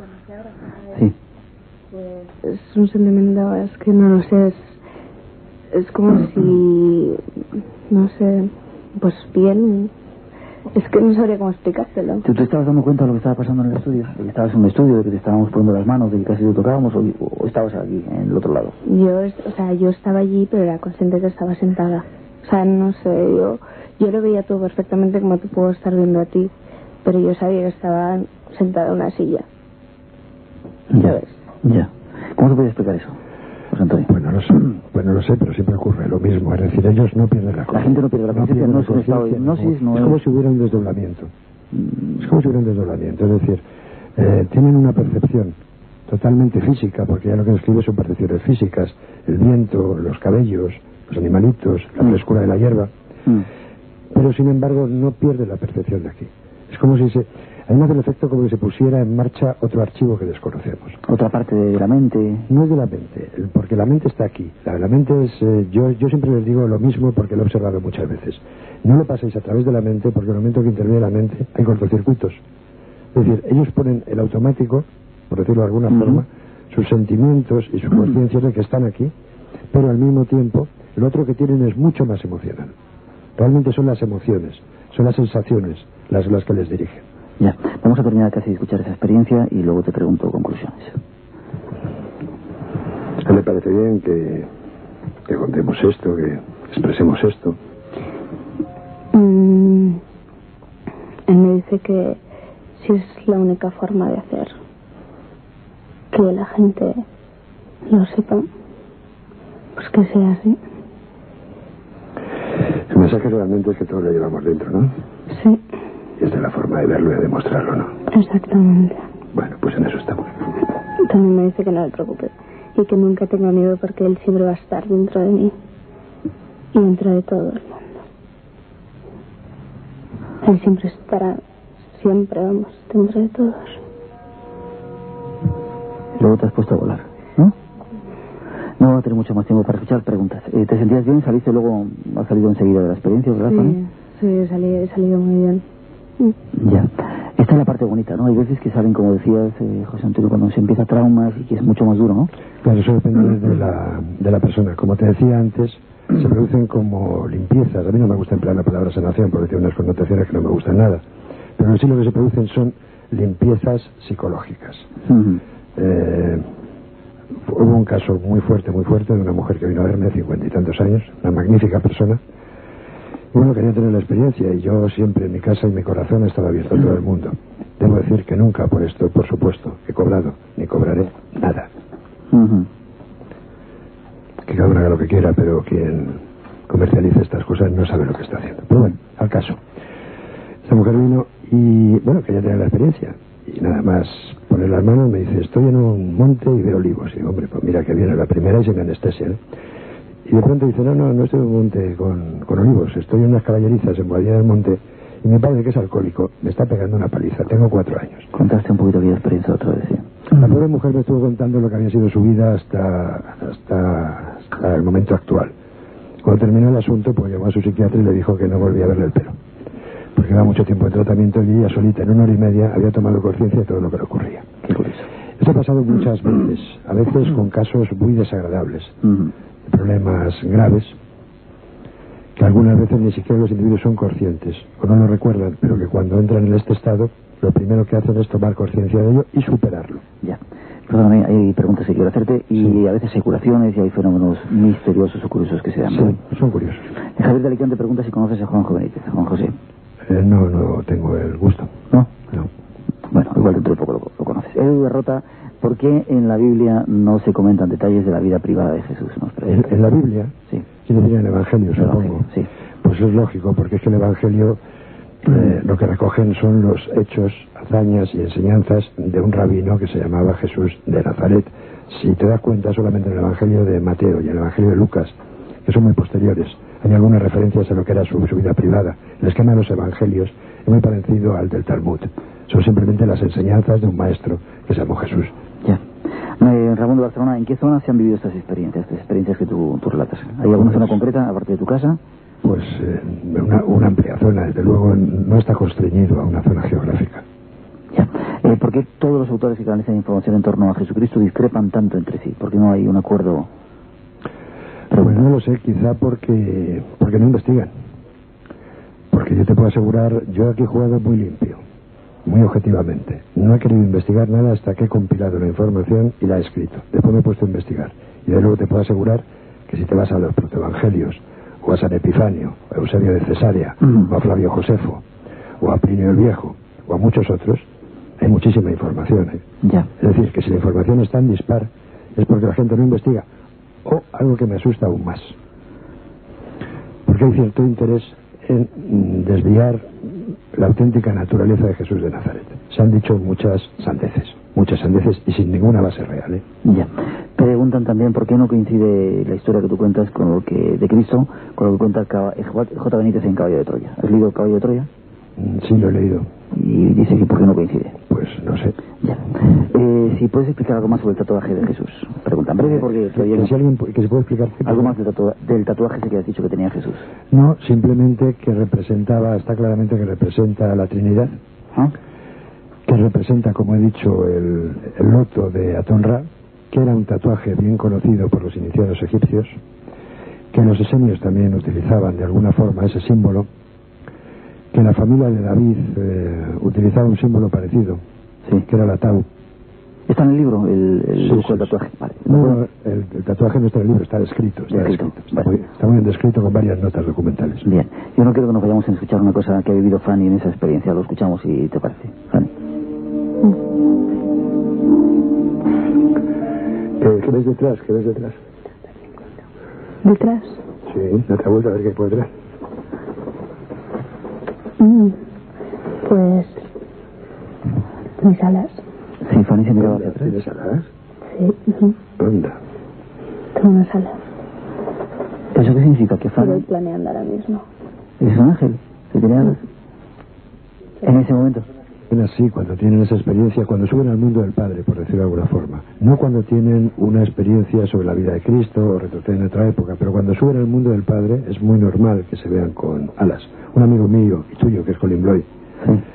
C: Sí.
I: Pues es un sentimiento, es que no lo sé, es, es como si, no sé, pues bien, es que no sabría cómo explicártelo.
C: ¿Tú te estabas dando cuenta de lo que estaba pasando en el estudio? ¿De que estabas en un estudio, de que te estábamos poniendo las manos, de que casi te tocábamos, o, o estabas aquí, en el otro lado?
I: Yo, o sea, yo estaba allí, pero era consciente que estaba sentada. O sea, no sé, yo, yo lo veía todo perfectamente como te puedo estar viendo a ti, pero yo sabía que estaba sentada en una silla.
C: ¿Sabes? Ya. ¿Cómo se puede explicar eso, José Antonio?
D: Bueno, no sé, bueno, no sé, pero siempre ocurre lo mismo. Es decir, ellos no pierden la conciencia.
C: La gente no pierde la conciencia, no, no es un estado de hipnosis, no
D: es...
C: es...
D: como si hubiera un desdoblamiento. Mm. Es como si hubiera un desdoblamiento. Es decir, eh, tienen una percepción totalmente física, porque ya lo que describe son percepciones físicas. El viento, los cabellos, los animalitos, la
C: mm.
D: frescura de la hierba.
C: Mm.
D: Pero, sin embargo, no pierde la percepción de aquí. Es como si se... A mí me hace el efecto como si se pusiera en marcha otro archivo que desconocemos.
C: Otra parte de la mente.
D: No es de la mente, porque la mente está aquí. La, la mente es... Eh, yo, yo siempre les digo lo mismo porque lo he observado muchas veces. No lo paséis a través de la mente, porque en el momento que interviene la mente hay cortocircuitos. Es decir, ellos ponen el automático, por decirlo de alguna uh-huh. forma, sus sentimientos y su conciencia de que están aquí, pero al mismo tiempo lo otro que tienen es mucho más emocional. Realmente son las emociones, son las sensaciones las, las que les dirigen.
C: Ya, vamos a terminar casi de escuchar esa experiencia y luego te pregunto conclusiones.
D: ¿A le parece bien que, que contemos esto, que expresemos esto?
I: Mm, él me dice que si es la única forma de hacer que la gente lo sepa, pues que sea así.
D: El mensaje realmente es que todos lo llevamos dentro, ¿no?
I: Sí.
D: Y esta es la forma de verlo y de demostrarlo, ¿no?
I: Exactamente.
D: Bueno, pues en eso estamos.
I: También me dice que no me preocupe y que nunca tenga miedo porque él siempre va a estar dentro de mí y dentro de todo el mundo. Él siempre estará, siempre, vamos, dentro de todos.
C: Luego te has puesto a volar, ¿no? No vamos a tener mucho más tiempo para escuchar preguntas. Eh, ¿Te sentías bien? ¿Saliste luego? ¿Has salido enseguida de la experiencia, verdad, Fanny?
I: Sí, sí, he salido, he salido muy bien.
C: Ya. Esta es la parte bonita, ¿no? Hay veces que salen, como decías, eh, José Antonio, cuando se empieza traumas y que es mucho más duro, ¿no?
D: Claro, eso depende de la, de la persona. Como te decía antes, se producen como limpiezas. A mí no me gusta emplear la palabra sanación porque tiene unas connotaciones que no me gustan nada. Pero sí lo que se producen son limpiezas psicológicas. Uh-huh. eh, hubo un caso muy fuerte, muy fuerte, de una mujer que vino a verme de cincuenta y tantos años, una magnífica persona. Y bueno, quería tener la experiencia y yo siempre en mi casa y mi corazón estaba abierto a todo el mundo. Debo decir que nunca por esto, por supuesto, he cobrado ni cobraré nada. Uh-huh. Que cada uno haga lo que quiera, pero quien comercialice estas cosas no sabe lo que está haciendo. Pero bueno, al caso. Esta mujer vino y, bueno, quería tener la experiencia. Y nada más poner las manos me dice, estoy en un monte y veo olivos. Y digo, hombre, pues mira que viene la primera y sin anestesia, ¿no? Y de pronto dice, no, no, no estoy en un monte con, con olivos, estoy en unas caballerizas en Boadilla del Monte y mi padre, que es alcohólico, me está pegando una paliza, tengo cuatro años.
C: Contaste un poquito aquella experiencia otra vez, ¿sí?
D: La pobre mujer me estuvo contando lo que había sido su vida hasta, hasta, hasta el momento actual. Cuando terminó el asunto, pues llamó a su psiquiatra y le dijo que no volvía a verle el pelo. Porque llevaba mucho tiempo de tratamiento y ella solita, en una hora y media, había tomado conciencia de todo lo que le ocurría.
C: Qué curioso.
D: Esto ha pasado muchas veces, a veces con casos muy desagradables. Uh-huh. Problemas graves que algunas veces ni siquiera los individuos son conscientes o no lo recuerdan, pero que cuando entran en este estado lo primero que hacen es tomar conciencia de ello y superarlo.
C: Ya, perdóname, hay preguntas que quiero hacerte y sí. A veces hay curaciones y hay fenómenos misteriosos o curiosos que se dan.
D: Sí, son curiosos.
C: Javier de Alicante pregunta si conoces a Juanjo Benítez. Juan José.
D: Eh, no, no tengo el gusto.
C: ¿No?
D: No.
C: Bueno, igual dentro de poco lo, lo conoces. Edu de Rota, ¿por qué en la Biblia no se comentan detalles de la vida privada de Jesús?
D: ¿En, en la Biblia?
C: Sí.
D: Quiere decir en el Evangelio, supongo.
C: Evangelio, sí.
D: Pues es lógico, porque es que el Evangelio eh, lo que recogen son los hechos, hazañas y enseñanzas de un rabino que se llamaba Jesús de Nazaret. Si te das cuenta, solamente en el Evangelio de Mateo y en el Evangelio de Lucas, que son muy posteriores, hay algunas referencias a lo que era su, su vida privada. El esquema de los Evangelios es muy parecido al del Talmud. Son simplemente las enseñanzas de un maestro que se llamó Jesús.
C: Ya. Eh, Ramón de Barcelona, ¿en qué zona se han vivido estas experiencias, estas experiencias que tú, tú relatas? ¿Hay alguna zona concreta, aparte de tu casa?
D: Pues eh, una, una amplia zona, desde luego no está constreñido a una zona geográfica.
C: Ya. Eh, ¿Por qué todos los autores que canalizan información en torno a Jesucristo discrepan tanto entre sí? ¿Por qué no hay un acuerdo?
D: Pues no lo sé, quizá porque, porque no investigan. Porque yo te puedo asegurar, yo aquí he jugado muy limpio, muy objetivamente. No he querido investigar nada hasta que he compilado la información y la he escrito. Después me he puesto a investigar. Y de luego te puedo asegurar que si te vas a los protoevangelios, o a San Epifanio, o a Eusebio de Cesarea, mm. o a Flavio Josefo, o a Plinio el Viejo, o a muchos otros, hay muchísima información. ¿eh?
C: Ya.
D: Es decir, que si la información es tan dispar, es porque la gente no investiga. O algo que me asusta aún más. Porque hay cierto interés en desviar la auténtica naturaleza de Jesús de Nazaret. Se han dicho muchas sandeces, muchas sandeces y sin ninguna base real, ¿eh?
C: Ya. Preguntan también por qué no coincide la historia que tú cuentas con lo que de Cristo, con lo que cuenta J. Benítez en Caballo de Troya. ¿Has leído Caballo de Troya?
D: Sí, lo he leído.
C: Y dice que por qué no coincide.
D: Pues no sé.
C: Ya. Eh, si puedes explicar algo más sobre el tatuaje de Jesús. Preguntan breve porque todavía
D: que,
C: no...
D: si alguien, que se puede explicar
C: algo más del, tatua... del tatuaje ese que has dicho que tenía Jesús.
D: No, simplemente que representaba, está claramente que representa a la Trinidad, ¿ah? Que representa, como he dicho, el, el loto de Aton-Ra, que era un tatuaje bien conocido por los iniciados egipcios, que los esenios también utilizaban de alguna forma ese símbolo, que la familia de David eh, utilizaba un símbolo parecido, sí, que era la tau.
C: ¿Está en el libro el, el
D: sí,
C: dibujo
D: sí,
C: del tatuaje? Vale.
D: No, el, el tatuaje no está en el libro, está descrito. Está,
C: descrito.
D: descrito. Está, vale. muy, está muy bien descrito con varias notas documentales.
C: Bien, yo no quiero que nos vayamos a escuchar una cosa que ha vivido Fanny en esa experiencia. Lo escuchamos si te parece. Fanny.
D: ¿Qué, ¿Qué ves detrás? ¿Qué ves detrás?
I: ¿Detrás?
D: Sí, date la vuelta a ver qué hay por detrás.
I: Mm, pues... mis alas.
C: Sí, Fanny se miraba hacia atrás.
D: ¿Tienes alas?
I: Sí. Uh-huh.
D: ¿Dónde?
I: Tengo unas alas.
C: ¿Eso qué significa? ¿Que Fanny...?
I: Estoy planeando ahora mismo.
C: ¿Es un ángel? ¿Se tiene alas? Sí. En ese momento.
D: Así, cuando tienen esa experiencia, cuando suben al mundo del Padre, por decirlo de alguna forma. No cuando tienen una experiencia sobre la vida de Cristo o retroceden a otra época, pero cuando suben al mundo del Padre es muy normal que se vean con alas. Un amigo mío y tuyo, que es Colin Bloy, sí,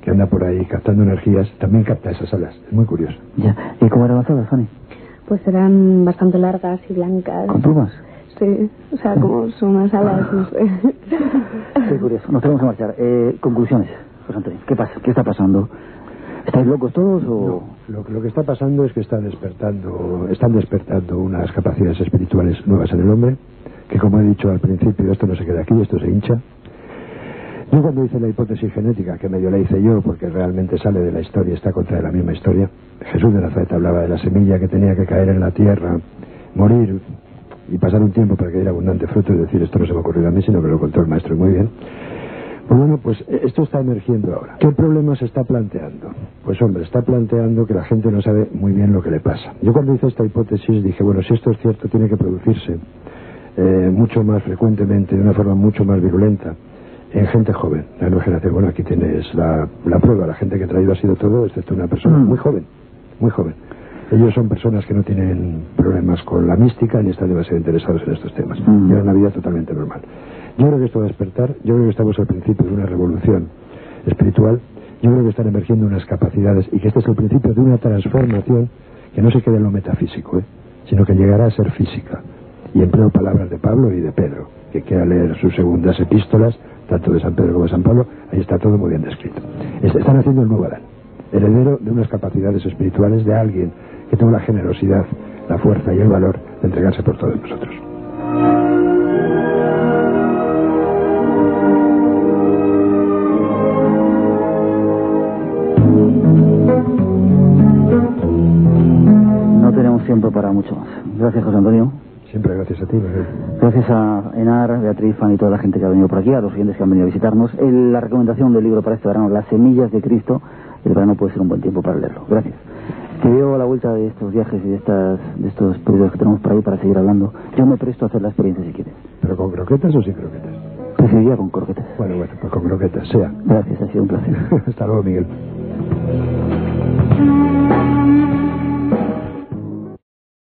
D: que anda por ahí captando energías, también capta esas alas. Es muy curioso.
C: Ya. ¿Y cómo eran las alas, Fanny?
I: Pues eran bastante largas y blancas.
C: ¿Con plumas?
I: Sí, o sea, como son unas alas, no sé.
C: Qué curioso. Nos tenemos que marchar. Eh, conclusiones, José Antonio. ¿Qué pasa? ¿Qué está pasando? ¿Estáis locos todos o...?
D: No, lo, lo que está pasando es que está despertando, están despertando unas capacidades espirituales nuevas en el hombre, que como he dicho al principio, esto no se queda aquí, esto se hincha. Yo cuando hice la hipótesis genética, que medio la hice yo, porque realmente sale de la historia, está contra la misma historia, Jesús de Nazaret hablaba de la semilla que tenía que caer en la tierra, morir y pasar un tiempo para que diera abundante fruto, es decir, esto no se me ha ocurrido a mí, sino que lo contó el maestro muy bien. Pues bueno, pues esto está emergiendo ahora. ¿Qué problema se está planteando? Pues hombre, está planteando que la gente no sabe muy bien lo que le pasa. Yo cuando hice esta hipótesis dije, bueno, si esto es cierto, tiene que producirse eh, mucho más frecuentemente, de una forma mucho más virulenta, en gente joven. La nueva generación, bueno, aquí tienes la, la prueba, la gente que he traído ha sido todo, excepto una persona muy joven, muy joven. Ellos son personas que no tienen problemas con la mística ni están demasiado interesados en estos temas.
C: Mm.
D: Llevan una vida totalmente normal. Yo creo que esto va a despertar, yo creo que estamos al principio de una revolución espiritual, yo creo que están emergiendo unas capacidades y que este es el principio de una transformación que no se queda en lo metafísico, ¿eh? Sino que llegará a ser física. Y empleo palabras de Pablo y de Pedro, que quiera leer sus segundas epístolas, tanto de San Pedro como de San Pablo, ahí está todo muy bien descrito. Están haciendo el nuevo Adán, heredero de unas capacidades espirituales de alguien que tuvo la generosidad, la fuerza y el valor de entregarse por todos nosotros.
C: No tenemos tiempo para mucho más. Gracias, José Antonio.
D: Siempre gracias a ti, Miguel.
C: Gracias a Enar, Beatriz, Fan y toda la gente que ha venido por aquí, a los oyentes que han venido a visitarnos. El, la recomendación del libro para este verano, Las semillas de Cristo. El verano puede ser un buen tiempo para leerlo. Gracias. Que veo a la vuelta de estos viajes y de, estas, de estos periodos que tenemos por ahí para seguir hablando. Yo me presto a hacer la experiencia si quieres.
D: ¿Pero con croquetas o sin croquetas?
C: Preferiría con croquetas.
D: Bueno, bueno, pues con croquetas, sea.
C: Gracias, ha sido un placer.
D: Hasta luego, Miguel.